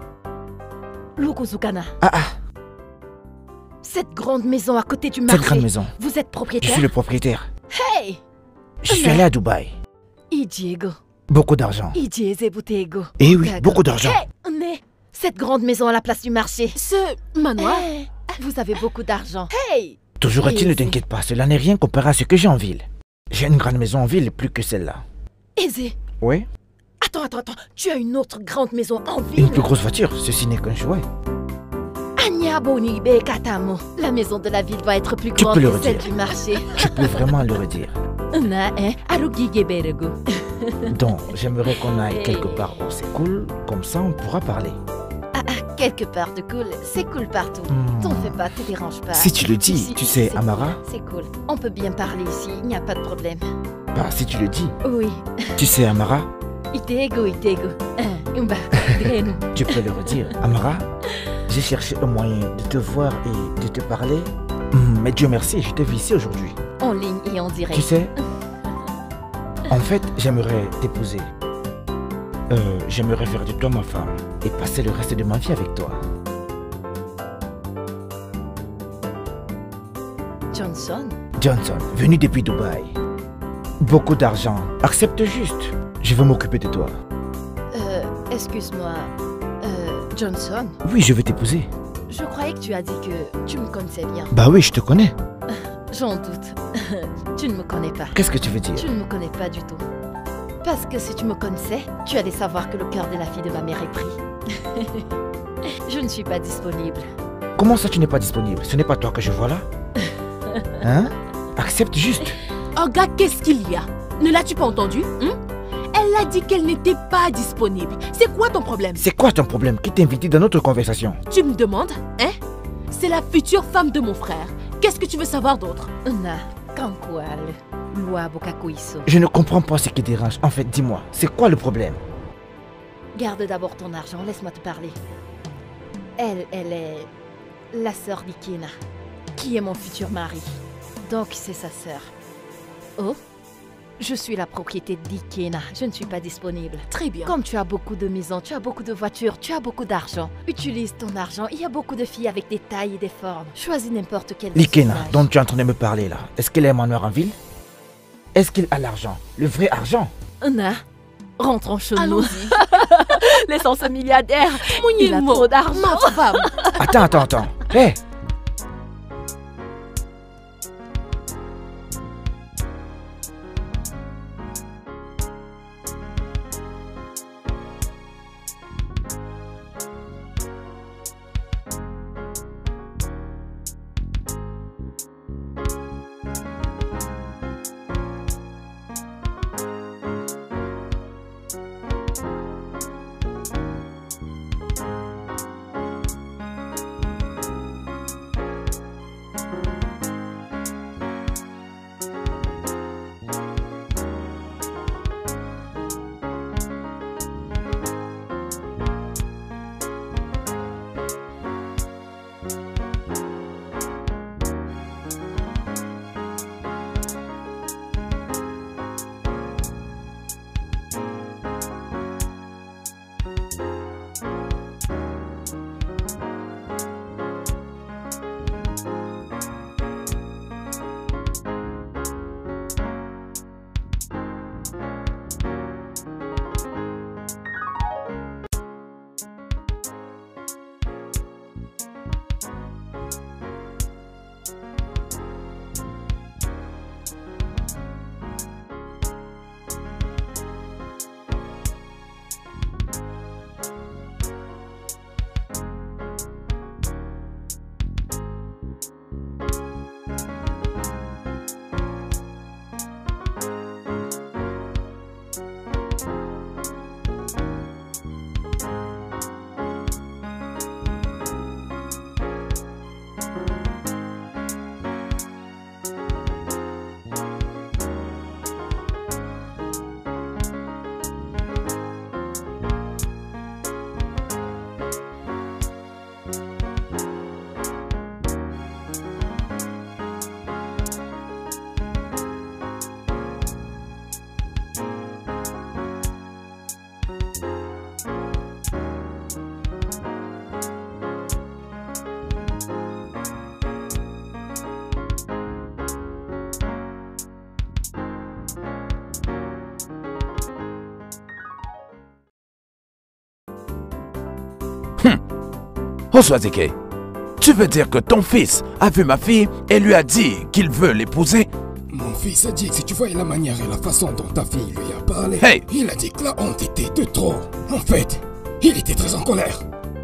Lukuzukana. Ah ah, Cette grande maison à côté du marché. cette grande maison. Vous êtes Je propriétaire? suis le propriétaire. Hey! Je suis allé à Dubaï. Idiego. Beaucoup d'argent. Idiezebutego. Eh oui, beaucoup d'argent. Hey! Né! Cette grande maison à la place du marché. Ce manoir. Hey! Vous avez beaucoup d'argent. Hey! Toujours est-il, ne Aisé. t'inquiète pas, cela n'est rien comparé à ce que j'ai en ville. J'ai une grande maison en ville, plus que celle-là. Aisé. Oui? Attends, attends, attends. Tu as une autre grande maison en ville? Une plus grosse voiture, ceci n'est qu'un jouet. Anya Boni Bekatamo. La maison de la ville doit être plus Tu grande peux le que celle redire. du marché. Tu peux vraiment le redire. Na, hein? Arugigeberego. Donc, j'aimerais qu'on aille Hey. quelque part où c'est cool, comme ça on pourra parler. Ah, ah, quelque part de cool. C'est cool partout. Hmm. T'en fais pas, te dérange pas. Si tu le dis, Ici, tu sais, c'est Amara, cool, C'est cool. On peut bien parler ici, il n'y a pas de problème. bah si tu le dis, Oui. tu sais, Amara, Itego, itego. Hein, umba, grenu. tu peux le redire. Amara, j'ai cherché un moyen de te voir et de te parler, Hmm, mais Dieu merci, je te vis ici aujourd'hui. En ligne et en direct. Tu sais, en fait, j'aimerais t'épouser. Euh, j'aimerais faire de toi ma femme et passer le reste de ma vie avec toi. Johnson. Johnson, venu depuis Dubaï. Beaucoup d'argent. Accepte juste. Je veux m'occuper de toi. Euh, excuse-moi. Euh, Johnson. Oui, je veux t'épouser. Je croyais que tu as dit que tu me connaissais bien. Bah oui, je te connais. J'en doute. Tu ne me connais pas. Qu'est-ce que tu veux dire? Tu ne me connais pas du tout. Parce que si tu me connaissais, tu allais savoir que le cœur de la fille de ma mère est pris. Je ne suis pas disponible. Comment ça tu n'es pas disponible? Ce n'est pas toi que je vois là. Hein? Accepte juste. Oh gars, qu'est-ce qu'il y a? Ne l'as-tu pas entendu hein? Elle a dit qu'elle n'était pas disponible. C'est quoi ton problème? C'est quoi ton problème? Qui t'a invité dans notre conversation? Tu me demandes, hein? C'est la future femme de mon frère. Qu'est-ce que tu veux savoir d'autre? Na, kankwal, loi bokakoiso. Je ne comprends pas ce qui dérange. En fait, dis-moi, c'est quoi le problème? Garde d'abord ton argent, laisse-moi te parler. Elle, elle est la sœur d'Ikena, qui est mon futur mari. Donc c'est sa sœur. Oh, je suis la propriété d'Ikena, je ne suis pas disponible. Très bien. Comme tu as beaucoup de maisons, tu as beaucoup de voitures, tu as beaucoup d'argent. Utilise ton argent, il y a beaucoup de filles avec des tailles et des formes. Choisis n'importe quelle. L'Ikena dont tu es en train de me parler là, est-ce qu'elle est manoir en ville? Est-ce qu'il a l'argent? Le vrai argent? Na, rentrons chez nous. Allons-y. Laissons ce milliardaire. Il a Mounimo, trop d'argent. ma femme. Attends, attends, attends. Hé hey. Oswazike, tu veux dire que ton fils a vu ma fille et lui a dit qu'il veut l'épouser? Mon fils a dit que si tu voyais la manière et la façon dont ta fille lui a parlé, hey. Il a dit que la honte était de trop. En fait, il était très en colère.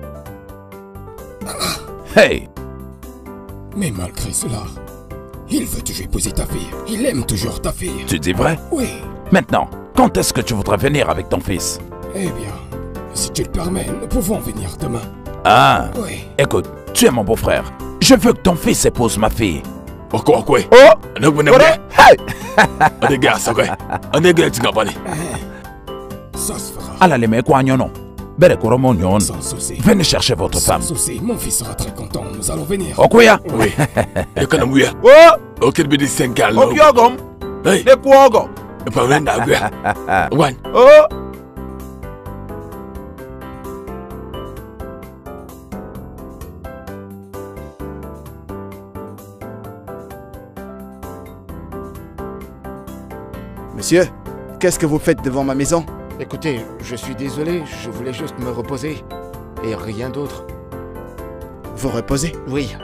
Ah. Hey! Mais malgré cela, il veut toujours épouser ta fille. Il aime toujours ta fille. Tu dis vrai? Oui. Maintenant, quand est-ce que tu voudrais venir avec ton fils? Eh bien, si tu le permets, nous pouvons venir demain. Ah, oui. Écoute, tu es mon beau-frère. Je veux que ton fils épouse ma fille. Pourquoi, quoi? Oh! Ne vous n'aimez pas? Hey! On est gars, ça va. On est gars, tu n'as pas dit. Ça se fera. À la limite, quoi, non? Belle Koromonyon. Sans souci. Venez chercher votre Sans femme. Sans souci, mon fils sera très content. Nous allons venir. Okoya? Oui. Et quand on est Oh! Ok, le cinq ans. Okyogom. Hey! De quoi? Et pas rien d'agréable. One. Oh! Monsieur, qu'est-ce que vous faites devant ma maison? Écoutez, je suis désolé, je voulais juste me reposer. Et rien d'autre. Vous reposez? Oui.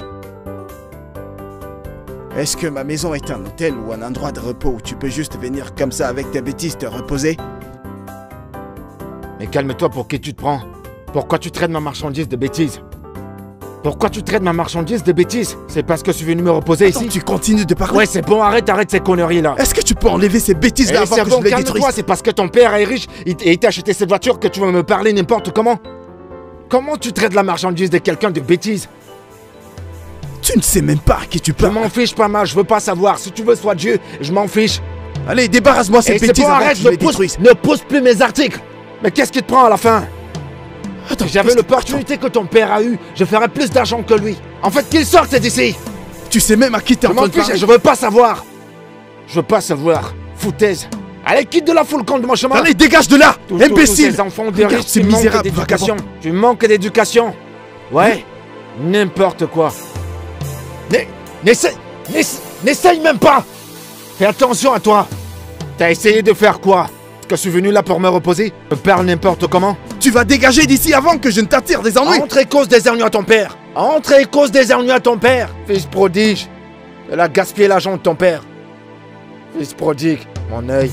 Est-ce que ma maison est un hôtel ou un endroit de repos où tu peux juste venir comme ça avec tes bêtises te reposer? Mais calme-toi, pour qui tu te prends? Pourquoi tu traites ma marchandise de bêtises? Pourquoi tu traites ma marchandise de bêtises? C'est parce que je suis venu me reposer Attends, ici? tu continues de parler? Ouais, c'est bon, arrête, arrête ces conneries-là. Est-ce que tu peux enlever ces bêtises-là Eh, avant c'est que bon, je les calme-toi, détruise? c'est parce que ton père est riche et et il t'a acheté cette voiture que tu vas me parler n'importe comment? Comment tu traites la marchandise de quelqu'un de bêtises? Tu ne sais même pas à qui tu Je parles. m'en fiche pas mal, je veux pas savoir. Si tu veux, sois Dieu, je m'en fiche. Allez, débarrasse-moi ces Et c'est bêtises bon, avant arrête, que je ne les pousse, détruise. ne pousse plus mes articles. Mais qu'est-ce qui te prend à la fin? Attends, j'avais l'opportunité que ton père a eue, je ferais plus d'argent que lui. En fait, qu'il sorte d'ici. Tu sais même à qui t'es en Je train m'en de fiche, parler. je veux pas savoir. Je veux pas savoir. Foutaise. Allez, quitte de la foule de mon chemin. Allez, dégage de là, Tous- tous- imbécile. tous ces enfants de Regarde riches, ces tu manques misérables d'éducation. vagabonds. Tu manques d'éducation. Ouais. N'importe quoi. N'e- N'essaye, n'essa- n'essaye même pas. Fais attention à toi. T'as essayé de faire quoi? Que je suis venu là pour me reposer? Me parle n'importe comment? Tu vas dégager d'ici avant que je ne t'attire des ennuis. Entre et cause des ennuis à ton père. Entre et cause des ennuis à ton père. Fils prodige. Elle a gaspillé l'argent de ton père. Fils prodigue, mon œil.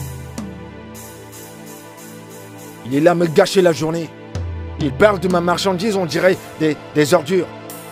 Il est là à me gâcher la journée. Il parle de ma marchandise, on dirait des, des ordures.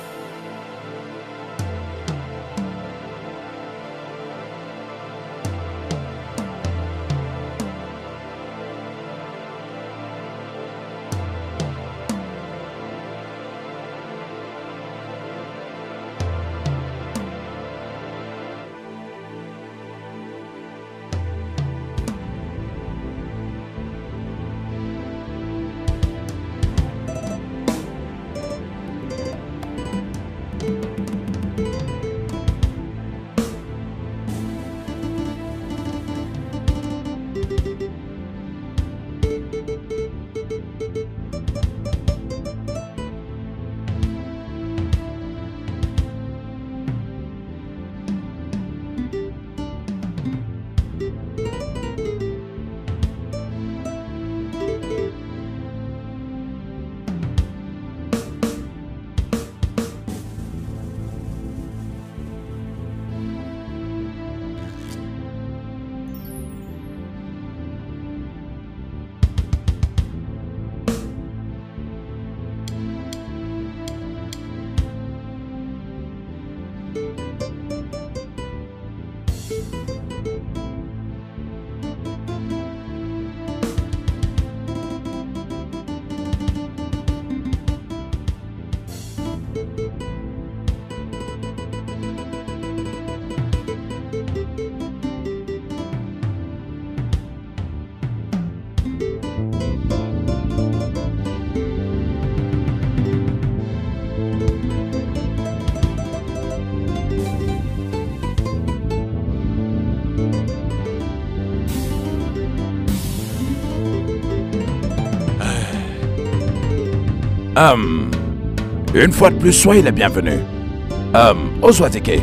Hum, une fois de plus, soyez les bienvenus. Hum, Ozwadike,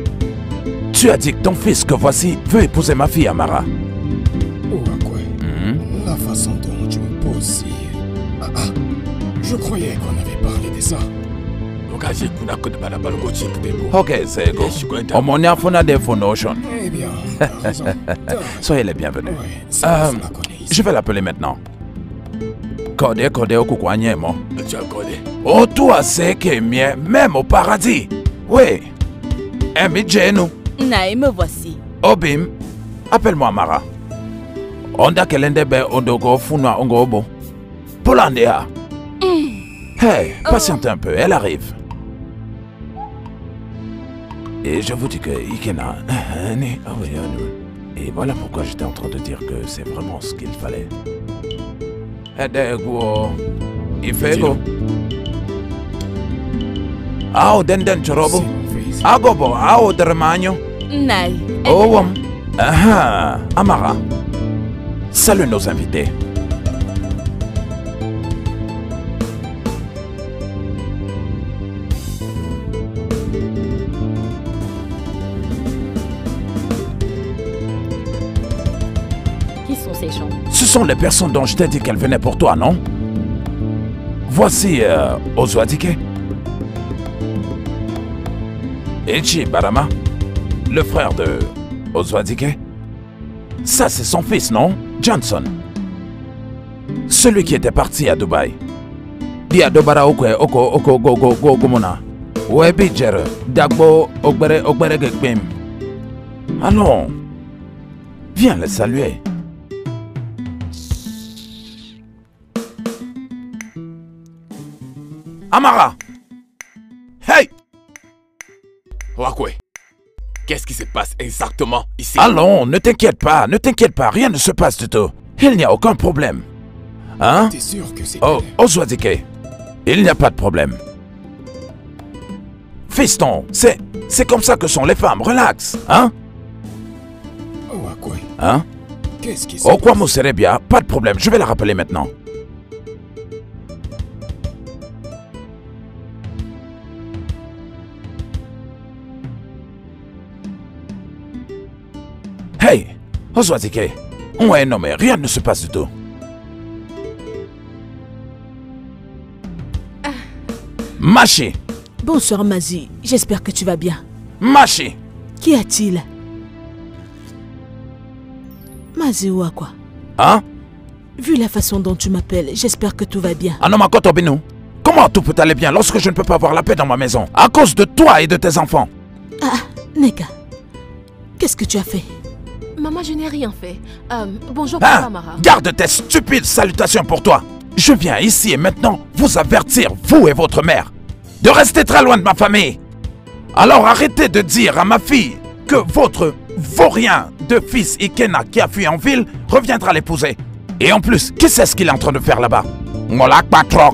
tu as dit que ton fils que voici veut épouser ma fille Amara. Oh, à quoi? La façon dont tu me poses si... Ah, ah, je croyais qu'on avait parlé de ça. Ok, c'est go. On m'en a fait des informations. Eh bien, t'as raison. Soyez les bienvenus. ça, Hum, je vais l'appeler maintenant. Kode, kode, okukwanyemo. Oh, toi, c'est que mien, même au paradis. Oui. Emi Jenu. Nae, me voici. Obim, appelle-moi Mara. Onda kelendebe ondogo funwa ongobo. Polandea. Hey, patiente un peu, elle arrive. Et je vous dis que Ikena. Et voilà pourquoi j'étais en train de dire que c'est vraiment ce qu'il fallait. Edego. Ifego. Ao denden chorobo. Agobo, ao dermanyo. Nae. Oh, um. Ah, Amara. Salut nos invités. Qui sont ces gens? Ce sont les personnes dont je t'ai dit qu'elles venaient pour toi, non? Voici euh, Ozwadike. Echi Barama, le frère de Ozwadike. Ça, c'est son fils, non? Johnson. Celui qui était parti à Dubaï. Dia dobara okwe oko oko go go go gomona. Webi jere dagbo ogbere ogbere gekbem. Allons. Viens le saluer. Amara. Hey. Wakwe. Qu'est-ce qui se passe exactement ici? Allons, ne t'inquiète pas, ne t'inquiète pas, rien ne se passe du tout. Il n'y a aucun problème. Hein? T'es sûr que c'est Oh, Ozwadike, il n'y a pas de problème. Fiston, c'est c'est comme ça que sont les femmes, relax, hein? Oh, Wakwe. Hein? Qu'est-ce qui se Oh, quoi, passe? Mousserebia, pas de problème, je vais la rappeler maintenant. Hey, Ozwadike, ouais, non mais rien ne se passe du tout. Machi. Bonsoir Mazi, j'espère que tu vas bien. Machi. Qu'y a-t-il? Mazi ou à quoi? Hein? Vu la façon dont tu m'appelles, j'espère que tout va bien. Anomakoto Binu, comment tout peut aller bien lorsque je ne peux pas avoir la paix dans ma maison à cause de toi et de tes enfants? Ah, Neka, qu'est-ce que tu as fait? Maman, je n'ai rien fait. Euh, bonjour, Hein? papa Amara. Garde tes stupides salutations pour toi. Je viens ici et maintenant vous avertir, vous et votre mère, de rester très loin de ma famille. Alors arrêtez de dire à ma fille que votre vaurien de fils Ikena qui a fui en ville reviendra l'épouser. Et en plus, qui sait ce qu'il est en train de faire là-bas? Ngolak Patrok.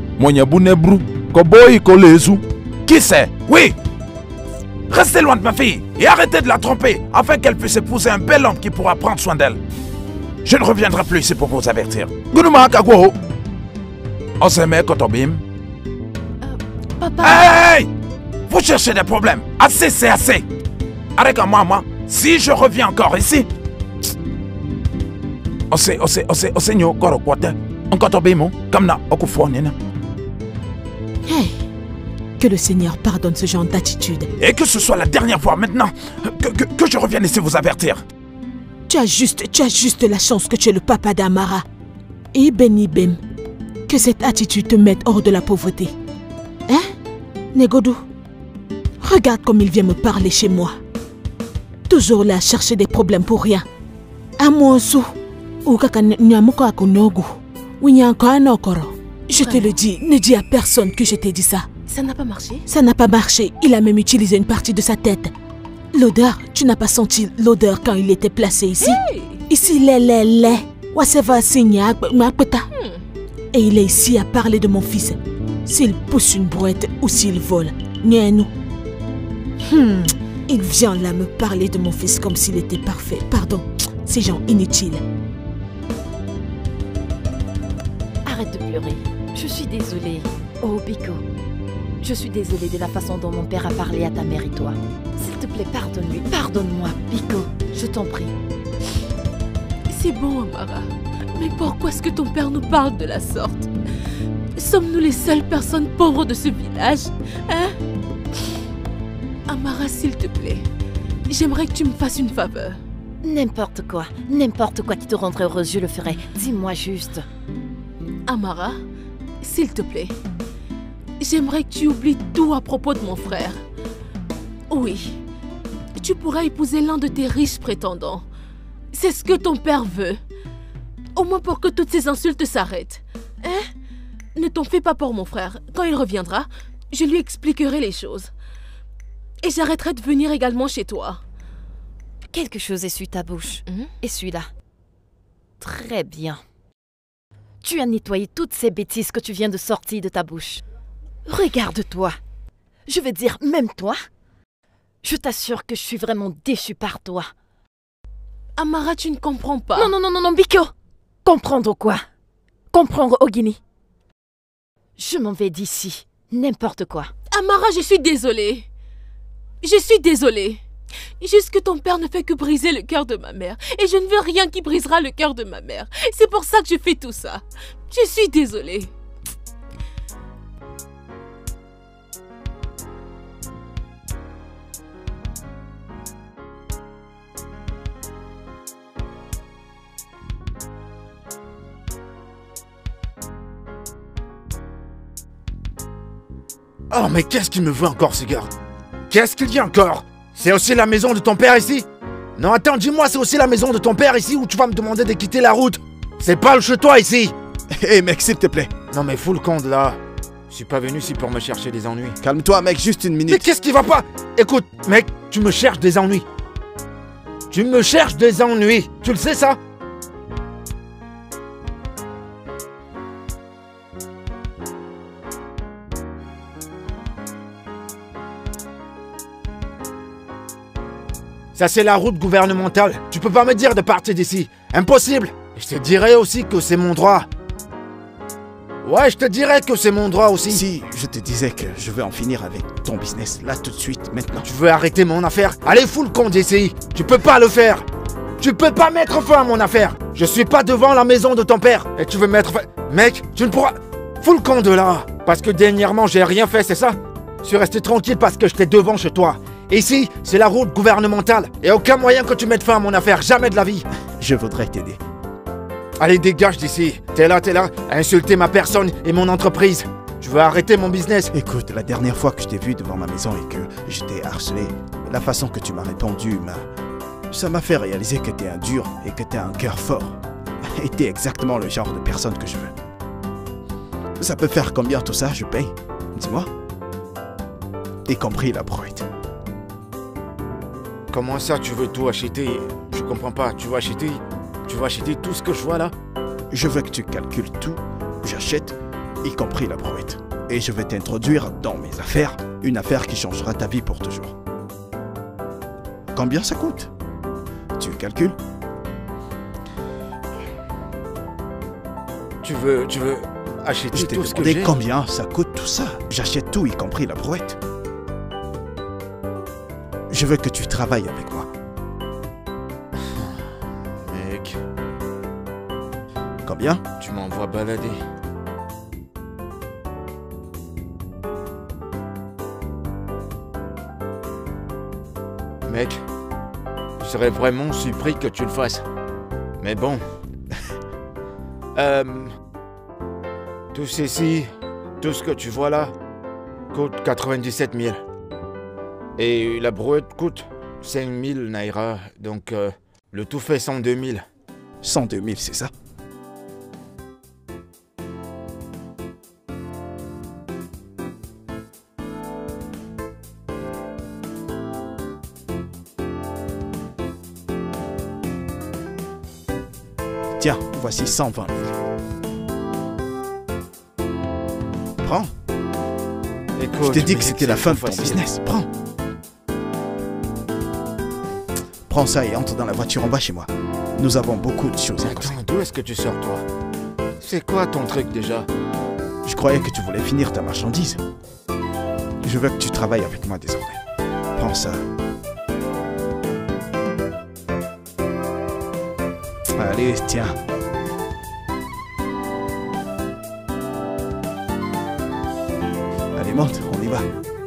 Qui sait? Oui. Restez loin de ma fille et arrêtez de la tromper afin qu'elle puisse épouser un bel homme qui pourra prendre soin d'elle. Je ne reviendrai plus ici pour vous avertir. Gunuma Kagwo. Oseme Kotobim. Papa. Hey! Vous cherchez des problèmes. Assez, c'est assez. Arrête moi, moi. Si je reviens encore ici. Ose, ose, ose, ose, nyo, koro, kwate. Nkotobimo, kamna, okufonina. Hey! Que le Seigneur pardonne ce genre d'attitude. Et que ce soit la dernière fois maintenant que, que, que je revienne ici vous avertir. Tu as juste, tu as juste la chance que tu es le papa d'Amara. Et béni Bem, que cette attitude te mette hors de la pauvreté. Hein? Negodou, regarde comme il vient me parler chez moi. Toujours là à chercher des problèmes pour rien. Amonsu, ou kaka nyamuko akonogu, ou nyanko anokoro. Je te le dis, ne dis à personne que je t'ai dit ça. Ça n'a pas marché? Ça n'a pas marché. Il a même utilisé une partie de sa tête. L'odeur, tu n'as pas senti l'odeur quand il était placé ici? Hey! Ici, lé, lé, lé. Waseva signa, makpeta. Et il est ici à parler de mon fils. S'il pousse une brouette ou s'il vole, nous. Hmm. Il vient là me parler de mon fils comme s'il était parfait. Pardon, ces gens inutiles. Arrête de pleurer. Je suis désolée. Oh, Biko. Je suis désolée de la façon dont mon père a parlé à ta mère et toi. S'il te plaît, pardonne-lui. Pardonne-moi, Biko. Je t'en prie. C'est bon, Amara. Mais pourquoi est-ce que ton père nous parle de la sorte? Sommes-nous les seules personnes pauvres de ce village? Hein? Amara, s'il te plaît, j'aimerais que tu me fasses une faveur. N'importe quoi. N'importe quoi qui te rendrait heureuse, je le ferai. Dis-moi juste. Amara, s'il te plaît, j'aimerais que tu oublies tout à propos de mon frère. Oui, tu pourrais épouser l'un de tes riches prétendants. C'est ce que ton père veut. Au moins pour que toutes ces insultes s'arrêtent. Hein? Ne t'en fais pas pour mon frère. Quand il reviendra, je lui expliquerai les choses. Et j'arrêterai de venir également chez toi. Quelque chose essuie ta bouche. Mmh. Essuie-la. Très bien. Tu as nettoyé toutes ces bêtises que tu viens de sortir de ta bouche. Regarde-toi. Je veux dire, même toi. Je t'assure que je suis vraiment déçue par toi. Amara, tu ne comprends pas. Non, non, non, non, non, Biko. Comprendre quoi? Comprendre Ogini. Je m'en vais d'ici. N'importe quoi. Amara, je suis désolée. Je suis désolée. Juste que ton père ne fait que briser le cœur de ma mère. Et je ne veux rien qui brisera le cœur de ma mère. C'est pour ça que je fais tout ça. Je suis désolée. Oh, mais qu'est-ce qu'il me veut encore, ce gars? Qu'est-ce qu'il dit encore? C'est aussi la maison de ton père ici? Non, attends, dis-moi, c'est aussi la maison de ton père ici où tu vas me demander de quitter la route? C'est pas le chez toi ici! Hé, hey, mec, s'il te plaît. Non, mais fous le camp de là. Je suis pas venu ici pour me chercher des ennuis. Calme-toi, mec, juste une minute. Mais qu'est-ce qui va pas? Écoute, mec, tu me cherches des ennuis. Tu me cherches des ennuis. Tu le sais, ça? Ça, c'est la route gouvernementale. Tu peux pas me dire de partir d'ici. Impossible. Je te dirais aussi que c'est mon droit. Ouais, je te dirais que c'est mon droit aussi. Si je te disais que je veux en finir avec ton business, là tout de suite, maintenant. Tu veux arrêter mon affaire? Allez, fous le camp d'ici. Tu peux pas le faire. Tu peux pas mettre fin à mon affaire. Je suis pas devant la maison de ton père. Et tu veux mettre fin... Mec, tu ne pourras... Fous le camp de là. Parce que dernièrement, j'ai rien fait, c'est ça? Je suis resté tranquille parce que j'étais devant chez toi. Ici, c'est la route gouvernementale. Et aucun moyen que tu mettes fin à mon affaire. Jamais de la vie. Je voudrais t'aider. Allez, dégage d'ici. T'es là, t'es là, à insulter ma personne et mon entreprise. Je veux arrêter mon business. Écoute, la dernière fois que je t'ai vu devant ma maison et que je t'ai harcelé, la façon que tu m'as répondu m'a... Ça m'a fait réaliser que t'es un dur et que t'as un cœur fort. Et t'es exactement le genre de personne que je veux. Ça peut faire combien tout ça, je paye? Dis-moi. Y compris la brouette. Comment ça, tu veux tout acheter? Je comprends pas. Tu veux acheter... Tu vas acheter tout ce que je vois là? Je veux que tu calcules tout. J'achète, y compris la brouette. Et je vais t'introduire dans mes affaires. Une affaire qui changera ta vie pour toujours. Combien ça coûte? Tu calcules? Tu veux... Tu veux acheter je tout ce que j'ai? Je t'ai demandé combien ça coûte tout ça. J'achète tout, y compris la brouette. Je veux que tu travailles avec moi. Mec... Combien? Tu m'envoies balader. Mec, je serais vraiment surpris que tu le fasses. Mais bon... euh... Tout ceci, tout ce que tu vois là, coûte quatre-vingt-dix-sept mille. Et la brouette coûte cinq mille naira, donc euh, le tout fait cent deux mille. cent deux mille, c'est ça? Tiens, voici cent vingt mille. Prends. Écoute, je t'ai dit que c'était la fin de ton business. Prends. Prends ça et entre dans la voiture en bas chez moi. Nous avons beaucoup de choses à causer. Attends, d'où est-ce que tu sors, toi? C'est quoi ton truc, déjà? Je croyais que tu voulais finir ta marchandise. Je veux que tu travailles avec moi désormais. Prends ça. Allez, tiens. Allez, monte, on y va.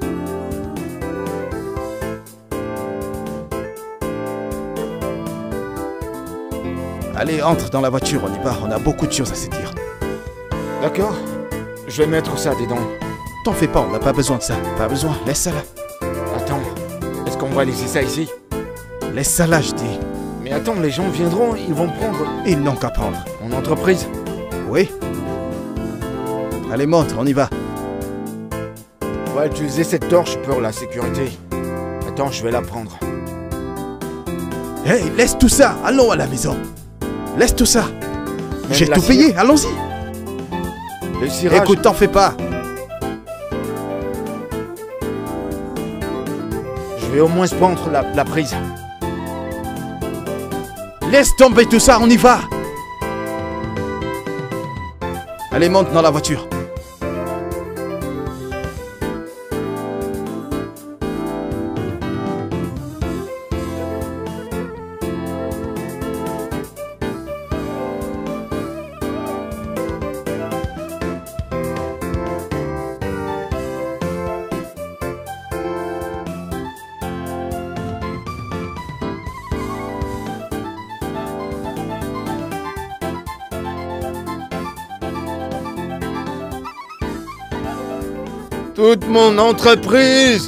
Allez, entre dans la voiture, on y va. On a beaucoup de choses à se dire. D'accord. Je vais mettre ça dedans. T'en fais pas, on n'a pas besoin de ça. Pas besoin, laisse ça là. Attends, est-ce qu'on va laisser ça ici? Laisse ça là, je dis. Mais attends, les gens viendront, ils vont prendre... Ils n'ont qu'à prendre. Mon entreprise? Oui. Allez, monte, on y va. On va utiliser cette torche pour la sécurité. Attends, je vais la prendre. Hey, laisse tout ça, allons à la maison. Laisse tout ça. J'ai tout payé, allons-y. Le cirage... Écoute, t'en fais pas. Je vais au moins prendre la, la prise. Laisse tomber tout ça, on y va. Allez, monte dans la voiture. toute mon entreprise.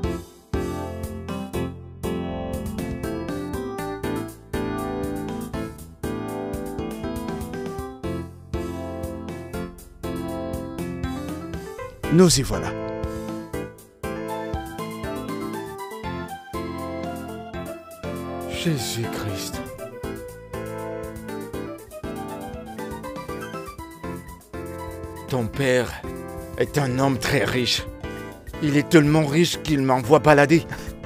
Nous y voilà. Jésus-Christ. Ton père est un homme très riche. Il est tellement riche qu'il m'envoie balader.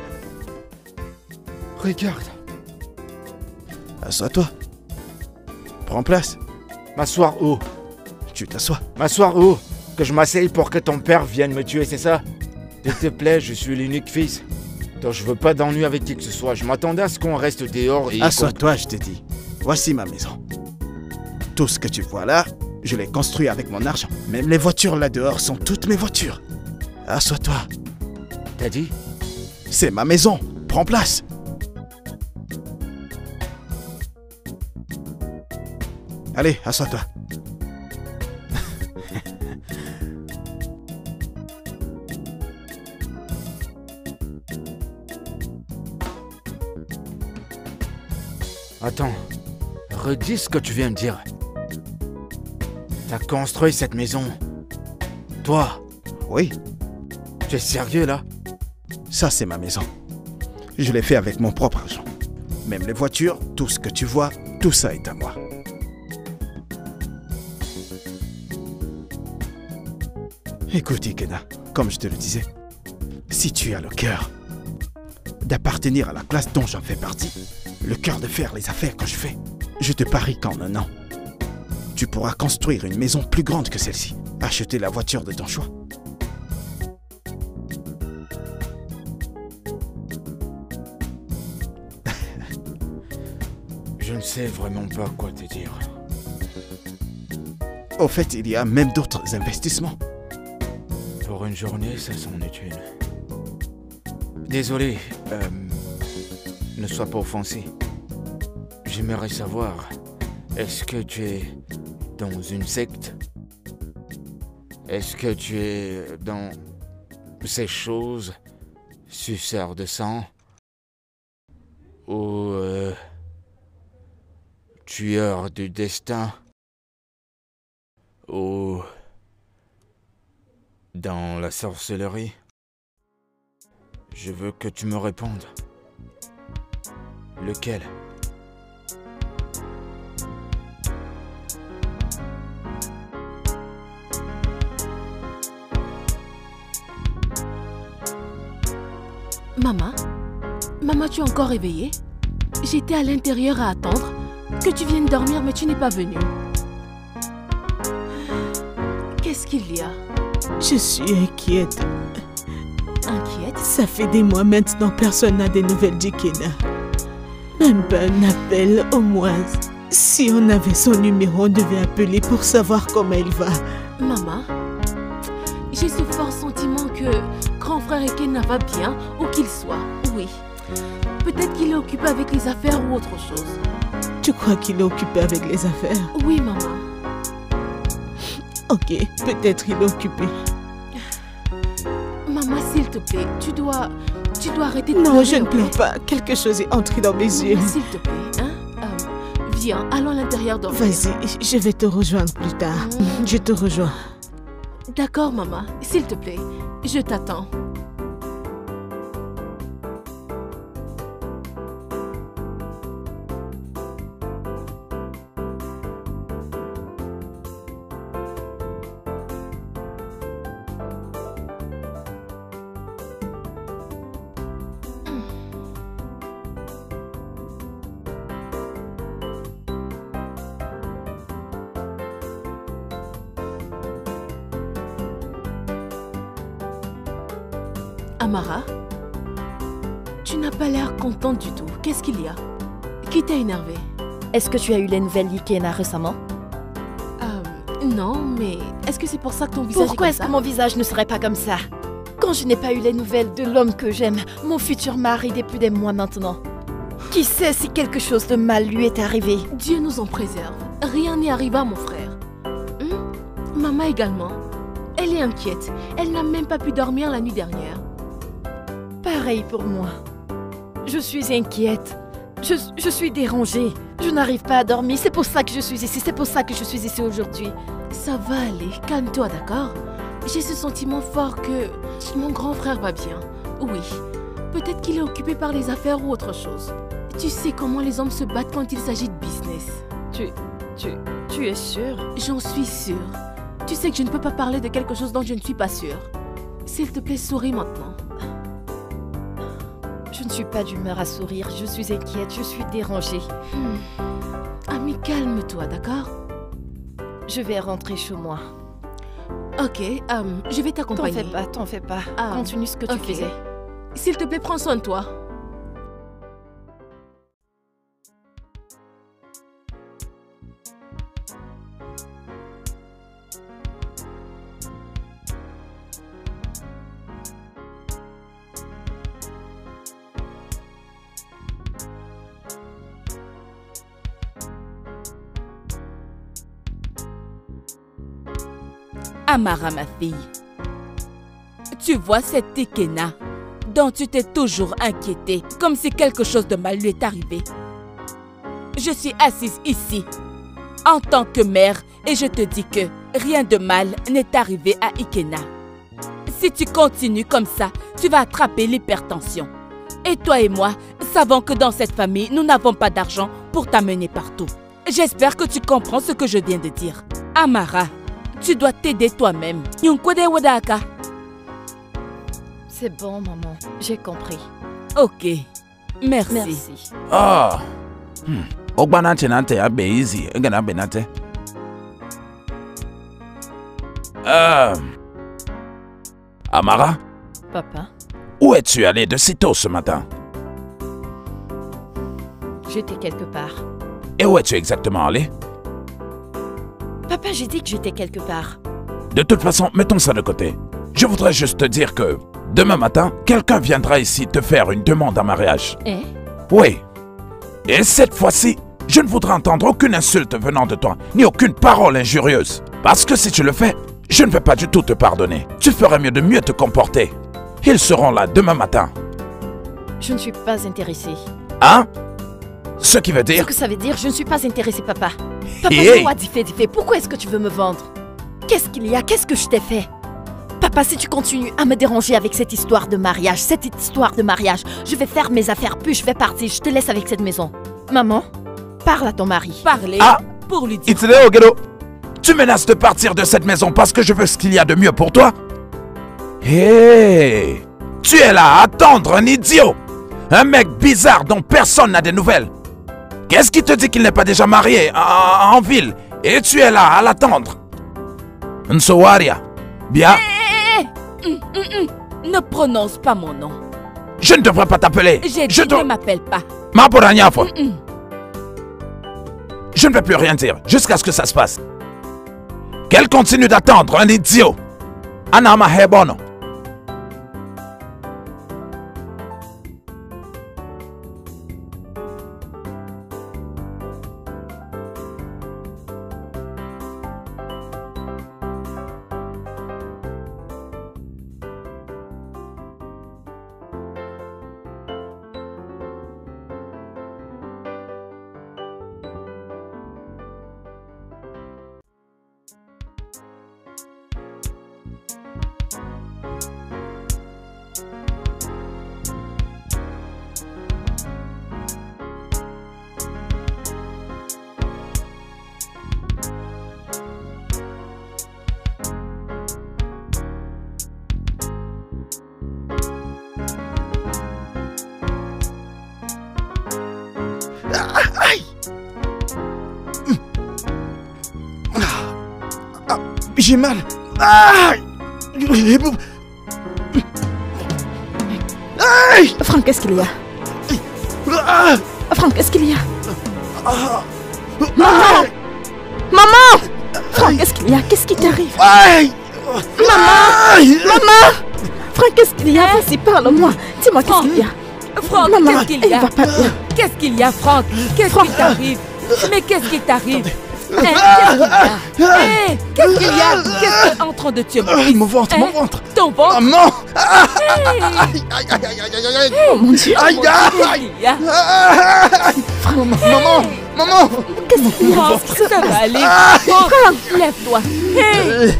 Regarde. Assois-toi. Prends place. M'asseoir où? Tu t'assois. M'asseoir où? Que je m'asseye pour que ton père vienne me tuer, c'est ça? S'il te plaît, je suis l'unique fils. Donc je veux pas d'ennui avec qui que ce soit. Je m'attendais à ce qu'on reste dehors et... Assois-toi, je te dis. Voici ma maison. Tout ce que tu vois là, je l'ai construit avec mon argent. Même les voitures là dehors sont toutes mes voitures. Assois-toi. T'as dit? C'est ma maison. Prends place. Allez, assois-toi. Attends, redis ce que tu viens de dire. T'as construit cette maison. Toi? Oui. Tu es sérieux là? Ça, c'est ma maison. Je l'ai fait avec mon propre argent. Même les voitures, tout ce que tu vois, tout ça est à moi. Écoute, Ikena, comme je te le disais, si tu as le cœur d'appartenir à la classe dont j'en fais partie, le cœur de faire les affaires que je fais, je te parie qu'en un an, tu pourras construire une maison plus grande que celle-ci, acheter la voiture de ton choix. Je ne sais vraiment pas quoi te dire. Au fait, il y a même d'autres investissements. Pour une journée, ça s'en est une. Désolé, euh, ne sois pas offensé. J'aimerais savoir, est-ce que tu es dans une secte? Est-ce que tu es dans ces choses, suceur de sang? Ou euh, tueur du destin? Ou dans la sorcellerie? Je veux que tu me répondes. Lequel? Maman? Maman, tu es encore réveillée? J'étais à l'intérieur à attendre que tu viennes dormir, mais tu n'es pas venue. Qu'est-ce qu'il y a? Je suis inquiète. Inquiète? Ça fait des mois maintenant, personne n'a des nouvelles d'Ikena. Même pas un appel, au moins. Si on avait son numéro, on devait appeler pour savoir comment il va. Maman, j'ai ce fort sentiment que grand frère Ikena va bien, où qu'il soit, oui. Peut-être qu'il est occupé avec les affaires ou autre chose. Tu crois qu'il est occupé avec les affaires? Oui, maman. Ok, peut-être il est occupé. Maman, s'il te plaît, tu dois... Tu dois arrêter de Non, pleurer, je ne okay? pleure pas. Quelque chose est entré dans mes yeux. Maman, s'il te plaît, hein? Euh, viens, allons à l'intérieur dormir. Vas-y, je vais te rejoindre plus tard. Mmh. Je te rejoins. D'accord, maman. S'il te plaît, je t'attends. Amara, tu n'as pas l'air contente du tout. Qu'est-ce qu'il y a? Qui t'a énervé? Est-ce que tu as eu les nouvelles d'Ikena récemment? Euh, non, mais est-ce que c'est pour ça que ton visage Pourquoi est est-ce comme que ça? mon visage ne serait pas comme ça? Quand je n'ai pas eu les nouvelles de l'homme que j'aime, mon futur mari depuis des mois maintenant. Qui sait si quelque chose de mal lui est arrivé? Dieu nous en préserve. Rien n'est arrivé à mon frère. Hum? Maman également. Elle est inquiète. Elle n'a même pas pu dormir la nuit dernière. Pareil pour moi. Je suis inquiète. Je, je suis dérangée. Je n'arrive pas à dormir. C'est pour ça que je suis ici. C'est pour ça que je suis ici aujourd'hui. Ça va aller. Calme-toi, d'accord? J'ai ce sentiment fort que mon grand frère va bien. Oui. Peut-être qu'il est occupé par les affaires ou autre chose. Tu sais comment les hommes se battent quand il s'agit de business. Tu... tu... tu es sûre? J'en suis sûre. Tu sais que je ne peux pas parler de quelque chose dont je ne suis pas sûre. S'il te plaît, souris maintenant. Je ne suis pas d'humeur à sourire. Je suis inquiète. Je suis dérangée. Hmm. Ami, calme-toi, d'accord? Je vais rentrer chez moi. Ok, um, je vais t'accompagner. T'en fais pas, t'en fais pas. Um, Continue ce que tu okay. faisais. S'il te plaît, prends soin de toi. Amara, ma fille, tu vois cette Ikena dont tu t'es toujours inquiétée, comme si quelque chose de mal lui est arrivé. Je suis assise ici, en tant que mère, et je te dis que rien de mal n'est arrivé à Ikena. Si tu continues comme ça, tu vas attraper l'hypertension. Et toi et moi savons que dans cette famille, nous n'avons pas d'argent pour t'amener partout. J'espère que tu comprends ce que je viens de dire. Amara, tu dois t'aider toi-même. C'est bon, maman. J'ai compris. Ok. Merci. Merci. Ah. Hmm. Ogbanante nante ya be easy. Ngana benante. Euh. Amara? Papa? Où es-tu allé de si tôt ce matin? J'étais quelque part. Et où es-tu exactement allé? Papa, j'ai dit que j'étais quelque part. De toute façon, mettons ça de côté. Je voudrais juste te dire que demain matin, quelqu'un viendra ici te faire une demande en mariage. Eh? Oui. Et cette fois-ci, je ne voudrais entendre aucune insulte venant de toi, ni aucune parole injurieuse. Parce que si tu le fais, je ne vais pas du tout te pardonner. Tu ferais mieux de mieux te comporter. Ils seront là demain matin. Je ne suis pas intéressée. Hein? Ce qui veut dire... Ce que ça veut dire, je ne suis pas intéressée, papa. Papa, Hey. moi, Diffé, Diffé, pourquoi est-ce que tu veux me vendre? Qu'est-ce qu'il y a? Qu'est-ce que je t'ai fait? Papa, si tu continues à me déranger avec cette histoire de mariage, cette histoire de mariage, je vais faire mes affaires, puis je vais partir. Je te laisse avec cette maison. Maman, parle à ton mari. Parlez Ah. pour lui dire. Itzele Ogero, tu menaces de partir de cette maison parce que je veux ce qu'il y a de mieux pour toi? Hé! Tu es là à attendre un idiot! Un mec bizarre dont personne n'a des nouvelles. Qu'est-ce qui te dit qu'il n'est pas déjà marié en, en ville? Et tu es là à l'attendre? Nsowaria, bien? Eh, eh, eh. Hum, hum, hum. Ne prononce pas mon nom. Je ne devrais pas t'appeler. J'ai dit Je te... ne m'appelle pas. Maporanyafo. Hum, hum. Je ne vais plus rien dire jusqu'à ce que ça se passe. Qu'elle continue d'attendre un idiot. Anama Hebono. Aïe! Ah, j'ai mal. Aïe! Aïe! Franck, qu'est-ce qu'il y a? Ah! Franck, qu'est-ce qu'il y a? Ah! Maman! Maman! Franck, qu'est-ce qu'il y a? Qu'est-ce qui t'arrive? Aïe! Maman! Aïe! Maman! Franck, qu'est-ce qu'il y a? Vas-y, parle-moi. Dis-moi, qu'est-ce qu'il y a? Franck, Maman, qu'est-ce qu'il y a? elle va pas bien. Qu'est-ce qu'il y a, Franck? Qu'est-ce qui t'arrive? Mais qu'est-ce qui t'arrive? Hé, qu'est-ce qu'il y a? Qu'est-ce qui est en train de tuer mon fils? Mon ventre, Hein? mon ventre. Ton ventre? Maman. Hey. Aïe, aïe, aïe, aïe, aïe, aïe. Oh mon Dieu. Aïe, aïe. Aïe. Maman, maman, maman. Qu'est-ce qu'il y a? Ça va aller. Oh, lève-toi. Hey.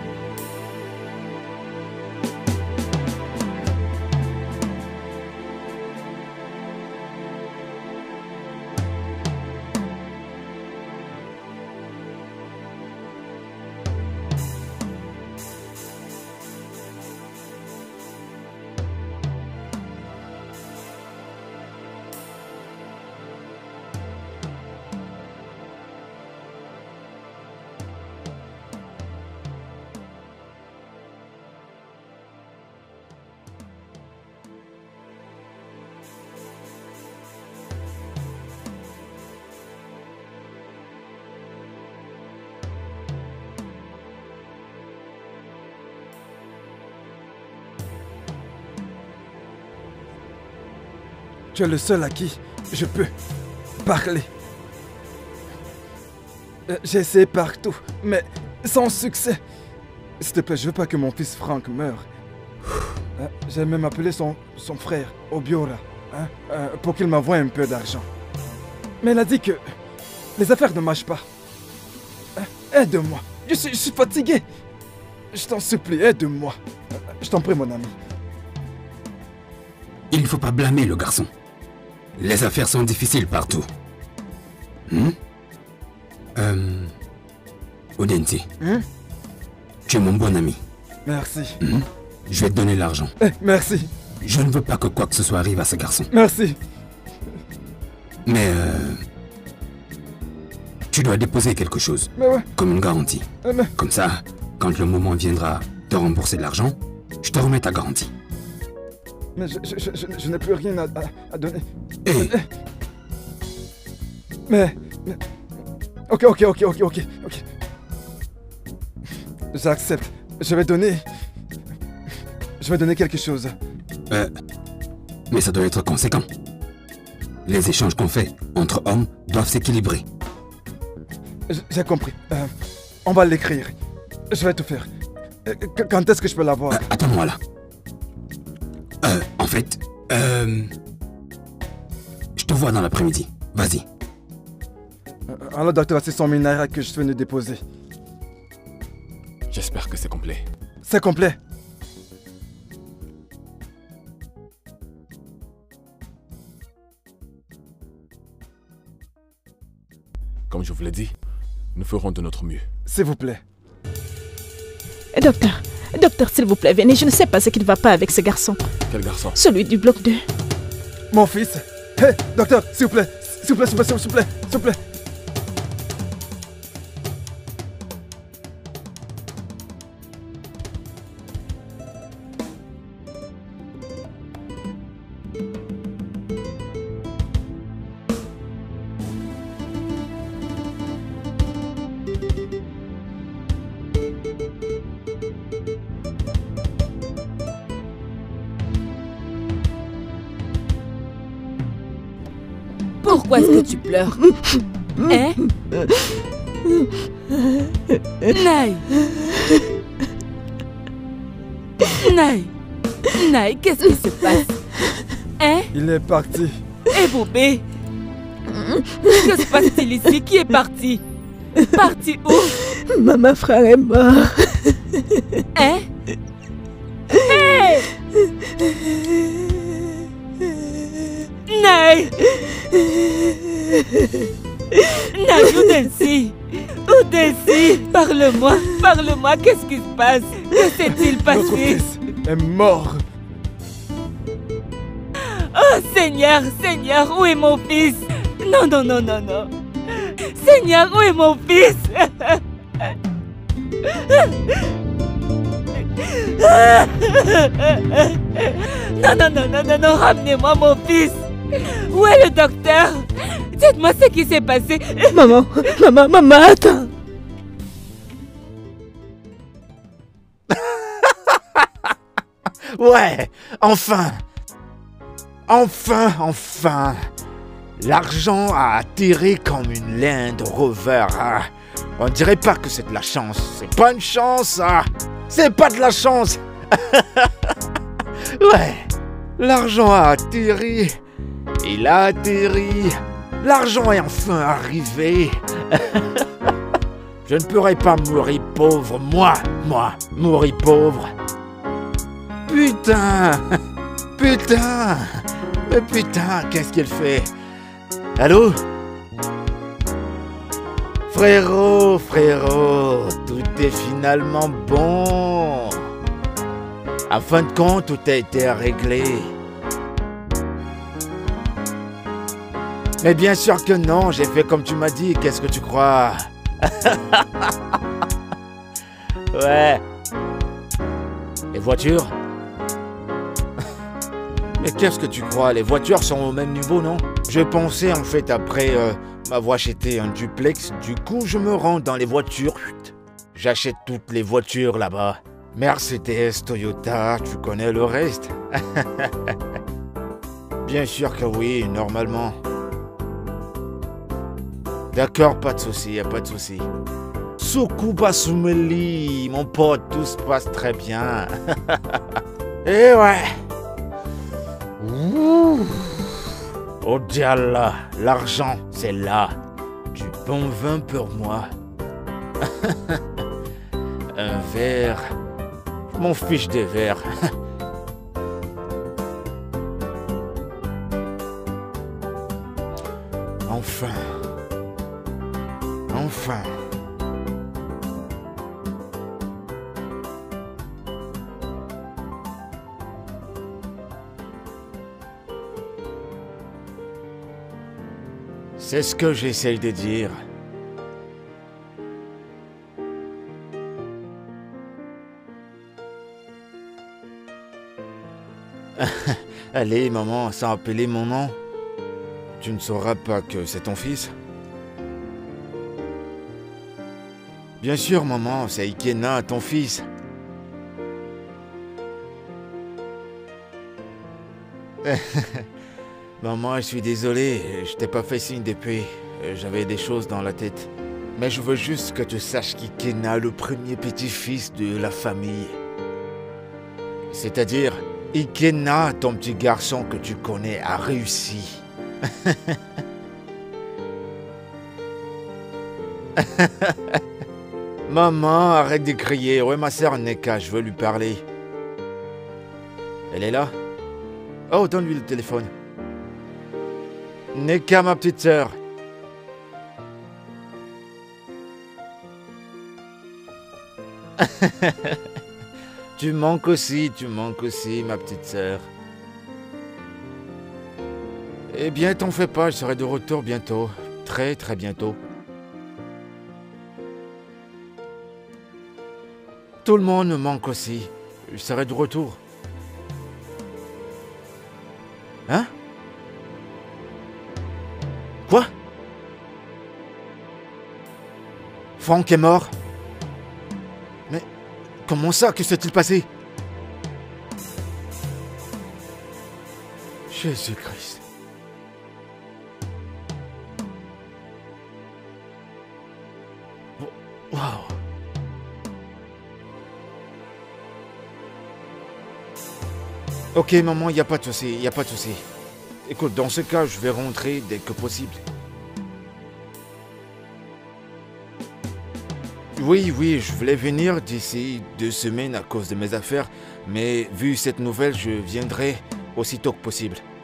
Tu es le seul à qui je peux parler. Euh, J'ai essayé partout, mais sans succès. S'il te plaît, je veux pas que mon fils Frank meure. Euh, J'ai même appelé son, son frère, Obiora, hein, euh, pour qu'il m'envoie un peu d'argent. Mais il a dit que les affaires ne marchent pas. Hein, aide-moi. Je suis, je suis fatigué. Je t'en supplie, aide-moi. Euh, Je t'en prie, mon ami. Il ne faut pas blâmer le garçon. Les affaires sont difficiles partout. Hmm? Euh... Odensi, Hein? tu es mon bon ami. Merci. Hmm? Je vais te donner l'argent. Eh, merci. Je ne veux pas que quoi que ce soit arrive à ce garçon. Merci. Mais euh... tu dois déposer quelque chose. Mais ouais. Comme une garantie. Eh, mais... Comme ça, quand le moment viendra de rembourser l'argent, je te remets ta garantie. Mais je, je, je, je, je n'ai plus rien à, à, à donner. Hey. Mais, mais... Ok, ok, ok, ok, ok, ok. J'accepte. Je vais donner... Je vais donner quelque chose. Euh... Mais ça doit être conséquent. Les échanges qu'on fait entre hommes doivent s'équilibrer. J'ai compris. Euh, on va l'écrire. Je vais tout faire. Euh, Quand est-ce que je peux l'avoir? euh, Attends-moi là. Euh, en fait, euh... je te vois dans l'après-midi. Vas-y. Alors, docteur, c'est son minéral que je suis venu déposer. J'espère que c'est complet. C'est complet. Comme je vous l'ai dit, nous ferons de notre mieux. S'il vous plaît. Docteur, docteur, s'il vous plaît, venez. Je ne sais pas ce qui ne va pas avec ce garçon. Quel garçon? Celui du bloc deux. Mon fils. Hé, hey, docteur, s'il vous plaît. S'il vous plaît, s'il vous plaît, s'il vous plaît, s'il vous plaît. Pourquoi est-ce que tu pleures? Hein? Naï! Naï! Naï, qu'est-ce qui se passe? Hein? Il est parti. Eh, Boubé! Que se passe-t-il ici? Qui est parti? Parti où? Maman frère est mort. Hein? Hey! Naï! Naï, Odensi! Odensi! Parle-moi! Parle-moi! Qu'est-ce qui se passe? Que s'est-il passé? Notre fils est mort. Oh Seigneur! Seigneur! Où est mon fils? Non, non, non, non, non! Seigneur! Où est mon fils? Non, non, non, non, non, non, ramenez-moi mon fils. Où est le docteur? Dites-moi ce qui s'est passé. Maman, maman, maman, attends. Ouais, enfin. Enfin, enfin. L'argent a atterri comme une Land Rover. On dirait pas que c'est de la chance. C'est pas une chance, ça. C'est pas de la chance. Ouais. L'argent a atterri. Il a atterri. L'argent est enfin arrivé. Je ne pourrais pas mourir pauvre, moi, moi, mourir pauvre. Putain. Putain. Mais putain, qu'est-ce qu'elle fait? Allô? Frérot, frérot, tout est finalement bon. À fin de compte, tout a été réglé. Mais bien sûr que non, j'ai fait comme tu m'as dit, qu'est-ce que tu crois? Ouais. Les voitures? Mais qu'est-ce que tu crois? Les voitures sont au même niveau, non? Je pensais en fait après euh, m'avoir acheté un duplex, du coup je me rends dans les voitures. J'achète toutes les voitures là-bas. Mercedes, Toyota, tu connais le reste. Bien sûr que oui, normalement. D'accord, pas de souci, y a pas de souci. Sukuba Sumeli, mon pote, tout se passe très bien. Et ouais. Ouh. Oh Diallah, l'argent, c'est là. Du bon vin pour moi. Un verre. Mon fiche de verre. Enfin. Enfin. C'est ce que j'essaye de dire. Allez, maman, sans appeler mon nom. Tu ne sauras pas que c'est ton fils? Bien sûr, maman, c'est Ikena, ton fils. Maman, je suis désolé, je t'ai pas fait signe depuis. J'avais des choses dans la tête. Mais je veux juste que tu saches qu'Ikena, le premier petit-fils de la famille. C'est-à-dire, Ikena, ton petit garçon que tu connais, a réussi. Maman, arrête de crier. Ouais, ma sœur Neka, je veux lui parler. Elle est là? Oh, donne-lui le téléphone. Neka, ma petite sœur. Tu manques aussi, tu manques aussi, ma petite sœur. Eh bien, t'en fais pas, je serai de retour bientôt. Très, très bientôt. Tout le monde me manque aussi. Je serai de retour. Hein? Quoi? Franck est mort? Mais comment ça? Que s'est-il passé? Jésus-Christ. Waouh. Ok, maman, il n'y a pas de souci, il n'y a pas de souci. Écoute, dans ce cas, je vais rentrer dès que possible. Oui, oui, je voulais venir d'ici deux semaines à cause de mes affaires, mais vu cette nouvelle, je viendrai aussitôt que possible.